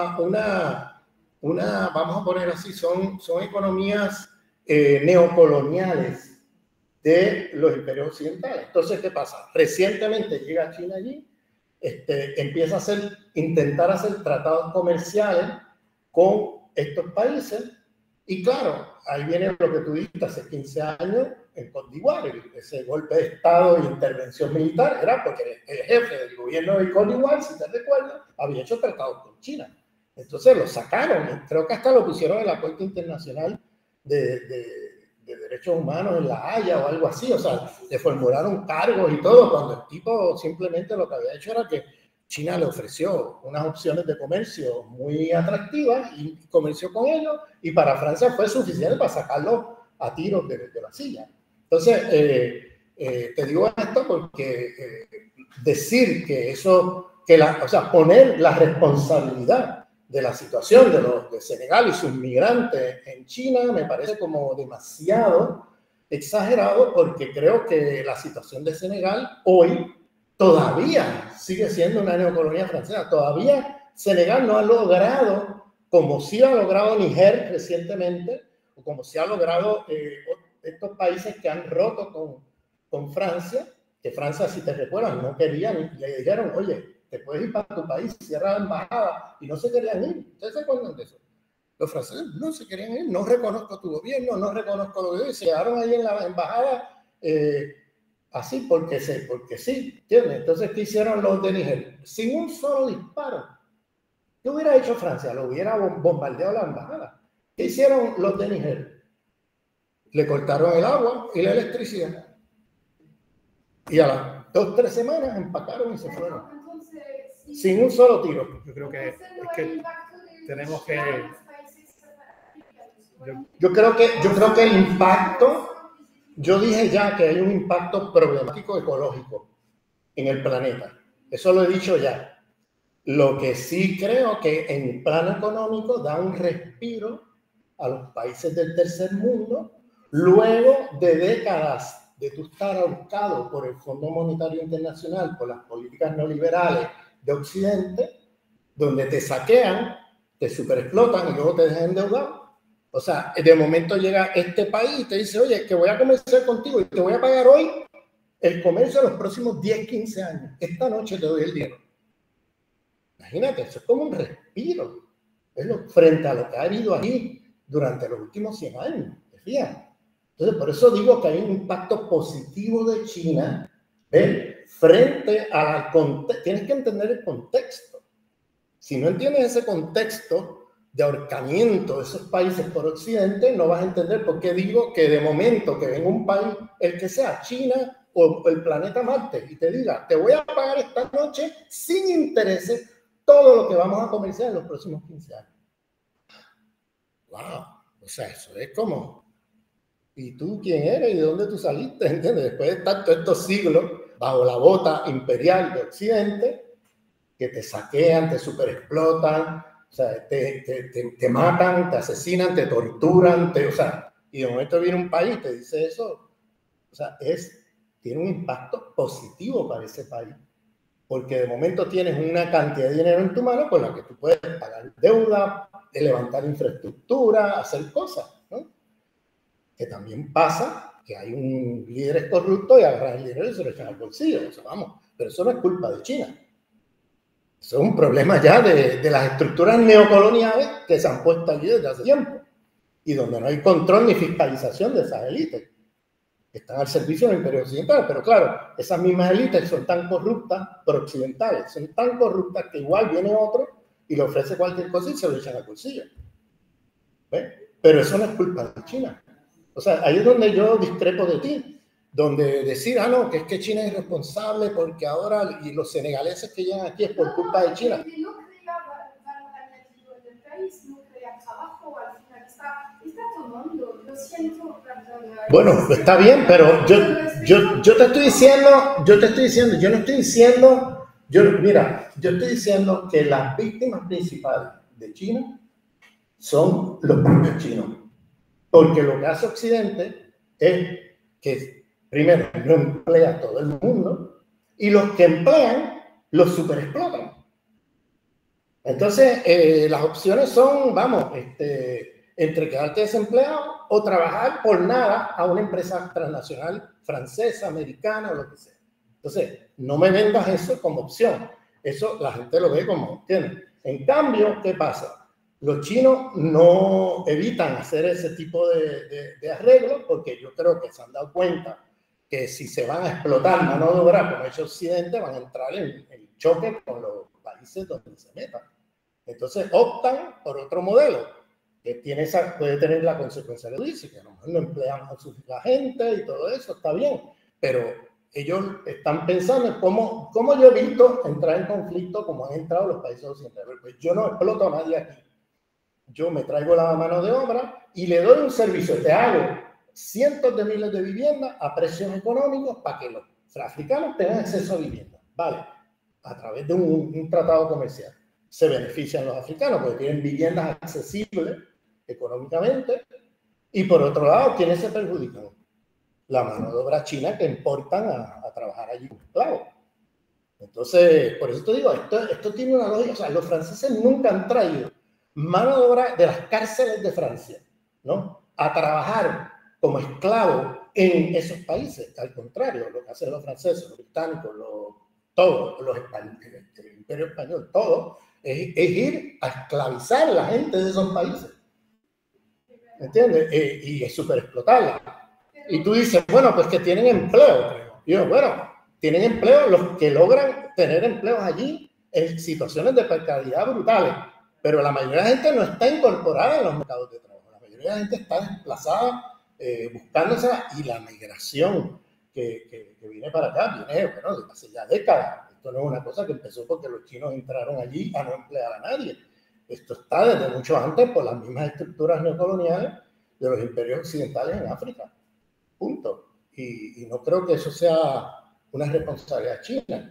vamos a poner así, son economías neocoloniales de los imperios occidentales. Entonces, ¿qué pasa? Recientemente llega China allí, empieza a intentar hacer tratados comerciales con estos países, y claro, ahí viene lo que tú dijiste hace 15 años en Côte d'Ivoire, ese golpe de Estado e intervención militar, era porque el jefe del gobierno de Côte d'Ivoire, si te recuerdas, había hecho tratados con China. Entonces lo sacaron, creo que hasta lo pusieron en la Corte Internacional de Derechos Humanos en La Haya o algo así, o sea, le formularon cargos y todo, cuando el tipo simplemente lo que había hecho era que China le ofreció unas opciones de comercio muy atractivas y comerció con ellos, y para Francia fue suficiente para sacarlo a tiros de la silla. Entonces, te digo esto porque decir que eso, o sea, poner la responsabilidad de la situación de Senegal y sus migrantes en China me parece como demasiado exagerado, porque creo que la situación de Senegal hoy todavía sigue siendo una neocolonia francesa. Todavía Senegal no ha logrado, como sí ha logrado Níger recientemente, o como sí ha logrado estos países que han roto con Francia, que Francia, si te recuerdas, no querían, le dijeron, oye, te puedes ir para tu país, cierra la embajada, y no se querían ir. ¿Ustedes se acuerdan de eso? Los franceses no se querían ir, no reconozco tu gobierno, no reconozco lo que se quedaron ahí en la embajada así porque sí, ¿entiendes? Entonces, ¿qué hicieron los de Níger? Sin un solo disparo. ¿Qué hubiera hecho Francia? Lo hubiera bombardeado la embajada. ¿Qué hicieron los de Níger? Le cortaron el agua y la electricidad. Y a las 2 o 3 semanas empacaron y se fueron. Sin un solo tiro. Yo creo que tenemos que... Yo creo que el impacto, yo dije ya que hay un impacto problemático ecológico en el planeta. Eso lo he dicho ya. Lo que sí creo que en plano económico da un respiro a los países del tercer mundo, luego de décadas de tú estar ahorcado por el Fondo Monetario Internacional, por las políticas neoliberales de Occidente, donde te saquean, te superexplotan y luego te dejan endeudado. O sea, de momento llega este país y te dice, oye, que voy a comerciar contigo y te voy a pagar hoy el comercio de los próximos 10, 15 años. Esta noche te doy el dinero. Imagínate, eso es como un respiro. Frente a lo que ha habido aquí durante los últimos 100 años. ¿Te fijas? Entonces, por eso digo que hay un impacto positivo de China, ¿ves? Frente al contexto. Tienes que entender el contexto. Si no entiendes ese contexto de ahorcamiento de esos países por Occidente, no vas a entender por qué digo que de momento que venga un país, el que sea China o el planeta Marte, y te diga, te voy a pagar esta noche sin intereses todo lo que vamos a comerciar en los próximos 15 años. ¡Wow! O sea, eso es como... ¿Y tú quién eres? ¿Y de dónde tú saliste? ¿Entiendes? Después de tantos estos siglos bajo la bota imperial de Occidente, que te saquean, te superexplotan, o sea, te matan, te asesinan, te torturan, o sea, y de momento viene un país y te dice eso, o sea, tiene un impacto positivo para ese país, porque de momento tienes una cantidad de dinero en tu mano con la que tú puedes pagar deuda, levantar infraestructura, hacer cosas, ¿no? Que también pasa que hay un líder corrupto y agarran el dinero y se lo echan al bolsillo, o sea, vamos, pero eso no es culpa de China. Eso es un problema ya de las estructuras neocoloniales que se han puesto allí desde hace tiempo y donde no hay control ni fiscalización de esas élites que están al servicio del imperio occidental. Pero claro, esas mismas élites son tan corruptas, pro-occidentales, son tan corruptas que igual viene otro y le ofrece cualquier cosa y se lo echan al bolsillo. ¿Ves? Pero eso no es culpa de China. O sea, ahí es donde yo discrepo de ti. Donde decir, no, que es que China es irresponsable porque ahora y los senegaleses que llegan aquí es por culpa de China. No crea valor añadido en el país, no crea trabajo, al final está tomando, lo siento, perdón. Bueno, está bien, pero yo... Yo te estoy diciendo, yo estoy diciendo que las víctimas principales de China son los propios chinos. Porque lo que hace Occidente es que, primero, no emplea a todo el mundo y los que emplean los superexplotan. Entonces, las opciones son, vamos, entre quedarte desempleado o trabajar por nada a una empresa transnacional francesa, americana o lo que sea. Entonces, no me vendas eso como opción. Eso la gente lo ve como, ¿entiendes? En cambio, ¿qué pasa? Los chinos no evitan hacer ese tipo de arreglos porque yo creo que se han dado cuenta que si se van a explotar mano de obra como hecho Occidente, van a entrar en choque con los países donde se metan. Entonces optan por otro modelo que puede tener la consecuencia de dice que a lo mejor no emplean a la gente y todo eso, está bien, pero ellos están pensando en cómo yo evito entrar en conflicto como han entrado los países occidentales. Pues yo no exploto a nadie aquí. Yo me traigo la mano de obra y le doy un servicio. Te hago cientos de miles de viviendas a precios económicos para que los africanos tengan acceso a viviendas. Vale, a través de un tratado comercial. Se benefician los africanos porque tienen viviendas accesibles económicamente. Y por otro lado, ¿quiénes se perjudican? La mano de obra china que importan a trabajar allí como esclavos. Entonces, por eso te digo, esto tiene una lógica. O sea, los franceses nunca han traído mano de obra de las cárceles de Francia, ¿no? A trabajar como esclavos en esos países. Al contrario, lo que hacen los franceses, los británicos, todos, los españoles, el Imperio Español, todo, es ir a esclavizar a la gente de esos países. ¿Entiendes? Y es súper explotarla. Y tú dices, bueno, pues que tienen empleo. Y yo, bueno, tienen empleo los que logran tener empleos allí en situaciones de precariedad brutales. Pero la mayoría de la gente no está incorporada en los mercados de trabajo. La mayoría de la gente está desplazada, buscándose, y la migración que viene para acá viene, bueno, desde hace ya décadas. Esto no es una cosa que empezó porque los chinos entraron allí a no emplear a nadie. Esto está desde mucho antes por las mismas estructuras neocoloniales de los imperios occidentales en África. Punto. Y no creo que eso sea una responsabilidad china.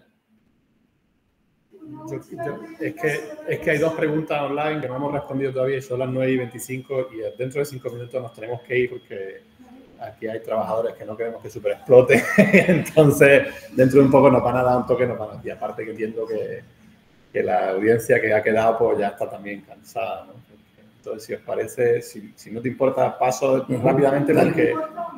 Es que hay dos preguntas online que no hemos respondido todavía y son las 9:25 y dentro de 5 minutos nos tenemos que ir porque aquí hay trabajadores que no queremos que super explote. Entonces, dentro de un poco nos van a dar un toque, y aparte que entiendo que la audiencia que ha quedado pues ya está también cansada, ¿no? Entonces, si os parece, si no te importa, paso rápidamente porque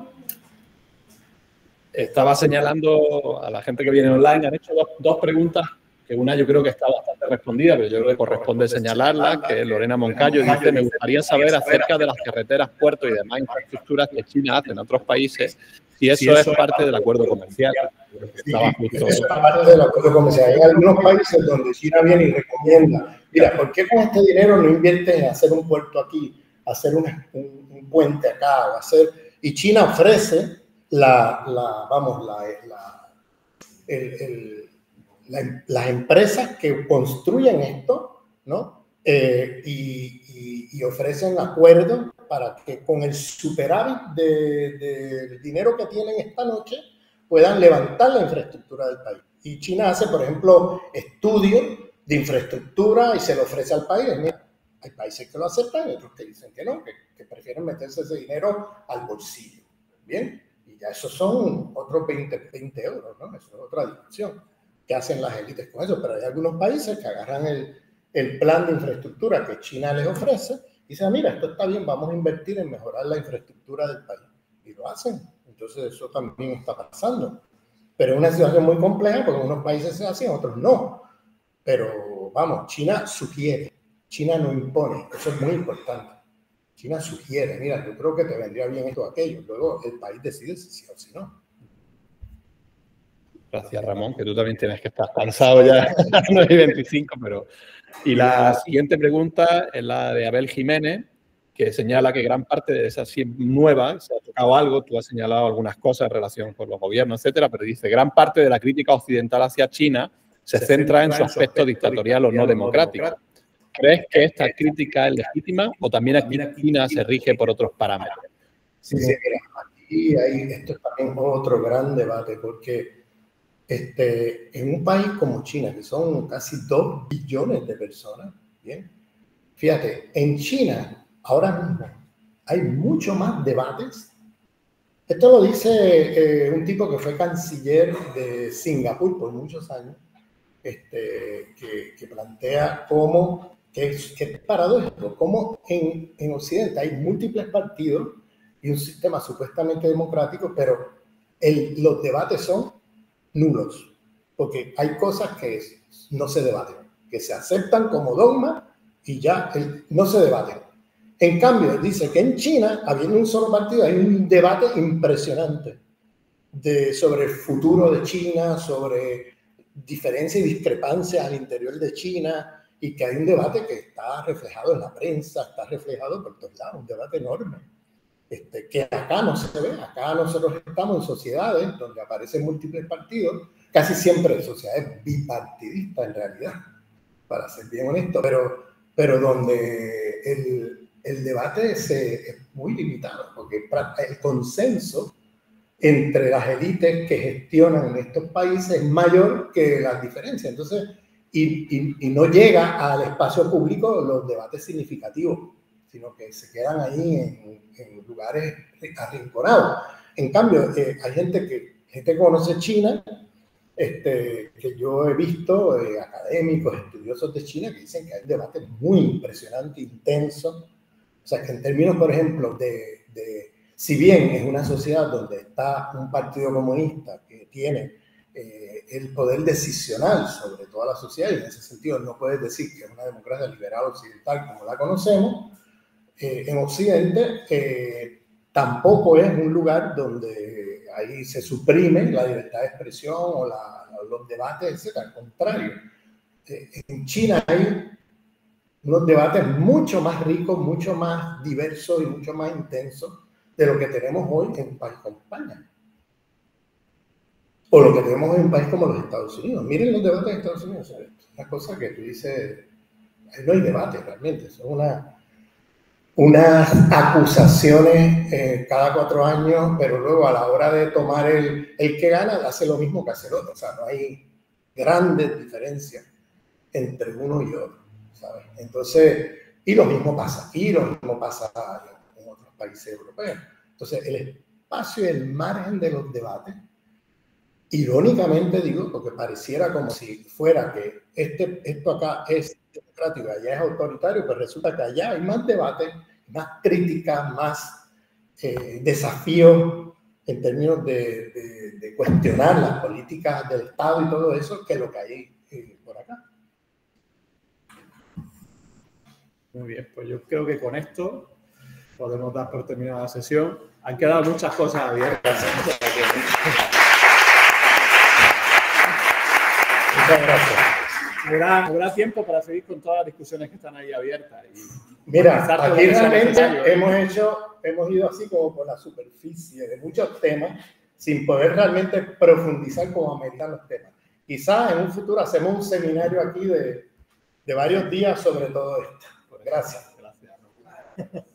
estaba señalando a la gente que viene online, han hecho dos preguntas, que una yo creo que está bastante respondida, pero yo creo que corresponde señalarla, que Lorena Moncayo dice, me gustaría saber acerca de las carreteras, puertos y demás infraestructuras que China hace en otros países, si eso es parte del acuerdo comercial. Eso es parte del acuerdo comercial. Hay algunos países donde China viene y recomienda, mira, ¿por qué con este dinero no inviertes en hacer un puerto aquí, hacer un puente acá, o hacer... Y China ofrece las empresas que construyen esto, ¿no? Y ofrecen acuerdos para que con el superávit del dinero que tienen esta noche puedan levantar la infraestructura del país. Y China hace, por ejemplo, estudios de infraestructura y se lo ofrece al país. Mira, hay países que lo aceptan y otros que dicen que no, que prefieren meterse ese dinero al bolsillo. Bien, y ya esos son otros 20 euros, ¿no? Eso es otra discusión que hacen las élites con eso, pero hay algunos países que agarran el plan de infraestructura que China les ofrece y dicen, mira, esto está bien, vamos a invertir en mejorar la infraestructura del país. Y lo hacen. Entonces eso también está pasando. Pero es una situación muy compleja porque en unos países se hace, en otros no. Pero vamos, China sugiere, China no impone, eso es muy importante. China sugiere, mira, yo creo que te vendría bien esto o aquello. Luego el país decide si sí o si no. Gracias, Ramón, que tú también tienes que estar cansado ya a las 9:25, pero... Y la siguiente pregunta es la de Abel Jiménez, que señala que gran parte de esa nueva, se ha tocado algo, tú has señalado algunas cosas en relación con los gobiernos, etcétera, pero dice, gran parte de la crítica occidental hacia China se centra en su aspecto dictatorial o no democrático. ¿Crees que esta crítica es legítima o también aquí China se rige por otros parámetros? Sí, mira, Y ahí, esto es también otro gran debate, porque en un país como China, que son casi 2 billones de personas, ¿bien? Fíjate, en China ahora mismo hay mucho más debates. Esto lo dice un tipo que fue canciller de Singapur por muchos años, que plantea cómo, que es paradójico, cómo en Occidente hay múltiples partidos y un sistema supuestamente democrático, pero los debates son nulos, porque hay cosas que no se debaten, que se aceptan como dogma y ya no se debaten. En cambio, dice que en China, habiendo un solo partido, hay un debate impresionante sobre el futuro de China, sobre diferencias y discrepancias al interior de China, y que hay un debate que está reflejado en la prensa, está reflejado por todos lados, un debate enorme, que acá no se ve. Acá nosotros estamos en sociedades donde aparecen múltiples partidos, casi siempre sociedades bipartidistas en realidad, para ser bien honesto, pero donde el debate es muy limitado, porque el consenso entre las élites que gestionan en estos países es mayor que las diferencias. Entonces, y no llega al espacio público los debates significativos, sino que se quedan ahí en lugares arrinconados. En cambio, hay gente que conoce China, que yo he visto, académicos, estudiosos de China, que dicen que hay debates muy impresionantes, intensos. O sea, que en términos, por ejemplo, si bien es una sociedad donde está un partido comunista que tiene el poder decisional sobre toda la sociedad, y en ese sentido no puedes decir que es una democracia liberal occidental como la conocemos, en Occidente tampoco es un lugar donde ahí se suprime la libertad de expresión o los debates, etc. Al contrario, en China hay unos debates mucho más ricos, mucho más diversos y mucho más intensos de lo que tenemos hoy en un país como España. O lo que tenemos en un país como los Estados Unidos. Miren los debates de Estados Unidos. Es una cosa que tú dices, ahí no hay debate realmente, son unas acusaciones cada 4 años, pero luego a la hora de tomar el que gana, hace lo mismo que hace el otro. O sea, no hay grandes diferencias entre uno y otro, ¿sabes? Entonces, y lo mismo pasa aquí, lo mismo pasa en otros países europeos. Entonces, el espacio y el margen de los debates, irónicamente digo, porque pareciera como si fuera que esto acá es democrático y allá es autoritario, pero resulta que allá hay más debate, más crítica, más desafío en términos de cuestionar las políticas del Estado y todo eso, que lo que hay por acá. Muy bien, pues yo creo que con esto podemos dar por terminada la sesión. Han quedado muchas cosas abiertas. Muchas gracias. Habrá tiempo para seguir con todas las discusiones que están ahí abiertas. Mira, aquí realmente hemos ido así como por la superficie de muchos temas, sin poder realmente profundizar como ameritan los temas. Quizás en un futuro hacemos un seminario aquí de varios días sobre todo esto. Gracias. Gracias.